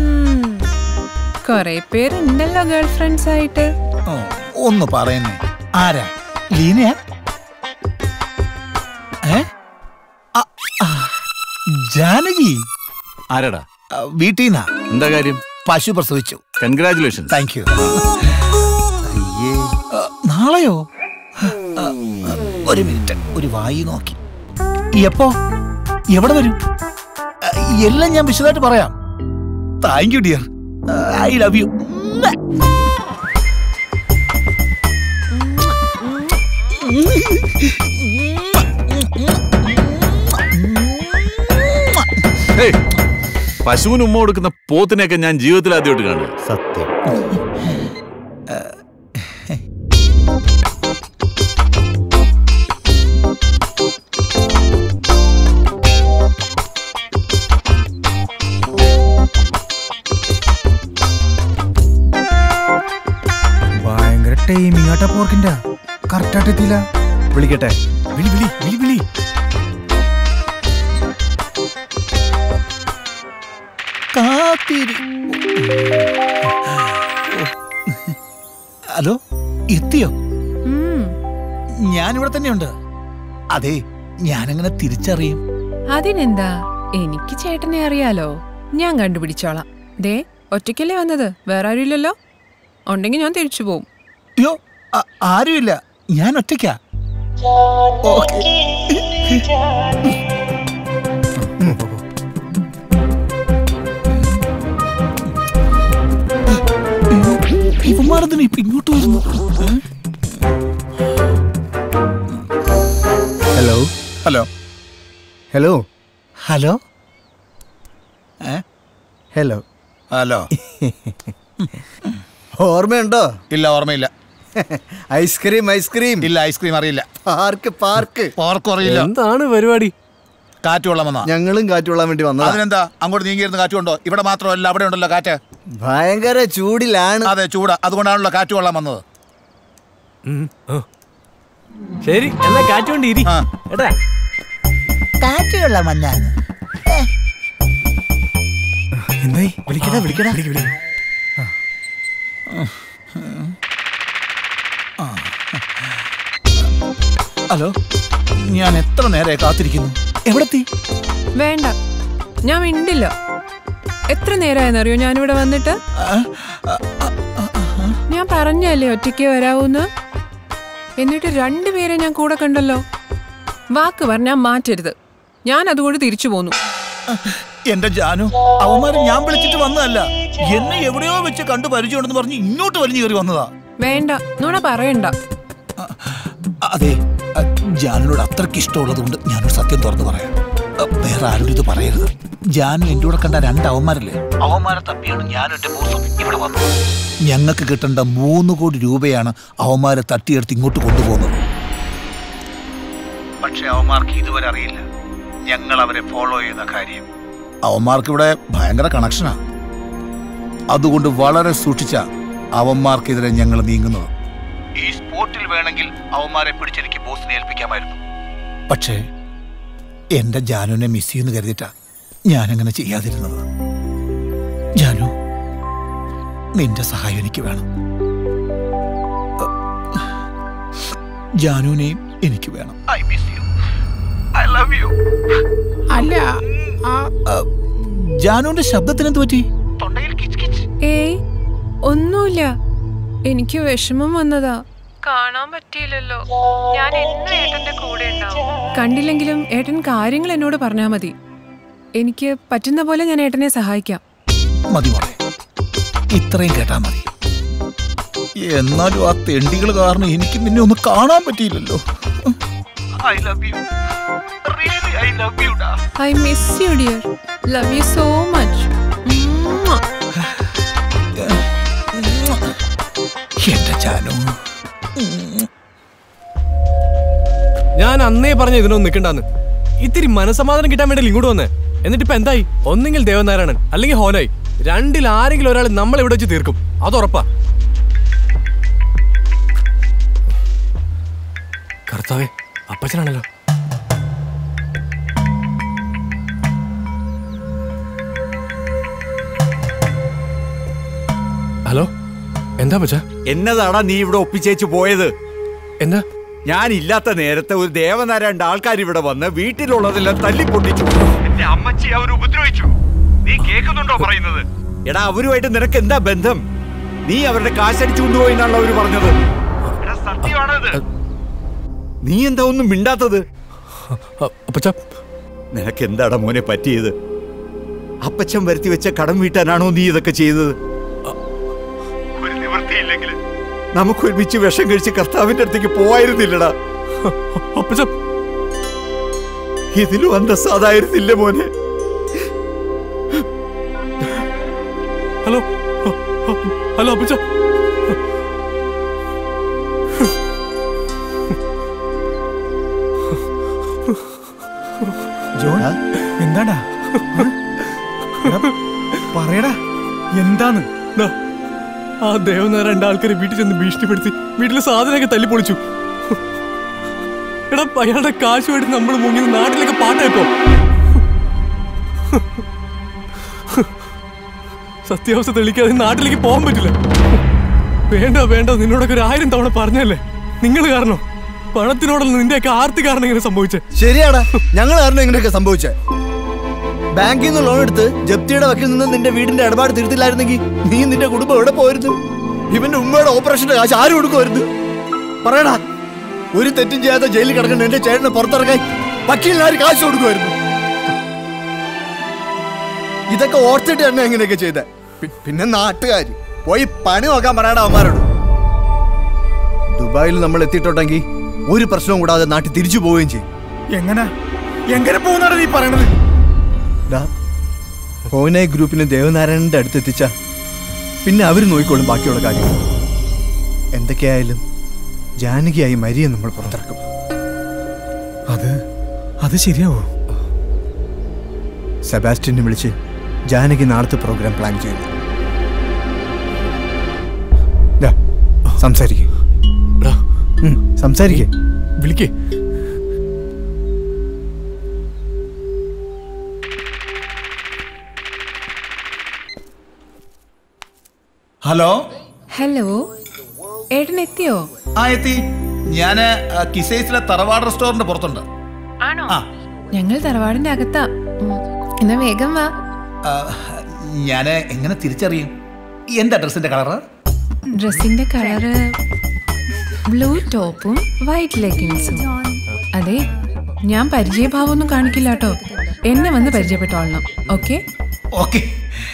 കൊറേ പേരുണ്ടല്ലോ ഗേൾ ഫ്രണ്ട്സ് ആയിട്ട്. ഒന്ന് പറയുന്നേ. ആരാ? ലീനയാ? ജാനകി. ആരാടാ? വീട്ടിൽ നിന്നാ. എന്താ കാര്യം? പശു പ്രസവിച്ചു. കൺഗ്രാറ്റുലേഷൻ. Thank you. നാളെയോ? ഒരു മിനിറ്റ്, ഒരു വായി നോക്കി. എപ്പോ? എവിടെ വരും? എല്ലാം ഞാൻ വിശദമായിട്ട് പറയാം. Thank you dear. I love you. പശുവിന് ഉമ്മ കൊടുക്കുന്ന പോത്തിനെയൊക്കെ ഞാൻ ജീവിതത്തിൽ ആദ്യമായിട്ട് കാണുക. സത്യം. ഭയങ്കര ടൈമിംഗ് ആട്ടാ പോർക്കിന്റെ. കറക്റ്റായിട്ട് എത്തിയില്ല. വിളിക്കട്ടെ. വിളി. ഹലോ, എത്തിയോ? ഞാനിവിടെ തന്നെയുണ്ട്. അതെ, ഞാനങ്ങനെ തിരിച്ചറിയും. അതിനെന്താ, എനിക്ക് ചേട്ടനെ അറിയാലോ. ഞാൻ കണ്ടുപിടിച്ചോളാം. ദേ ഒറ്റയ്ക്കല്ലേ വന്നത്, വേറെ ആരുമില്ലല്ലോ. ഉണ്ടെങ്കിൽ ഞാൻ തിരിച്ചു പോവും. അയ്യോ, ആരുമില്ല, ഞാൻ ഒറ്റയ്ക്കാ. ഇവന്മാരെന്തിനാ ഇപ്പൊ ഇങ്ങോട്ട് വരുന്നു? Hello. Hello. Hello. Hello. Hello. Hello. ഓർമ്മയുണ്ടോ? ഇല്ല, ഓർമ്മയില്ല. ഐസ്ക്രീം. ഇല്ല, ഐസ്ക്രീം അറിയില്ല. പാർക്ക് അറിയില്ല. എന്താണ് പരിപാടി? കാറ്റ് കൊള്ളാൻ വന്നാ? ഞങ്ങളും കാറ്റ് കൊള്ളാൻ വേണ്ടി വന്നതാ. അതിനെന്താ, അങ്ങോട്ട് നീങ്ങിയിരുന്ന് കാറ്റ് കൊണ്ടോ? ഇവിടെ മാത്രമല്ല, അവിടെ ഉണ്ടല്ലോ കാറ്റ്. ഭയങ്കര ചൂടിലാണ്. അതെ, ചൂടാ. അതുകൊണ്ടാണല്ലോ കാറ്റ് കൊള്ളാൻ വന്നത്. ശരി, എന്നാ കാറ്റ് കൊണ്ട് ഇരി. കാറ്റ് കൊള്ളാൻ വന്നാണ്. എന്തായി? വിളിക്കടാ. ഹലോ, ഞാൻ എത്ര നേരെ കാത്തിരിക്കുന്നു. എവിടെത്തി? വേണ്ട, ഞാൻ മിണ്ടില്ല. എത്ര നേരമായെന്നറിയോ ഞാനിവിടെ വന്നിട്ട്? ഞാൻ പറഞ്ഞല്ലേ ഒറ്റയ്ക്ക് വരാവൂന്ന്. എന്നിട്ട് രണ്ടുപേരെ ഞാൻ കൂടെ കണ്ടല്ലോ. വാക്ക് പറഞ്ഞാൽ മാറ്റരുത്. ഞാൻ അതുകൊണ്ട് തിരിച്ചു പോന്നു. എന്റെ ജാനു, അവന്മാര് ഞാൻ വിളിച്ചിട്ട് വന്നതല്ല, എന്നെ എവിടെയോ വെച്ച് കണ്ടു പരിചയമുണ്ടെന്ന് പറഞ്ഞ് ഇങ്ങോട്ട് വലിഞ്ഞു കയറി വന്നതാ. വേണ്ട, നുണ പറയണ്ട. അതെ, ജാനുനോട് അത്രയ്ക്ക് ഇഷ്ടമുള്ളത് കൊണ്ട് ഞാനൊരു സത്യം തുറന്നു പറയാം. വേറെ ആരോടും ഇത് പറയരുത്. ജാനു എന്റെ കൂടെ കണ്ട 2 അവന്മാരല്ലേ, അവന്മാരെ തപ്പിയാണ് ഞാനും എന്റെ ബോസും ഇവിടെ വന്നത്. ഞങ്ങൾക്ക് കിട്ടേണ്ട 3 കോടി രൂപയാണ് അവന്മാരെ തട്ടിയെടുത്ത് ഇങ്ങോട്ട് കൊണ്ടുപോകുന്നത്. പക്ഷെ അവന്മാർക്ക് ഇതുവരെ അറിയില്ല ഞങ്ങൾ അവരെ ഫോളോ ചെയ്യുന്ന കാര്യം. അവന്മാർക്ക് ഇവിടെ ഭയങ്കര കണക്ഷനാ. അതുകൊണ്ട് വളരെ സൂക്ഷിച്ച അവന്മാർക്കെതിരെ ഞങ്ങൾ നീങ്ങുന്നത്. ഈ സ്പോട്ടിൽ വേണമെങ്കിൽ അവന്മാരെ പിടിച്ചെനിക്ക് ബോസിനെ ഏൽപ്പിക്കാമായിരുന്നു. പക്ഷേ എന്റെ ജാനുവിനെ മിസ് ചെയ്യുന്നു കരുതിയിട്ടാ ഞാനങ്ങനെ ചെയ്യാതിരുന്നത്. ജാനു, നിന്റെ സഹായം എനിക്ക് വേണം. ജാനുവിനെയും എനിക്ക് വേണം. I miss you. I love you. അല്ല, ജാനുവിന്റെ ശബ്ദത്തിന് എന്ത് പറ്റി? ഏയ്, ഒന്നുമില്ല. എനിക്ക് വിഷമം വന്നതാ. കാണാൻ പറ്റിയില്ലല്ലോ. ഞാൻ എന്നും ഏട്ടന്റെ കൂടെ ഉണ്ടാവും. കണ്ടില്ലെങ്കിലും ഏട്ടൻ കാര്യങ്ങൾ എന്നോട് പറഞ്ഞാ മതി. എനിക്ക് പറ്റുന്ന പോലെ ഞാൻ ഏട്ടനെ സഹായിക്കാം. മതി മോളെ, ഇത്രയും കേട്ടാ മതി. എന്നാലും ആ തെണ്ടികൾ കാരണം എനിക്ക് നിന്നെ ഒന്ന് കാണാൻ പറ്റിയില്ലല്ലോ. I love you. Really I love you ഡാ. I miss you dear. Love you so much. എന്റെ ജാനു, ഞാൻ അന്നേ പറഞ്ഞ ഇതിനൊന്നും നിൽക്കണ്ടെന്ന്. ഇത്തിരി മനസമാധാനം കിട്ടാൻ വേണ്ടി ഇങ്ങോട്ട് വന്നേ. എന്നിട്ട് ഇപ്പൊ എന്തായി? ഒന്നെങ്കിൽ ദേവനാരായണൻ അല്ലെങ്കിൽ ഹോനായി. രണ്ടിൽ ആരെങ്കിലും ഒരാൾ നമ്മൾ ഇവിടെ വെച്ച് തീർക്കും, അതുറപ്പാ. കർത്താവേ, അപ്പച്ചനാണല്ലോ. ഹലോ, എന്താ പച്ച? എന്നതാടാ നീ ഇവിടെ ഒപ്പിച്ചേച്ചു പോയത്? എന്താ? ഞാൻ ഇല്ലാത്ത നേരത്തെ ഒരു ദേവനാരായണ ആൾക്കാർ ഇവിടെ വന്ന് വീട്ടിലുള്ളതെല്ലാം തല്ലിപ്പൊട്ടിച്ചു. എന്റെ അമ്മച്ചി അവർ ഉപദ്രവിച്ചു. നീ കേൾക്കുന്നുണ്ടോ പറയുന്നത്? എടാ, അവരുമായിട്ട് നിനക്ക് എന്താ ബന്ധം? നീ അവരുടെ കാശടിച്ചു കൊണ്ടുപോയി എന്നാണല്ലോ അവര് പറഞ്ഞത്. സത്യമാണത്. നീ എന്താ ഒന്നും മിണ്ടാത്തത്? നിനക്ക് എന്താടാ മോനെ പറ്റിയത്? അപ്പച്ചൻ വരുത്തി വെച്ച കടം വീട്ടാനാണോ നീ ഇതൊക്കെ ചെയ്തത്? ഒരു നിവൃത്തിയില്ലെങ്കിൽ നമുക്ക് ഒരുമിച്ച് വിഷം കഴിച്ച് കർത്താവിന്റെ അടുത്തേക്ക് പോവായിരുന്നില്ലടാ. ഇതിലും അന്തസ്സാതായിരുന്നില്ല മോനെ. ഹലോ ഹലോ അപ്പച്ച. ജോൺ, എന്താടാ? പറയടാ, എന്താന്ന്? ആ ദേവനാരായണ ആൾക്കാരെ വീട്ടിൽ ചെന്ന് ഭീഷണിപ്പെടുത്തി വീട്ടിലെ സാധനമൊക്കെ തല്ലിപ്പൊളിച്ചു. എടാ, അയാളുടെ കാശുമായിട്ട് നമ്മൾ മുങ്ങി നാട്ടിലൊക്കെ പാട്ടായിപ്പോ. സത്യാവസ്ഥ തെളിക്കാതെ നാട്ടിലേക്ക് പോകാൻ പറ്റില്ല. വേണ്ട വേണ്ട, നിന്നോടൊക്കെ 1000 തവണ പറഞ്ഞല്ലേ. നിങ്ങൾ കാരണം, പണത്തിനോടുള്ള നിന്റെയൊക്കെ ആർത്തി കാരണം ഇങ്ങനെ സംഭവിച്ചേ. ശരിയാടാ, ഞങ്ങൾ കാരണം ഇങ്ങനെയൊക്കെ സംഭവിച്ചേ. ബാങ്കിൽ നിന്ന് ലോൺ എടുത്ത് ജപ്തിയുടെ വക്കിൽ നിന്ന് നിന്റെ വീടിന്റെ ഇടപാട് തീർത്തില്ലായിരുന്നെങ്കിൽ നീ നിന്റെ കുടുംബം എവിടെ പോയിരുന്നു? ഇവന്റെ ഉമ്മയുടെ ഓപ്പറേഷന്റെ കാശ് ആര് കൊടുക്കുമായിരുന്നു? പറയടാ, ഒരു തെറ്റും ചെയ്യാതെ ജയിലിൽ കിടക്കുന്ന എന്റെ ചേട്ടനെ പുറത്തിറങ്ങാൻ വക്കീലിന് ആര് കാശ് കൊടുക്കുമായിരുന്നു? ഇതൊക്കെ ഓർത്തിട്ട് തന്നെ എങ്ങനെയൊക്കെ ചെയ്തേ. പിന്നെ നാട്ടുകാര് പോയി പണി നോക്കാൻ പറയടാ അവന്മാരോട്. ദുബായിൽ നമ്മൾ എത്തിയിട്ടുണ്ടെങ്കിൽ ഒരു പ്രശ്നവും കൂടാതെ നാട്ടിൽ തിരിച്ചു പോവുകയും ചെയ്യും. എങ്ങനെ പോകുന്നാണ് നീ പറയണത്? ഹോനായി ഗ്രൂപ്പിനെ ദേവനാരായണന്റെ അടുത്തെത്തിച്ച പിന്നെ അവർ നോക്കിക്കോളും ബാക്കിയുള്ള കാര്യങ്ങൾ. എന്തൊക്കെയായാലും ജാനകിയായി മരിയെ നമ്മൾ പുറത്തിറക്കും. അത് ശരിയാവോ? സെബാസ്റ്റ്യനെ വിളിച്ച് ജാനകി നാളത്തെ പ്രോഗ്രാം പ്ലാൻ ചെയ്യുന്നു. സംസാരിക്കേ സംസാരിക്കേ വിളിക്കേ. ഹലോ ഹലോ, ഏട്ടൻ എത്തിയോ? എത്തി. ഞാന് കിസൈസിലെ തറവാട് റെസ്റ്റോറന്റ് പുറത്തുണ്ട്. ആണോ? ഞങ്ങൾ തറവാടിന്റെ അകത്താ. എന്നാ വേഗം വാ. ഞാന് എങ്ങനെ തിരിച്ചറിയും? എന്താ ഡ്രസ്സിന്റെ കളറ്? ഡ്രസ്സിന്റെ കളറ് ബ്ലൂ ടോപ്പും വൈറ്റ് ലെഗിൻസും. അതെ, ഞാൻ പരിചയഭാവമൊന്നും കാണിക്കില്ല കേട്ടോ. എന്നെ വന്ന് പരിചയപ്പെട്ടോളണം. Okay okay.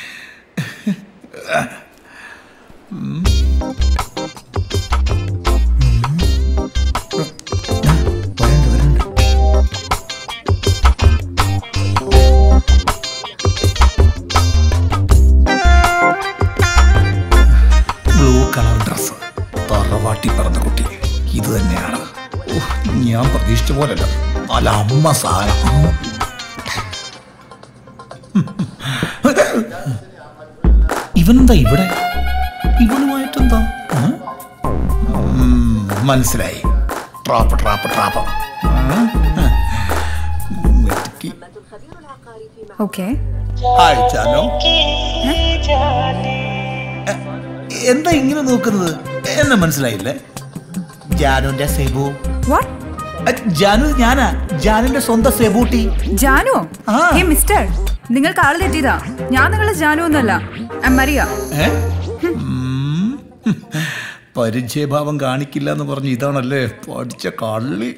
Blue colour dress, തറവാട്ടി പറഞ്ഞ കുട്ടി ഇത് തന്നെയാണ്. ഞാൻ പ്രതീക്ഷിച്ച പോലല്ല, നല്ല അമ്മ സാധനം. ഇവനെന്താ ഇവിടെ? ഇവനുമായിട്ടെന്താ? മനസ്സിലായി. Trap trap trap. Okay. Hi Janu. എന്താ ഇങ്ങനെ നോക്കുന്നത്? എന്നെ മനസ്സിലായില്ലേ? ജാനുന്റെ സെബു. ജാനു ഞാനാ, ജാനുന്റെ സ്വന്തം സെബൂട്ടി. ജാനു? ഹേ മിസ്റ്റർ, നിങ്ങൾക്ക് ആള് തെറ്റിയതാ. ഞാൻ നിങ്ങളെ ജാനു ഒന്നല്ല, മരിയ. പരിചയഭാവം കാണിക്കില്ല എന്ന് പറഞ്ഞു ഇതാണല്ലേ പഠിച്ച കള്ളി.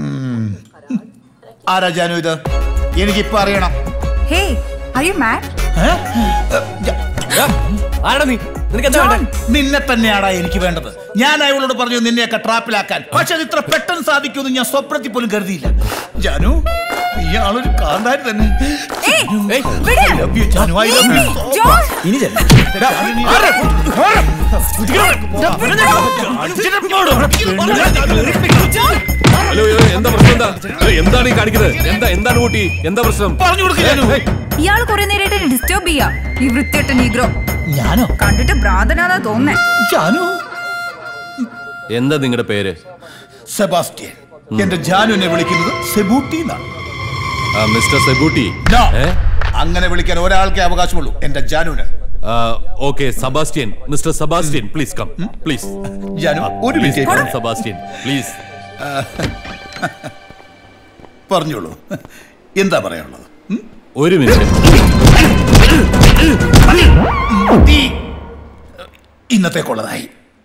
ആരാ ജാനു ഇത്? എനിക്കിപ്പോ അറിയണം. Hey, are you mad? നിന്നെ തന്നെയാടാ എനിക്ക് വേണ്ടത്. ഞാൻ അയാളോട് പറഞ്ഞു നിന്നെയൊക്കെ ട്രാപ്പിലാക്കാൻ, പക്ഷെ അത് ഇത്ര പെട്ടെന്ന് സാധിക്കുമെന്ന് ഞാൻ സ്വപ്നത്തിൽ പോലും കരുതിയില്ല. ജാനു, ഇയാളൊരു കാന്താരി തന്നെ. ഹലോ, എന്താ പ്രശ്നം? എന്താണ് ഈ കാണിക്കുന്നത്? എന്താണ് ഊട്ടി? എന്താ പ്രശ്നം? പറഞ്ഞു കൊടുക്കുക. ഇയാൾ കുറെ നേരമായിട്ട് ഡിസ്റ്റർബ് ചെയ്യാ ഈ വൃത്തികെട്ട നീഗ്രോ. ഞാനോ? കണ്ടിട്ട് ഭ്രാന്തനാതാ തോന്നേ. ജാനു, എന്താ നിങ്ങളുടെ പേര്? സെബാസ്റ്റ്യൻ. എന്റെ ജാനുവിനെ വിളിക്കുന്നത് സെബൂട്ടി എന്നാണ്. മിസ്റ്റർ സെബൂട്ടി? അങ്ങനെ വിളിക്കാൻ ഒരാൾക്കേ അവകാശമുള്ളൂ, എന്റെ ജാനുവിന്. Okay, Sebastian. Mister Sebastian, please come. Please Janu, ഒരു മിനിറ്റ്. Sebastian, please. പറഞ്ഞോളൂ, എന്താ പറയാനുള്ളത്? ഒരു മിനിറ്റ്. ഇന്നത്തേക്കുള്ളതായി.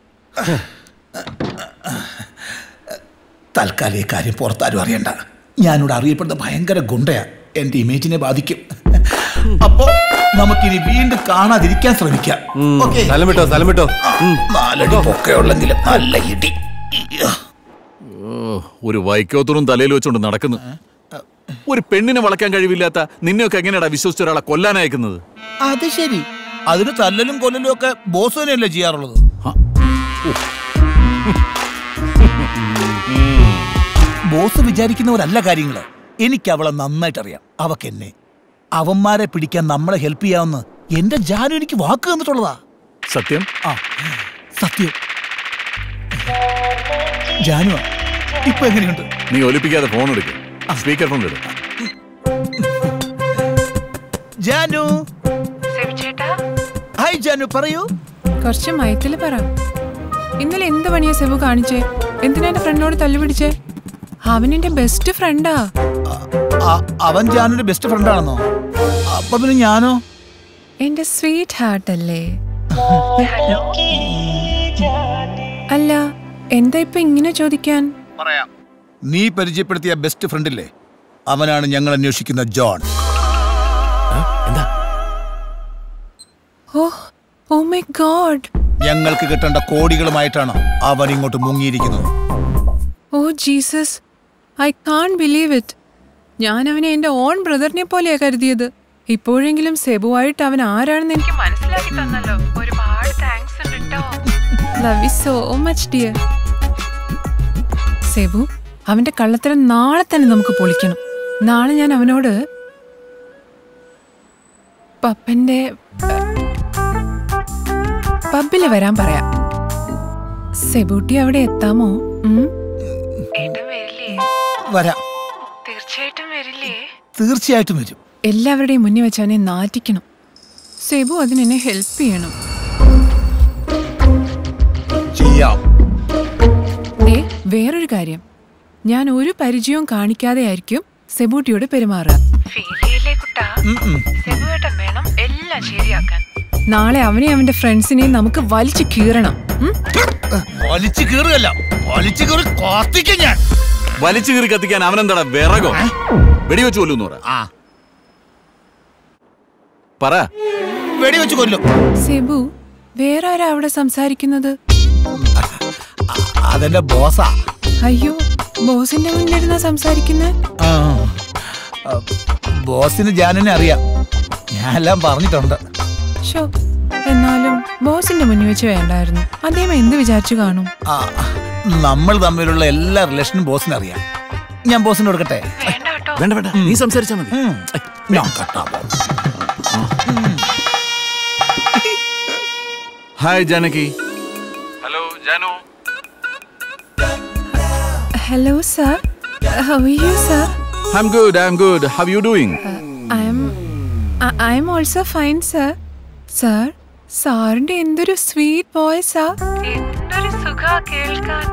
തൽക്കാലം ഈ കാര്യം പുറത്താരും അറിയണ്ട. ഞാനിവിടെ അറിയപ്പെടുന്ന ഭയങ്കര ഗുണ്ടയാ. എന്റെ ഇമേജിനെ ബാധിക്കും. അപ്പോ നമുക്കിനി വീണ്ടും കാണാതിരിക്കാൻ ശ്രമിക്കാം. നാലടി പൊക്കയുള്ളെങ്കിലും നല്ല ഇടി. ഒരു വൈക്കോത്തറും തലയിൽ വെച്ചോണ്ട് നടക്കുന്നു. ഒരു പെണ്ണിനെ വളയ്ക്കാൻ കഴിവില്ലാത്ത നിന്നെയൊക്കെ എങ്ങനെയാടാ വിശ്വസിച്ച ഒരാളെ കൊല്ലാനയക്കുന്നത്? അത് ശരി, അതിന് തല്ലലും കൊല്ലലും ഒക്കെ ബോസ് തന്നെയല്ലേ ചെയ്യാറുള്ളത്? ബോസ് വിചാരിക്കുന്നവരല്ല കാര്യങ്ങള്. എനിക്ക് അവളെ നന്നായിട്ടറിയാം. അവക്കെന്നെ, അവന്മാരെ പിടിക്കാൻ നമ്മളെ ഹെൽപ്പ് ചെയ്യാവുന്ന എന്റെ ജാനു എനിക്ക് വാക്ക് തന്നിട്ടുള്ളതാ. സത്യം? ആ സത്യം. ജാനു ഇപ്പൊ എങ്ങനെയുണ്ട്? നീ ഒലിപ്പിക്കാതെ ഫോൺ എടുക്കും. സ്പീക്കർ ഫോൺ എടുക്കും. ജാനു. ഹായ് ജാനു, പറയൂ. കുറച്ച് മയത്തില് പറ. ഇന്നലെ എന്ത് പണിയാ സെബു കാണിച്ചേ? എന്തിനാ എന്റെ ഫ്രണ്ടിനോട് തല്ലുപിടിച്ചേ? അവൻ എന്റെ ബെസ്റ്റ് ഫ്രണ്ടാ. അവൻ ജാനുവിന്റെ ബെസ്റ്റ് ഫ്രണ്ടാണെന്നോ? അപ്പൊ പിന്നെ ഞാനോ? എന്റെ സ്വീറ്റ് ഹാർട്ട് അല്ലേ? അല്ല, എന്താ ഇപ്പൊ ഇങ്ങനെ ചോദിക്കാൻ? പറയാം. നീ പരിചയപ്പെടുത്തിയ ബെസ്റ്റ് ഫ്രണ്ടില്ലേ, അവനാണ് ഞങ്ങൾ അന്വേഷിക്കുന്ന ജോൺ. Oh my God. ഞങ്ങൾക്ക് കിട്ടേണ്ട കോടികളുമായിട്ടാണ് അവൻ ഇങ്ങോട്ട് മുങ്ങിയിരിക്കുന്നത്. Oh Jesus, I can't believe it. ഞാൻ അവനെ എന്റെ ഓൺ ബ്രദറിനെ പോലെയാ കരുതിയത്. ഇപ്പോഴെങ്കിലും സെബുവായിട്ട് അവൻ ആരാണെന്ന് എനിക്ക് മനസ്സിലാക്കി തന്നല്ലോ. ഒരുപാട് താങ്ക്സ് ഉണ്ട് ട്ടോ. Love you so much dear. Sebu, അവന്റെ കള്ളത്തരം നാളെ തന്നെ നമുക്ക് പൊളിക്കണം. നാളെ ഞാൻ അവനോട് പപ്പന്റെ പബ്ബില് വരാൻ പറയാം. സെബൂട്ടി അവിടെ എത്താമോ? വരാം. തീർച്ചയായിട്ടും വരില്ലേ? തീർച്ചയായിട്ടും വരും. എല്ലാവരുടെയും മുന്നിൽ വെച്ച് അവനെ നാറ്റിക്കണം. സെബു അതിനെന്നെ ഹെൽപ്പ് ചെയ്യണം. ചെയ്യാം. വേറൊരു കാര്യം, ഞാൻ ഒരു പരിചയവും കാണിക്കാതെ ആയിരിക്കും സെബൂട്ടിയോട് പെരുമാറുക. നാളെ അവനെ അവന്റെ ഫ്രണ്ട്സിനെയും നമുക്ക് വലിച്ചു കീറണം. വലിച്ചു കീറുകയല്ല, വലിച്ചു കീറി കത്തിക്കാൻ ഞാൻ. വലിച്ചു കീറി കത്തിക്കാൻ അവനെന്താടാ വിറകോ? വെടിവെച്ച് കൊല്ലുന്നു പറ. വെടിവെച്ച് കൊല്ലും. സെബു, വേറെ ആരാ അവിടെ സംസാരിക്കുന്നത്? അതെന്റെ ബോസാ. അയ്യോ, ബോസിന്റെ മുന്നിലിരുന്നാ സംസാരിക്കുന്നത്? ബോസിന് ജാനുവിനെ അറിയാം, ഞാൻ എല്ലാം പറഞ്ഞിട്ടുണ്ട്. ഷോ, എന്നാലും ബോസിന്റെ മുന്നിൽ വെച്ച് വേണ്ടായിരുന്നു. അദ്ദേഹം എന്ത് വിചാരിച്ചു കാണും? നമ്മൾ തമ്മിലുള്ള എല്ലാ റിലേഷനും ബോസിന് അറിയാം. ഞാൻ ബോസിന് കൊടുക്കട്ടെ? വേണ്ട വേണ്ട, നീ സംസാരിച്ചാ മതി. ഞാൻ കട്ടാ. Hi Janaki. Hello Janu. Hello sir, how are you sir? I'm good. How are you doing? I'm also fine sir. Sir, സാറിന്റെ എന്തൊരു സ്വീറ്റ് വോയിസാ. എന്തൊരു സുഖാ കേൾക്കാൻ.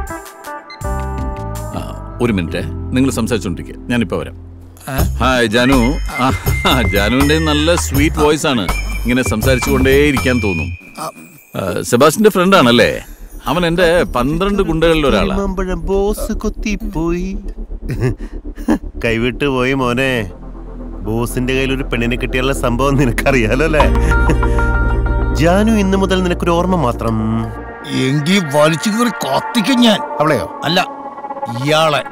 ഒരു മിനിറ്റ്, നിങ്ങൾ സംസാരിച്ചോണ്ടിരിക്കുക, ഞാനിപ്പോ വരാം. ഹായ് ജാനു. ജാനുവിന്റെ നല്ല സ്വീറ്റ് വോയിസ് ആണ്, ഇങ്ങനെ സംസാരിച്ചുകൊണ്ടേ ഇരിക്കാൻ തോന്നും. സെബാസ്റ്റിന്റെ ഫ്രണ്ട് ആണല്ലേ? അവൻ എന്റെ 12 ഗുണ്ടകളിൽ ഒരാളാണ്. ബോസ് കൊത്തിപ്പോയി, കൈവിട്ട് പോയി മോനെ. ബോസിന്റെ കയ്യിൽ ഒരു പെണ്ണിനെ കിട്ടിയുള്ള സംഭവം നിനക്കറിയാലോ അല്ലേ? ജാനു, ഇന്ന് മുതൽ നിനക്കൊരു ഓർമ്മ മാത്രം. എങ്കിൽ വലിച്ചു കീറി കത്തിക്കും ഞാൻ. അവളെയോ? അല്ല, ഇയാളെ.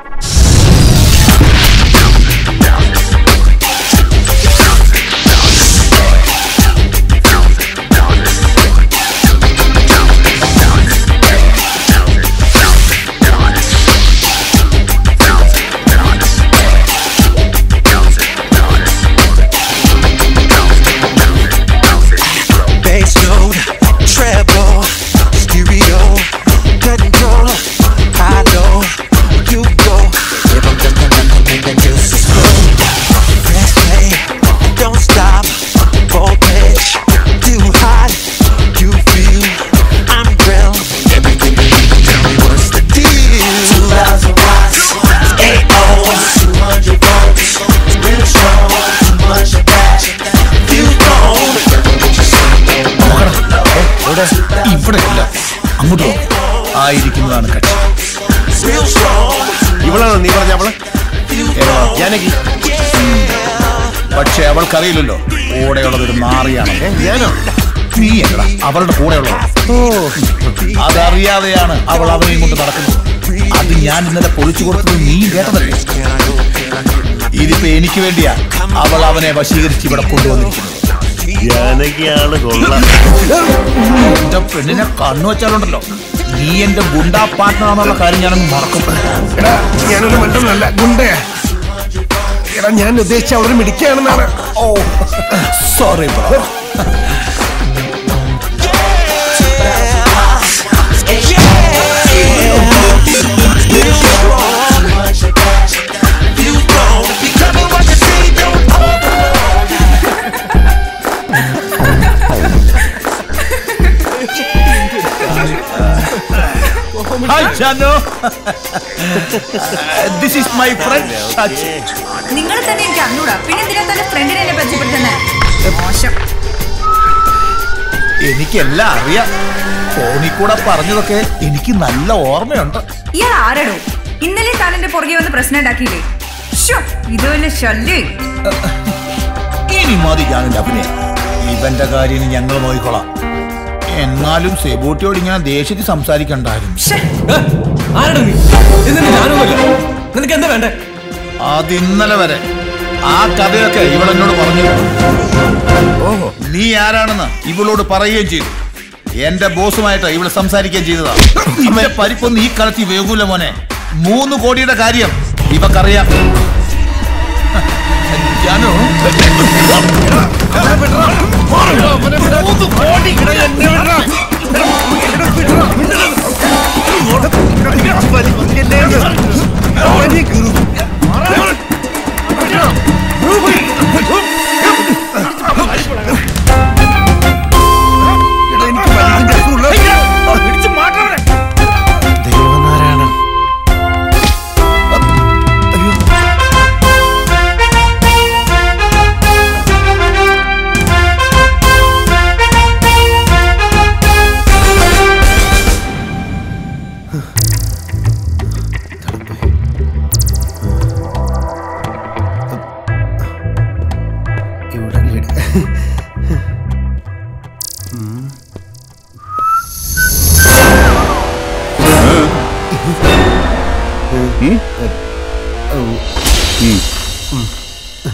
ഇവിടെ അങ്ങോട്ട് ആയിരിക്കുന്നതാണ് കക്ഷി. ഇവളാണോ നീ പറഞ്ഞ അവള്? ജാനകി. പക്ഷെ അവൾക്കറിയില്ലല്ലോ കൂടെയുള്ളതൊരു നാറിയാണ്. നീ എങ്ങടാ അവളുടെ കൂടെയുള്ളത്? അതറിയാതെയാണ് അവൾ അവനെയും കൊണ്ട് നടക്കുന്നത്. അത് ഞാൻ ഇന്നലെ പൊളിച്ചു കൊടുത്തത് നീ കേട്ടതല്ലേ? ഇതിപ്പോ എനിക്ക് വേണ്ടിയാ അവൾ അവനെ വശീകരിച്ച് ഇവിടെ കൊണ്ടുവന്നിരിക്കുന്നത്. ജാനകിയാണ് കൊള്ളാം. എന്റെ പെണ്ണിനെ കണ്ണു വെച്ചാലുണ്ടല്ലോ, നീ എന്റെ ഗുണ്ടാ പാർട്ട്ണറാണെന്നുള്ള കാര്യം ഞാനൊന്ന് മറക്കും. ഞാനൊരു മണ്ടനല്ല, ഗുണ്ടയാ. എടാ, ഞാൻ ഉദ്ദേശിച്ച അവര് മിടിക്കുകയാണെന്നാണ്. Oh sorry bro. Hi Janu. This is my friend Shachi. നിങ്ങൾ തന്നെ എനിക്ക് അറിഞ്ഞൂടാ, പിന്നെ എന്തിനാ തന്നെ ഫ്രണ്ടിനെ എന്നെ പരിചയപ്പെടുത്തുന്നത്? മോശം. എനിക്കെല്ലാം അറിയാം. ഫോണിൽ കൂടെ പറഞ്ഞതൊക്കെ എനിക്ക് നല്ല ഓർമ്മയുണ്ട്. ഇയാൾ ആരടോ? ഇന്നലെ താൻ എന്റെ പുറകെ വന്ന് പ്രശ്നം ഉണ്ടാക്കിയില്ലേ? ഇതുവല്ല ശല്യം. ഇനി മതി ഞാനിന്റെ അഭിനയം. ഇവന്റെ കാര്യം ഞങ്ങൾ നോക്കിക്കോളാം. എന്നാലും സെബൂട്ടിയോട് ഇങ്ങനെ ദേഷ്യത്തിൽ സംസാരിക്കണ്ടായിരുന്നു. അത് ഇന്നലെ വരെ ആ കഥയൊക്കെ ഇവളെന്നോട് പറഞ്ഞു. ഓഹോ, നീ ആരാണെന്ന് ഇവളോട് പറയുകയും ചെയ്തു. എന്റെ ബോസുമായിട്ട് ഇവള് സംസാരിക്കുകയും ചെയ്തതാ. ഇവരെ പരിപ്പൊന്ന് ഈ കളത്തി വേഗൂല മോനെ. 3 കോടിയുടെ കാര്യം ഇവക്കറിയാം. ജാനു,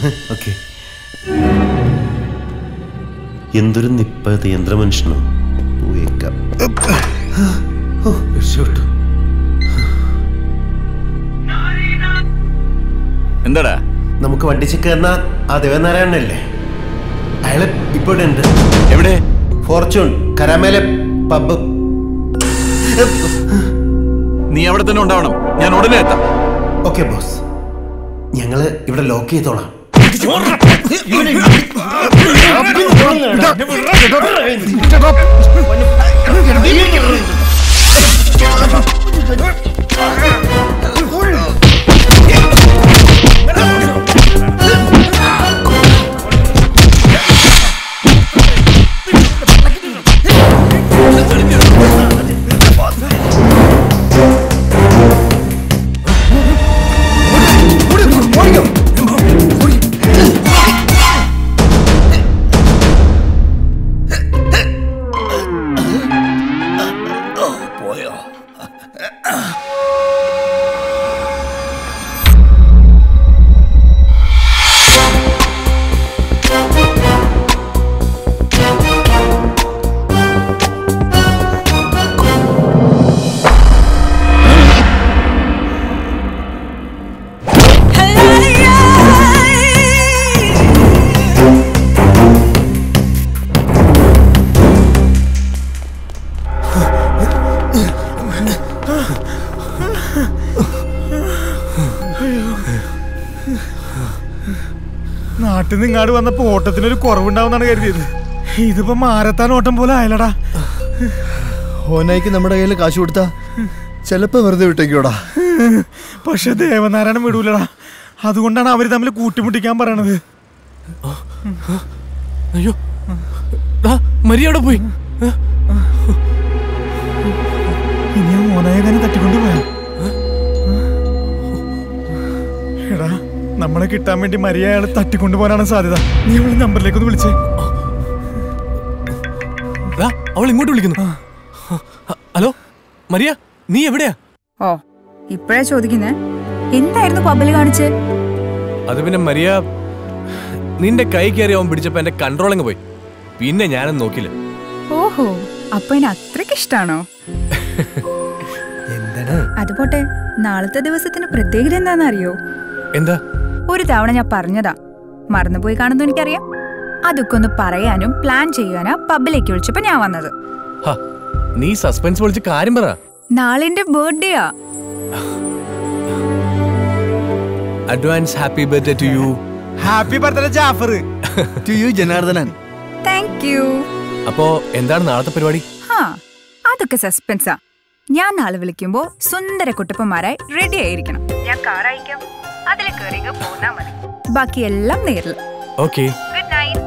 ഓക്കെ. എന്തൊരു നിപ്പത് യന്ത്രമനുഷ്യനോ. എന്താടാ? നമുക്ക് വണ്ടി ചെക്കുന്ന ആ ദേവനാരായണനല്ലേ, അയാള് ഇപ്പോഴും ഉണ്ട്. എവിടെ? ഫോർച്യൂൺ കരാമേലെ പബ്. നീ അവിടെ തന്നെ ഉണ്ടാവണം, ഞാൻ ഉടനെ എത്താം. ഓക്കെ ബോസ്, ഞങ്ങള് ഇവിടെ ലോക്ക് ചെയ്തോളാം. നാട്ടിൽ നിന്ന് ഇങ്ങാട് വന്നപ്പോ ഓട്ടത്തിനൊരു കുറവുണ്ടാവുന്നാണ് കരുതിയത്. ഇതിപ്പോ മാരത്താൻ ഓട്ടം പോലെ ആയലടാ. ഹോനായിക്ക് നമ്മുടെ കയ്യിൽ കാശ് കൊടുത്താ ചിലപ്പോ വെറുതെ വിട്ടേക്കോടാ. പക്ഷെ ദേവനാരായണൻ വിടൂലടാ. അതുകൊണ്ടാണ് അവര് തമ്മിൽ കൂട്ടിമുട്ടിക്കാൻ പറയണത്. അയ്യോ, മരിയ അവിടെ പോയി. ഇനി ആ മോനായ തന്നെ തട്ടിക്കൊണ്ടു പോയാ. എടാ, നമ്മളെ കിട്ടാൻ വേണ്ടി മരിയ അയാൾ തട്ടിക്കൊണ്ടു പോകാനാണ് സാധ്യത. നീ അവളെ നമ്പറിലേക്ക് ഒന്ന് വിളിച്ചേ. അവൾ ഇങ്ങോട്ട് വിളിക്കുന്നു. ഹലോ മരിയ, നീ എവിടെയാ? ഓ, ഇപ്പഴാ ചോദിക്കുന്നേ. എന്തായിരുന്നു പബ്ബിൽ കാണിച്ച്? അത് പിന്നെ മരിയ, നിന്റെ കൈ കയറി അവൻ പിടിച്ചപ്പോ എന്റെ കൺട്രോളിങ് പോയി. പിന്നെ ഞാനൊന്നും നോക്കില്ല. ഓഹോ, അപ്പൊ എന്നെ അത്രയ്ക്ക് ഇഷ്ടാണോ? അത് പോട്ടെ, നാളത്തെ ദിവസത്തിന് പ്രത്യേകത എന്താണെന്ന് അറിയോ? എന്താ? ഒരു തവണ ഞാൻ പറഞ്ഞതാ, മറന്നുപോയി കാണുന്നു എനിക്കറിയാം. അതൊക്കെ ഒന്ന് പറയാനും പ്ലാൻ ചെയ്യാനാ പബ്ബിലേക്ക് വിളിച്ചപ്പോ ഞാൻ വന്നത്. നീ സസ്പെൻസ് വിളിച്ച് കാര്യം പറ. നാളെ എന്റെ ബർത്ത്ഡേയാ. Advance happy birthday to you. Happy birthday Jafar. To you Janardhanan. Thank you. അപ്പോ എന്താണ് നാളത്തെ പരിപാടി? അതൊക്കെ സസ്പെൻസാ. ഞാൻ നാളെ വിളിക്കുമ്പോ സുന്ദര കുട്ടപ്പന്മാരായി റെഡി ആയിരിക്കണം. ഞാൻ കാർ അയക്കാം, അതിലെ കയറി പോന്നാ മതി. ബാക്കിയെല്ലാം നേരിൽ. ഓക്കേ. Good night.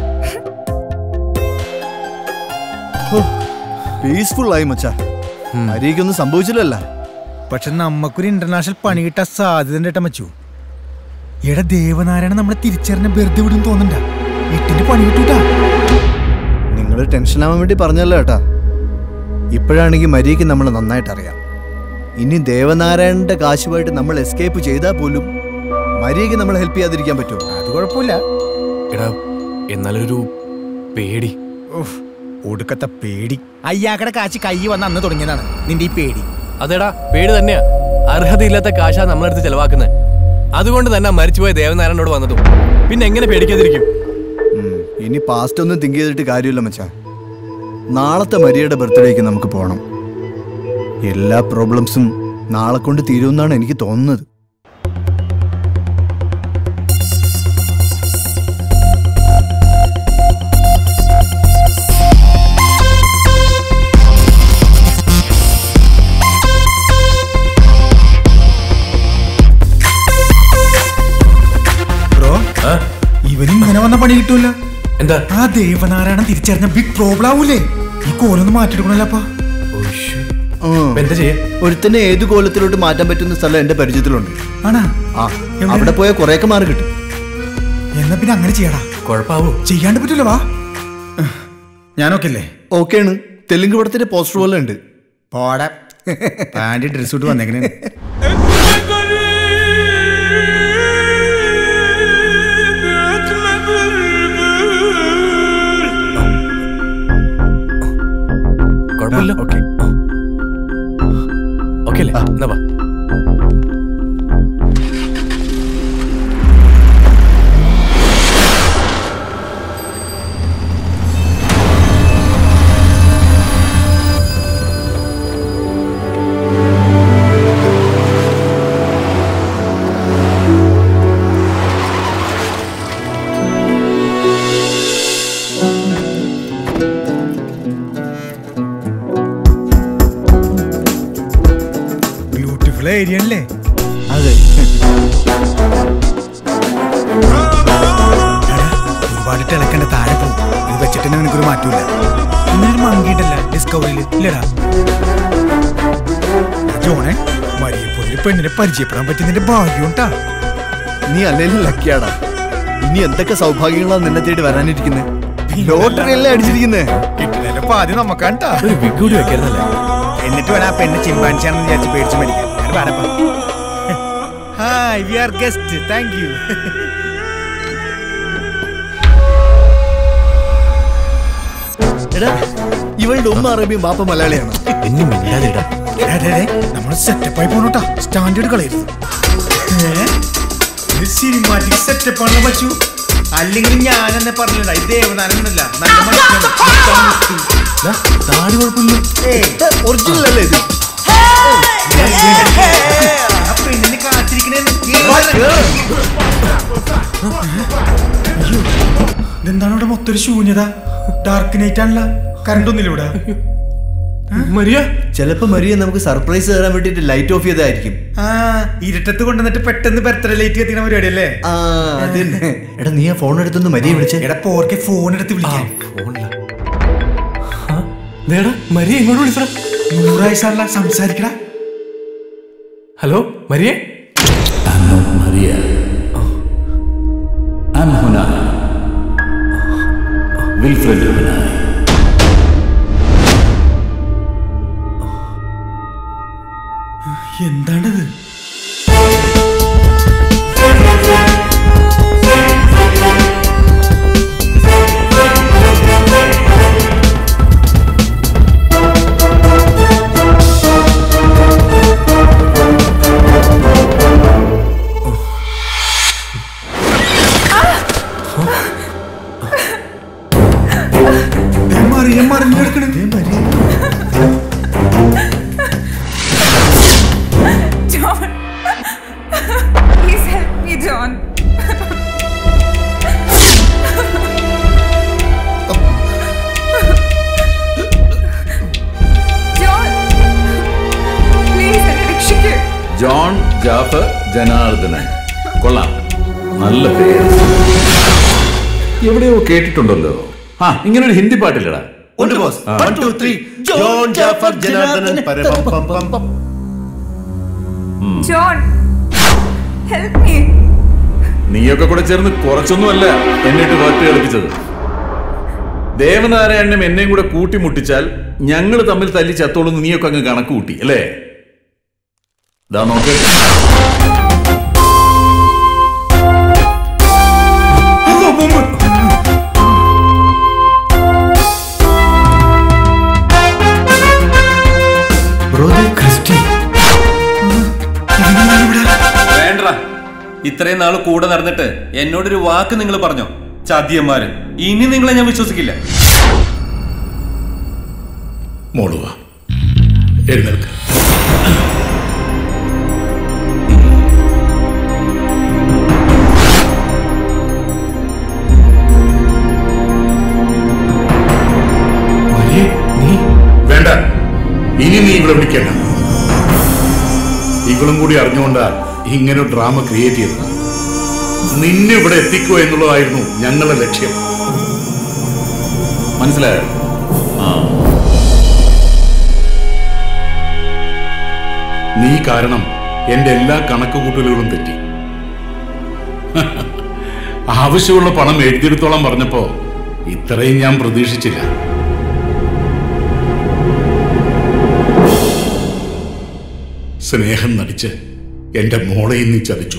പീസ്ഫുൾ ആയി മച്ചാ. മരിയൊന്നും സംഭവിച്ചില്ലല്ല. പക്ഷെ നമ്മക്കൊരു ഇന്റർനാഷണൽ പണി കിട്ടാൻ സാധ്യത മച്ചു. എടാ, ദേവനാരായണൻ നമ്മളെ തിരിച്ചറിഞ്ഞ വെറുതെ വിടും തോന്നണ്ട. എട്ടിന്റെ പണി കിട്ടൂട്ടാ. നിങ്ങൾ ടെൻഷൻ ആവാൻ വേണ്ടി പറഞ്ഞല്ലോ ഏട്ടാ. ഇപ്പോഴാണെങ്കിൽ മരിയയ്ക്ക് നമ്മൾ നന്നായിട്ട് അറിയാം. ഇനി ദേവനാരായണന്റെ കാശുമായിട്ട് നമ്മൾ എസ്കേപ്പ് ചെയ്താൽ പോലും മരിയയ്ക്ക് നമ്മൾ ഹെൽപ്പ് ചെയ്യാതിരിക്കാൻ പറ്റുമോ? അത് കുഴപ്പമില്ല. എടാ, എന്നാലൊരു പേടി. ഒടുക്കത്തെ പേടി. അയ്യാക്കടെ കാശ് കൈ വന്ന് അന്ന് തുടങ്ങിയതാണ് നിന്റെ ഈ പേടി. അതെടാ, പേടി തന്നെയാ. അർഹതയില്ലാത്ത കാശാ നമ്മളെടുത്ത് ചെലവാക്കുന്നത്. അതുകൊണ്ട് തന്നെ മരിച്ചുപോയ ദേവനാരായണനോട് വന്നതും. പിന്നെ എങ്ങനെ പേടിക്കാതിരിക്കും? ഇനി പാസ്റ്റ് ഒന്നും തിങ്ക് ചെയ്തിട്ട് കാര്യമില്ല മച്ചാ. നാളത്തെ മരിയയുടെ ബർത്ത്ഡേക്ക് നമുക്ക് പോകണം. എല്ലാ പ്രോബ്ലംസും നാളെ കൊണ്ട് തീരുമെന്നാണ് എനിക്ക് തോന്നുന്നത്. ഇവനും ഇങ്ങനെ വന്ന പണി കിട്ടൂല. എന്താ? ആ ദേവനാരായണൻ തിരിച്ചറിഞ്ഞ ബിഗ് പ്രോബ്ലം ആവൂലേ. ഈ കോലൊന്ന് മാറ്റിയെടുക്കണല്ലോ. ഒരുത്തന്നെ ഏത് കോലത്തിലോട്ട് മാറ്റാൻ പറ്റുന്ന സ്ഥലം എന്റെ പരിചയത്തിലുണ്ട്. ആണാ? അവിടെ പോയ കുറെയൊക്കെ മാറി കിട്ടും. എന്നാ പിന്നെ അങ്ങനെ ചെയ്യടാ. കുഴപ്പാവോ? ചെയ്യാണ്ട് പറ്റൂല. വാ, ഞാനൊക്കെ അല്ലേ? ഓക്കെയാണ്. തെലുങ്ക് പടത്തിന്റെ പോസ്റ്റർ പോലെ ഉണ്ട്. പോടാ, പാൻറ് ഡ്രസ് ഇട്ട് വന്നേക്കണേ. കുഴപ്പമില്ലല്ലോ. ഓക്കെ ഓക്കെ അല്ലേ? എന്നാ വാ. ഏരിയ അല്ലേ? അതെ. ഒരുപാട് തിളക്കണ്ട, താഴെ പോകും. ഇത് വെച്ചിട്ട് നിനക്കൊരു മാറ്റമില്ല. ഇന്നൊരു മങ്കിട്ടല്ല ഡിസ്കവറിയിൽ ഇല്ലടാ. ജോണെ, മരിയപ്പൊരു പെണ്ണിനെ പരിചയപ്പെടാൻ പറ്റിയ നിന്റെ ഭാഗ്യമുണ്ടാ. നീ അല്ലേലും ലക്കിയാടാ. ഇനി എന്തൊക്കെ സൗഭാഗ്യങ്ങളാണ് നിന്നെ തേടി വരാനിരിക്കുന്നത്. ലോട്ടറി അല്ലേ അടിച്ചിരിക്കുന്നത്. കിട്ടുന്നതിന്റെ പാതി നമുക്കാണ്ടാ. ഒരു വിഗ് കൂടി വെക്കായിരുന്നല്ലേ? എന്നിട്ട് വേണം ആ പെണ്ണ് ചിമ്പാൻസിയാണെന്ന് വിചാരിച്ച് പേടിച്ച് മരിക്കാൻ. Hi, we are guest. Thank you. എടാ, ഇവളുടെ ഉമ്മ അറബിയും ബാപ്പ മലയാളിയാണ്. നമ്മൾ സെറ്റപ്പായി പോണോട്ടാ. സ്റ്റാൻഡേർഡ് കളയരുത്. സിനിമാറ്റിക് സെറ്റപ്പാണല്ലോ പറ്റൂ. അല്ലെങ്കിൽ ഞാനെന്നെ പറഞ്ഞില്ല, ഇത് ദേവനാനല്ല. നല്ല താടി കുഴപ്പമില്ല. ഒറിജിനൽ അല്ലേ ഇത്? പെണ്ണിനെ കാത്തിരിക്കണേ. ഇതെന്താണ് ഇവിടെ മൊത്തം ഒരു ശൂന്യത? ഡാർക്ക് നൈറ്റ് ആണല്ല. കറണ്ട് ഒന്നില്ല ഇവിടെ. മരിയ ചിലപ്പോ മരിയ നമുക്ക് സർപ്രൈസ് തരാൻ വേണ്ടിട്ട് ലൈറ്റ് ഓഫ് ചെയ്തായിരിക്കും. ഇരുട്ടത്ത് കൊണ്ടുവന്നിട്ട് പെട്ടെന്ന് ബർത്ത്ഡേ ലൈറ്റ് കത്തിക്കുന്ന പരിപാടി അല്ലേ? എടാ, നീ ആ ഫോൺ എടുത്തൊന്ന് മരിയെ വിളിച്ചേ. എടാ, പോർക്കെ ഫോൺ എടുത്ത് വിളിക്കാം. മരിയ എങ്ങോട്ട് വിളിച്ചടാ? 100 വയസ്സല്ല, സംസാരിക്കടാ. Hello Maria. Maria. I'm Hunay. Wilfred Hunay. എന്താണത്? John, please help me, John. John, please എന്നെ രക്ഷിക്കൂ. ജോൺ ജാഫർ ജനാർദ്ദനൻ. കൊള്ളാം, നല്ല പേര്. എവിടെയോ കേട്ടിട്ടുണ്ടല്ലോ. ഇങ്ങനൊരു ഹിന്ദി പാട്ടില്ലടാ. ഉണ്ട് ബോസ്. 1 2 3 ജോൺ ജാഫർ ജനാർദ്ദനൻ പരപം പം പം പം. John, help me. നീയൊക്കെ കൂടെ ചേർന്ന് കുറച്ചൊന്നുമല്ല എന്നിട്ട് വട്ട് കളിപ്പിച്ചത്. ദേവനാരായണനും എന്നെയും കൂടെ കൂട്ടിമുട്ടിച്ചാൽ ഞങ്ങൾ തമ്മിൽ തല്ലി ചത്തോളൂന്ന് നീയൊക്കെ അങ്ങ് കണക്ക് കൂട്ടി അല്ലേ? ദാ നോക്ക്. വേണ്ട, ഇത്രയും നാൾ കൂടെ നടന്നിട്ട് എന്നോടൊരു വാക്ക് നിങ്ങൾ പറഞ്ഞോ? ചതിയന്മാര്, ഇനി നിങ്ങളെ ഞാൻ വിശ്വസിക്കില്ല. മോളുവാ, എഴുന്നേൽക്ക്. വേണ്ട, ഇനി നീ ഇവിടെ വിളിക്കണ്ട. ഇവളും കൂടി അറിഞ്ഞുകൊണ്ടാ ഇങ്ങനെ ഡ്രാമ ക്രിയേറ്റ് ചെയ്തത്. നിന്നെ ഇവിടെ എത്തിക്കുക എന്നുള്ളതായിരുന്നു ഞങ്ങളുടെ ലക്ഷ്യം. മനസ്സിലായോ? നീ കാരണം എന്റെ എല്ലാ കണക്കുകൂട്ടലുകളും തെറ്റി. ആവശ്യമുള്ള പണം എഴുതിയെടുത്തോളം പറഞ്ഞപ്പോ ഇത്രയും ഞാൻ പ്രതീക്ഷിച്ചില്ല. സ്നേഹം നടിച്ച് എന്റെ മോളെ നീ ചതിച്ചു.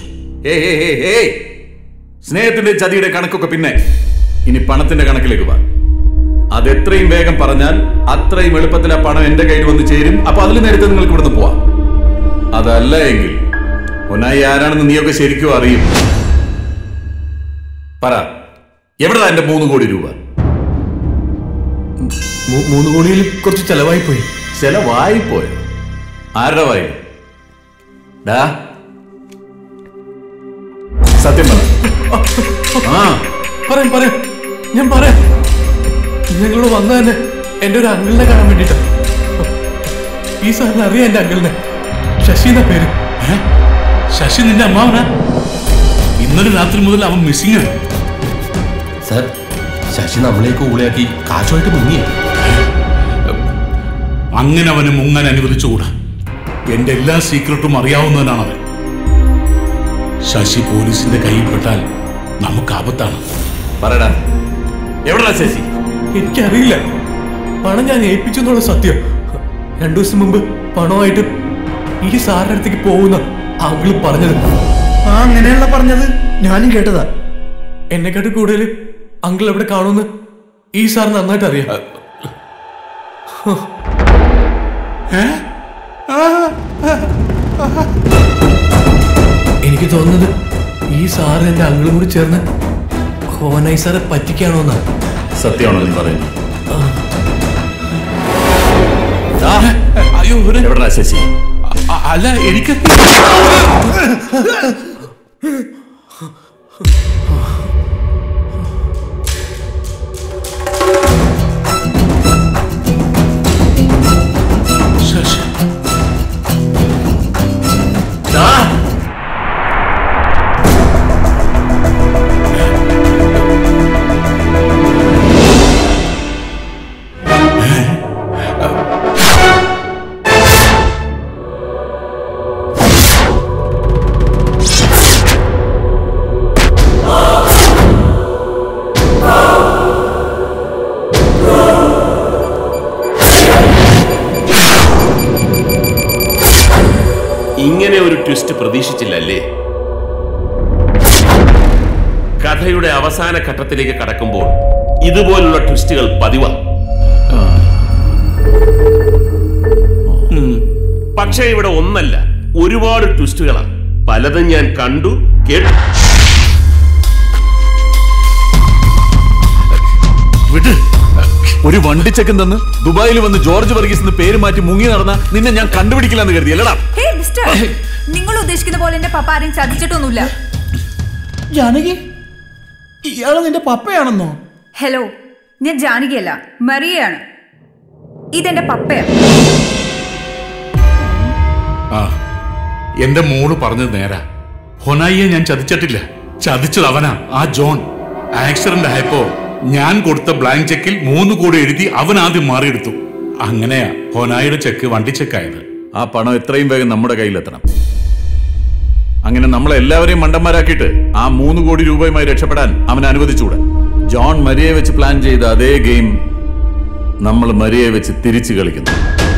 സ്നേഹത്തിന്റെ ചതിയുടെ കണക്കൊക്കെ പിന്നെ, ഇനി പണത്തിന്റെ കണക്കിലേക്ക് വാ. അതെത്രയും വേഗം പറഞ്ഞാൽ അത്രയും എളുപ്പത്തിൽ ആ പണം എന്റെ കയ്യിൽ വന്ന് ചേരും. അപ്പൊ അതിൽ നേരത്തെ നിങ്ങൾക്ക് ഇവിടുന്ന് പോവാം. അതല്ല എങ്കിൽ ഹൊനായി ആരാണെന്ന് നീയൊക്കെ ശരിക്കും അറിയും. പറ, എവിടെതാ എന്റെ 3 കോടി രൂപ? 3 കോടിയിൽ കുറച്ച് ചെലവായി പോയി. ചെലവായി പോയോ? ആരുടെ വായി? സത്യം പറയാം ഞാൻ പറയാം. ഞങ്ങളോട് വന്ന തന്നെ എന്റെ ഒരു അങ്കിളിനെ കാണാൻ വേണ്ടിട്ടാ. ഈ സാറിന് അറിയാം എന്റെ അങ്കിളിനെ. ശശി എന്ന പേര്. ശശി നിന്റെ അമ്മാവനാ? ഇന്നലെ രാത്രി മുതൽ അവൻ മിസ്സിംഗ് ആണ്. സർ, ശശി നമ്മളേക്ക് ഊളയാക്കി കാശുമായിട്ട് മുങ്ങിയ. അങ്ങനെ അവന് മുങ്ങാൻ അനുവദിച്ചുകൂടാ. എന്റെ എല്ലാ സീക്രട്ടും അറിയാവുന്നവനാണ് അവൻ. ശശി പോലീസിന്റെ കയ്യിൽപ്പെട്ടാൽ നമുക്ക് ആപത്താണ്. പറയടാ, എവിടാ ശശി? എനിക്കറിയില്ല. പണം ഞാൻ ഏൽപ്പിച്ചു എന്നുള്ള സത്യം. 2 ദിവസം മുമ്പ് പണമായിട്ട് ഈ സാറിന്റെ അടുത്തേക്ക് പോകുന്ന അങ്കിള് പറഞ്ഞത്. അങ്ങനെയുള്ള പറഞ്ഞത് ഞാനും കേട്ടതാ. എന്നെക്കാട്ട് കൂടുതൽ അങ്കിൾ എവിടെ കാണുമെന്ന് ഈ സാർ നന്നായിട്ട് അറിയാം. എനിക്ക് തോന്നുന്നത് ഈ സാറ് എന്റെ അങ്കിളും കൂടി ചേർന്ന് ഹോനായി സാറെ പറ്റിക്കാണോന്നാ. സത്യമാണോ നീ പറയുന്നത്? അയ്യോ, എവിടാ ശശി? അല്ല, എനിക്ക് ശശി ഇങ്ങനെ ഒരു ട്വിസ്റ്റ് പ്രതീക്ഷിച്ചില്ലല്ലേ? കഥയുടെ അവസാന ഘട്ടത്തിലേക്ക് കടക്കുമ്പോൾ ഇതുപോലുള്ള ട്വിസ്റ്റുകൾ പതിവാണ്. പക്ഷേ ഇവിടെ ഒന്നല്ല, ഒരുപാട് ട്വിസ്റ്റുകളാണ്. പലതും ഞാൻ കണ്ടു കേട്ടു. ഒരു വണ്ടിച്ചക്കൻ തന്ന് ദുബായിൽ വന്ന് ജോർജ് വർഗീസ് എന്ന് പേര് മാറ്റി മുങ്ങി നടന്ന നിന്നെ ഞാൻ കണ്ടുപിടിക്കില്ലെന്ന് കരുതി അല്ലടാ? നിങ്ങൾ ഉദ്ദേശിക്കുന്ന പോലെ എന്റെ പപ്പ ആരെയും ചതിച്ചിട്ടൊന്നുമില്ല. ജാനകി, ഇയാള് നിന്റെ പപ്പയാണെന്നോ? ഹലോ, ഞാൻ ജാനകിയല്ല, മറിയയാണ്. ഇതെന്റെ പപ്പയാണ്. എന്റെ മോള് പറഞ്ഞത് നേരാ. ഹൊനായിയെ ഞാൻ ചതിച്ചിട്ടില്ല. ചതിച്ചത് അവനാ, ആ ജോൺ. ആക്സിഡന്റ് ആയപ്പോ ഞാൻ കൊടുത്ത ബ്ലാങ്ക് ചെക്കിൽ 3 കോടി എഴുതി അവൻ ആദ്യം മാറിയെടുത്തു. അങ്ങനെയാ ഹൊനായിയുടെ ചെക്ക് വണ്ടി ചെക്കായത്. ആ പണം എത്രയും വേഗം നമ്മുടെ കയ്യിലെത്തണം. അങ്ങനെ നമ്മളെല്ലാവരെയും മണ്ടന്മാരാക്കിയിട്ട് ആ 3 കോടി രൂപയുമായി രക്ഷപ്പെടാൻ അവൻ അനുവദിച്ചുകൂടെ? ജോൺ മരിയെ വെച്ച് പ്ലാൻ ചെയ്ത അതേ ഗെയിം നമ്മൾ മരിയെ വെച്ച് തിരിച്ചു കളിക്കുന്നു.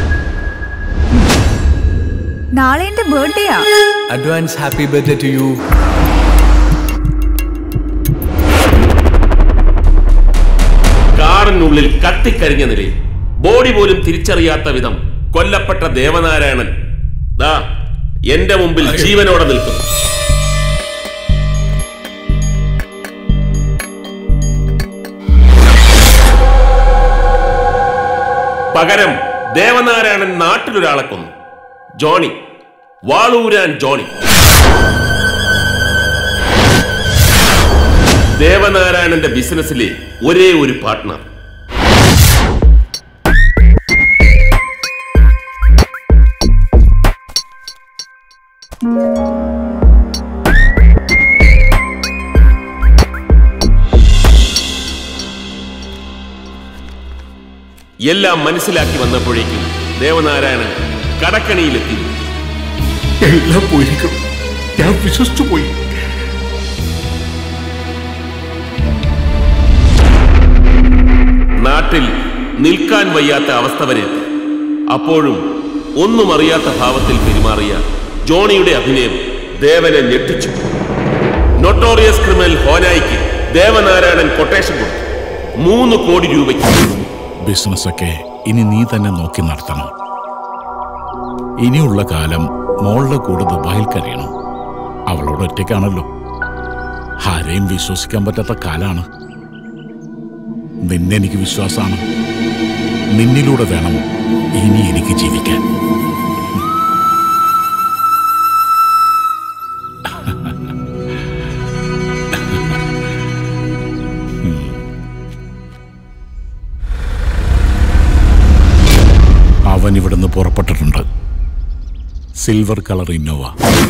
നാളെ എന്റെ ബർത്ത്ഡേയാ. Advance happy birthday to you. കാറിനുള്ളിൽ കത്തിക്കരിഞ്ഞ നിലയിൽ ബോഡി പോലും തിരിച്ചറിയാത്ത വിധം കൊല്ലപ്പെട്ട ദേവനാരായണൻ ദാ എന്റെ മുമ്പിൽ ജീവനോടെ നിൽക്കുന്നു. പകരം ദേവനാരായണൻ നാട്ടിലൊരാളെ കൊന്നു. Johnny, Valooran Johnny. ദേവനാരായണന്റെ ബിസിനസ്സിലെ ഒരേ ഒരു പാർട്ട്ണർ. എല്ലാം മനസ്സിലാക്കി വന്നപ്പോഴേക്കും ദേവനാരായണൻ കടക്കണിയിലെത്തി. എല്ലാം പോയിരിക്കും. ഞാൻ വിശ്വസിച്ചു പോയി. നാട്ടിൽ നിൽക്കാൻ വയ്യാത്ത അവസ്ഥ വരെ എത്തി. അപ്പോഴും ഒന്നും അറിയാത്ത ഭാവത്തിൽ പെരുമാറിയ ജോണിയുടെ അഭിനയം ദേവനെ ഞെട്ടിച്ചു. നൊട്ടോറിയസ് ക്രിമിനൽ ഹോനായിക്ക് ദേവനാരായണൻ കൊട്ടേഷൻ കൊടുത്തു. 3 കോടി രൂപയ്ക്ക്. ബിസിനസ്സൊക്കെ ഇനി നീ തന്നെ നോക്കി നടത്തണം. ഇനിയുള്ള കാലം മോളുടെ കൂടെ ദുബായിൽ കഴിയണം. അവളോട് ഒറ്റയ്ക്കാണല്ലോ. ആരെയും വിശ്വസിക്കാൻ പറ്റാത്ത കാലാണ്. നിന്നെ എനിക്ക് വിശ്വാസമാണ്. നിന്നിലൂടെ വേണം ഇനി എനിക്ക് ജീവിക്കാൻ. അവൻ ഇവിടുന്ന് പുറപ്പെട്ടിട്ടുണ്ട്. Silver colour Innova.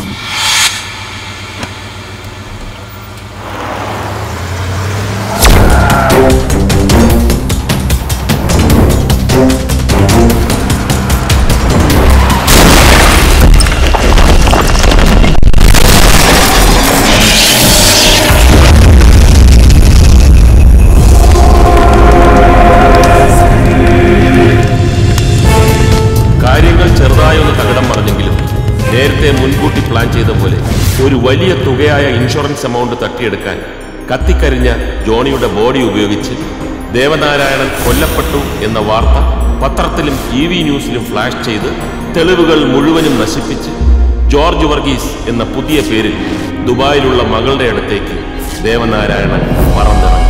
നേരത്തെ മുൻകൂട്ടി പ്ലാൻ ചെയ്ത പോലെ ഒരു വലിയ തുകയായ ഇൻഷുറൻസ് എമൗണ്ട് തട്ടിയെടുക്കാൻ കത്തിക്കരിഞ്ഞ ജോണിയുടെ ബോഡി ഉപയോഗിച്ച് ദേവനാരായണൻ കൊല്ലപ്പെട്ടു എന്ന വാർത്ത പത്രത്തിലും TV ന്യൂസിലും ഫ്ലാഷ് ചെയ്ത് തെളിവുകൾ മുഴുവനും നശിപ്പിച്ച് ജോർജ് വർഗീസ് എന്ന പുതിയ പേരിൽ ദുബായിലുള്ള മകളുടെ അടുത്തേക്ക് ദേവനാരായണൻ പറന്നിറങ്ങി.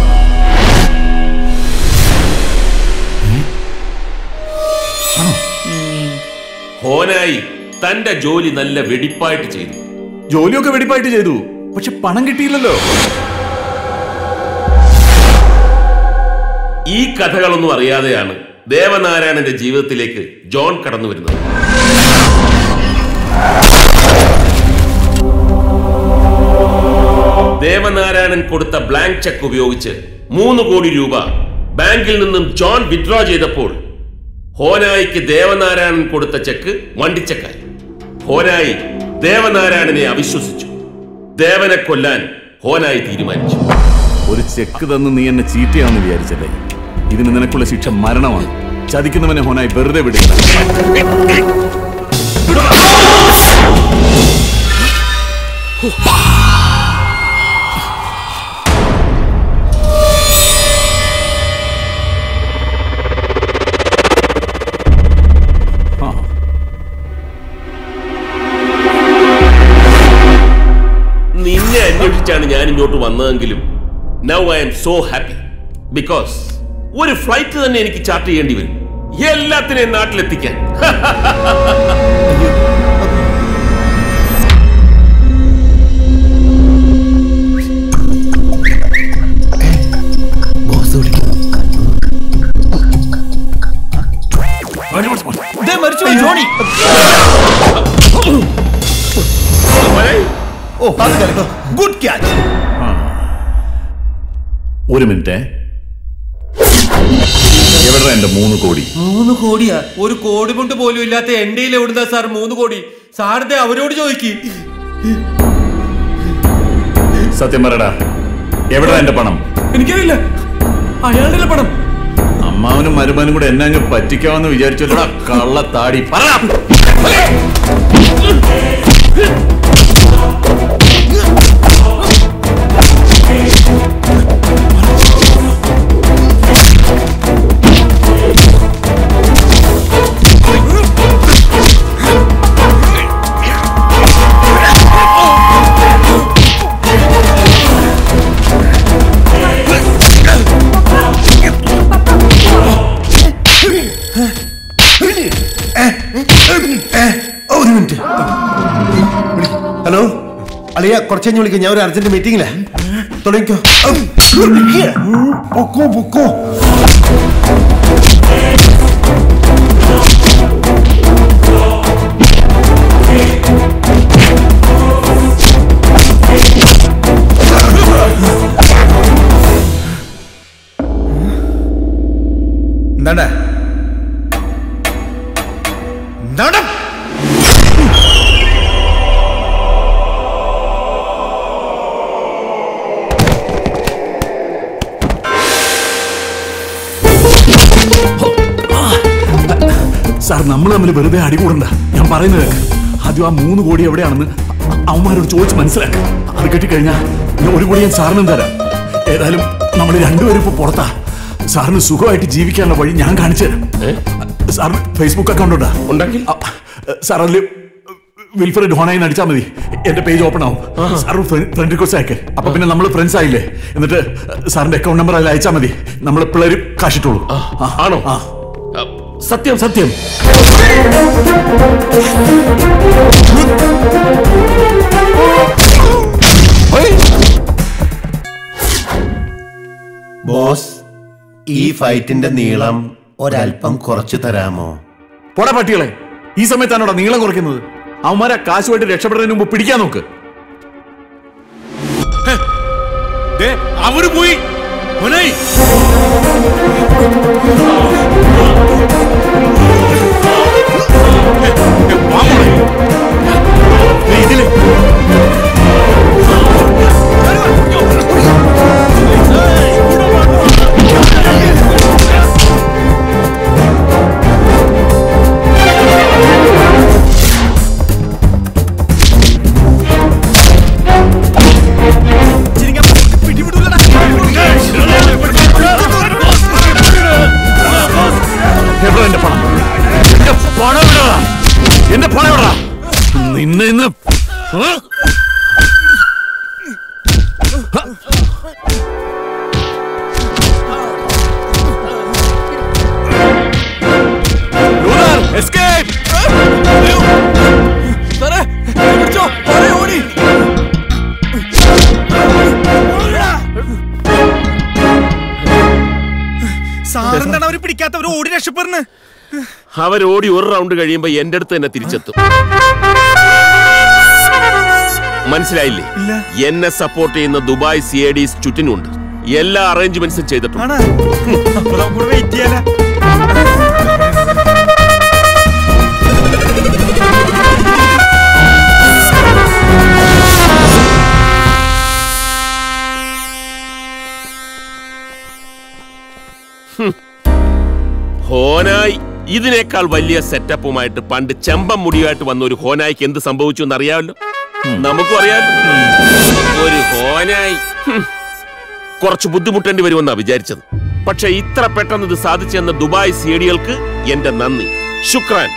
ഹോനായി തന്റെ ജോലി നല്ല വെടിപ്പായിട്ട് ചെയ്തു. ജോലിയൊക്കെ വെടിപ്പായിട്ട് ചെയ്തു, പക്ഷെ പണം കിട്ടിയില്ലല്ലോ. ഈ കഥകളൊന്നും അറിയാതെയാണ് ദേവനാരായണന്റെ ജീവിതത്തിലേക്ക് ജോൺ കടന്നു വരുന്നത്. ദേവനാരായണൻ കൊടുത്ത ബ്ലാങ്ക് ചെക്ക് ഉപയോഗിച്ച് 3 കോടി രൂപ ബാങ്കിൽ നിന്നും ജോൺ വിഡ്രോ ചെയ്തപ്പോൾ ഹോനായിക്ക് ദേവനാരായണൻ കൊടുത്ത ചെക്ക് വണ്ടിച്ചെക്കായി. ഹോനായി ദേവനാരായണനെ അവിശ്വസിച്ചു. ദേവനെ കൊല്ലാൻ ഹോനായി തീരുമാനിച്ചു. ഒരു ചെക്ക് തന്ന് നീ എന്നെ ചീറ്റയാണെന്ന് വിചാരിച്ചല്ലേ? ഇതിന് നിനക്കുള്ള ശിക്ഷ മരണമാണ്. ചതിക്കുന്നവനെ ഹോനായി വെറുതെ വിടില്ല. നിന്നെ അന്വേഷിച്ചാണ് ഞാൻ ഇങ്ങോട്ട് വന്നതെങ്കിലും now I am so happy. Because ഒരു ഫ്ലൈറ്റ് തന്നെ എനിക്ക് ചാർട്ട് ചെയ്യേണ്ടി വരും എല്ലാത്തിനെയും നാട്ടിലെത്തിക്കാൻ. Good catch. ഒരു മിനിറ്റ്, എവിടെ എന്റെ 3 കോടി? 3 കോടിയാ? 1 കോടി കൊണ്ട് പോലും ഇല്ലാത്ത എന്റെ എവിടുന്നാ സാർ 3 കോടി? സാറിന്റെ അവരോട് ചോദിക്ക്. സത്യം പറയടാ, എവിടെ എന്റെ പണം? എനിക്കറിയില്ല, അയാളുടെ പണം. അമ്മാവനും മരുമാനും കൂടെ എന്നെ അങ്ങ് പറ്റിക്കാമെന്ന് വിചാരിച്ചല്ലോടാ കള്ള താടി. ഒരു മിനിറ്റ്. ഹലോ അളിയ, കുറച്ച് കഴിഞ്ഞ് വിളിക്കാം. ഞാൻ ഒരു അർജന്റ് മീറ്റിംഗിലാ. തുടങ്ങിക്കോ. പൊക്കോ പൊക്കോ. എന്താണ്ടാ എന്താണ്ടാ സാർ, നമ്മൾ തമ്മിൽ വെറുതെ അടികൂടണ്ട. ഞാൻ പറയുന്നത് ആദ്യം ആ 3 കോടി എവിടെയാണെന്ന് അവന്മാരോട് ചോദിച്ച് മനസ്സിലാക്കുക. അത് കിട്ടിക്കഴിഞ്ഞാൽ 1 കോടി ഞാൻ സാറിനും തരാം. ഏതായാലും നമ്മൾ രണ്ടുപേരും ഇപ്പൊ പുറത്താ. സാറിന് സുഖമായിട്ട് ജീവിക്കാനുള്ള വഴി ഞാൻ കാണിച്ചു തരാം. സാറിന് ഫേസ്ബുക്ക് അക്കൗണ്ട് ഉണ്ടാ ഉണ്ടാക്കി സാർ അതിൽ വിൽഫ്രഡ് ഹോണായി അടിച്ചാൽ മതി, എന്റെ പേജ് ഓപ്പൺ ആവും. സാർ ഫ്രണ്ട് റിക്വസ്റ്റ് അയക്കെ, അപ്പൊ പിന്നെ നമ്മൾ ഫ്രണ്ട്സ് ആയില്ലേ. എന്നിട്ട് സാറിന്റെ അക്കൗണ്ട് നമ്പർ അതിൽ അയച്ചാൽ മതി, നമ്മൾ പിള്ളേരും കാശിട്ടുള്ളൂ. ആണോ? സത്യം സത്യം. ബോസ്, ഈ ഫൈറ്റിന്റെ നീളം ഒരല്പം കുറച്ചു തരാമോ? പോടാ പട്ടികളെ, ഈ സമയത്താണോടാ നീളം കുറയ്ക്കുന്നത്? അവന്മാരെ കാശുമായിട്ട് രക്ഷപ്പെടുന്നതിന് മുമ്പ് പിടിക്കാൻ നോക്ക്. അവര് പോയി. എന്റെ പണം എവിടാ? നിന്നെ ഇന്ന് സാറെന്താണ് അവര് പിടിക്കാത്തവർ ഓടി രക്ഷപ്പെടുന്നത്? അവരോടി ഒരു റൗണ്ട് കഴിയുമ്പോ എന്റെ അടുത്ത് തന്നെ തിരിച്ചെത്തും. മനസ്സിലായില്ലേ? എന്നെ സപ്പോർട്ട് ചെയ്യുന്ന ദുബായ് CIDs ചുറ്റിനുണ്ട്. എല്ലാ അറേഞ്ച്മെന്റ്സും ചെയ്തിട്ടുണ്ട്. ഹോനായി ഇതിനേക്കാൾ വലിയ സെറ്റപ്പുമായിട്ട് പണ്ട് ചെമ്പം മുടിയായിട്ട് വന്ന ഒരു ഹോനായിക്ക് എന്ത് സംഭവിച്ചു എന്നറിയാമല്ലോ. നമുക്കും അറിയാമല്ലോ. ഒരു ഹോനായി കുറച്ച് ബുദ്ധിമുട്ടേണ്ടി വരുമെന്നാ വിചാരിച്ചത്. പക്ഷെ ഇത്ര പെട്ടെന്ന് ഇത് സാധിച്ചെന്ന ദുബായ് CIDകൾക്ക് എന്റെ നന്ദി. ശുക്രാൻ.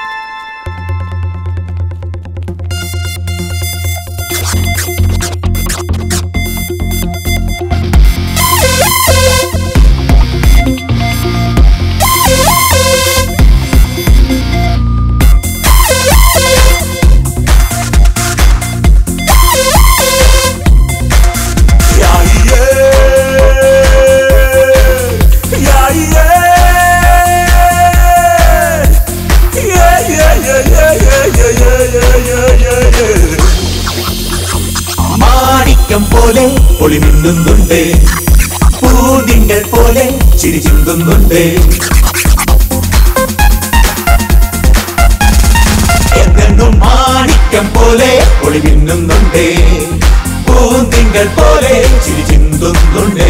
മാണിക്യം പോലെ ഒളി മിന്നുന്നുണ്ട്, പൂതിങ്കൾ പോലെ ചിരി ചിന്തുന്നുണ്ട്. എന്നും മാണിക്യം പോലെ ഒളി മിന്നുന്നുണ്ട്, പൂതിങ്കൾ പോലെ ചിരി ചിന്തുന്നുണ്ട്.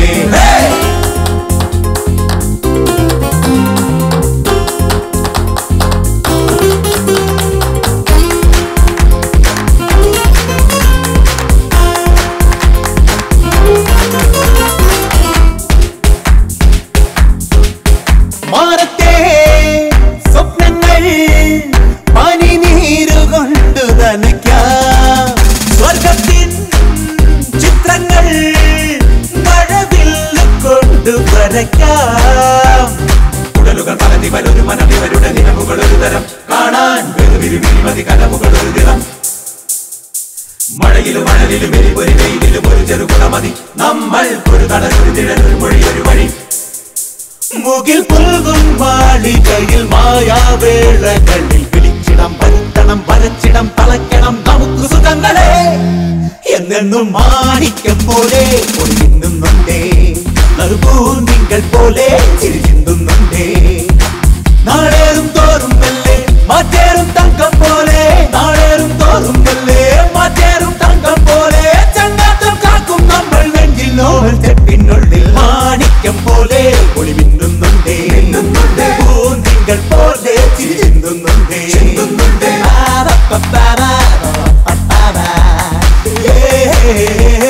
മാനത്തെ സ്വപ്നങ്ങൾ പനിനീരുകൊണ്ടു നനയ്ക്കാം, സ്വർഗത്തിൻ ചിത്രങ്ങൾ മഴവില്ല് കൊണ്ടു വരയ്ക്കാം. ഉടലുകൾ പലതിവരൊരു മനവിവരുടെ നിലവുകൾ ഒരു തരം കാണാൻ വെറുവിരുവിമതി കലവുകൾ ഒരു ദിനം. മഴയിലും മഴലിലും എരിപൊരി വെയിലും ഒരു ചെറുകുട മതി, നമ്മൾ ഒരു തടലൊരു തിഴലൊരു മൊഴി ഒരു വഴി. മുകിൽ പുൽകും മാളികയിൽ മായാവേളകളിൽ വിളിച്ചിടം വരുത്തണം, വരച്ചിടം തളയ്ക്കണം നമുക്ക് സുഖങ്ങളെ. എന്നെന്നും മാണിക്യം പോലെ ഒളിമിന്നുന്നുണ്ടേ, നറുപൂന്തിങ്കൾ പോലെ ചിരി ചിന്തുന്നുണ്ടേ. നാളേറും തോറും മെല്ലെ മാറ്റേറും തങ്കം പോലെ, നാളേറും തോറും മെല്ലെ മാറ്റേറും തങ്കം പോലെ. ചങ്ങാത്തം കാക്കും നമ്മൾ നെഞ്ചിൽ നോവൽ ചെപ്പിനുള്ളിൽ മാണിക്യം പോലെ ഒളിമിന്നുന്നുണ്ടേ, പൂന്തിങ്കൾ പോലെ ചിരി ചിന്തുന്നുണ്ടേ. പാര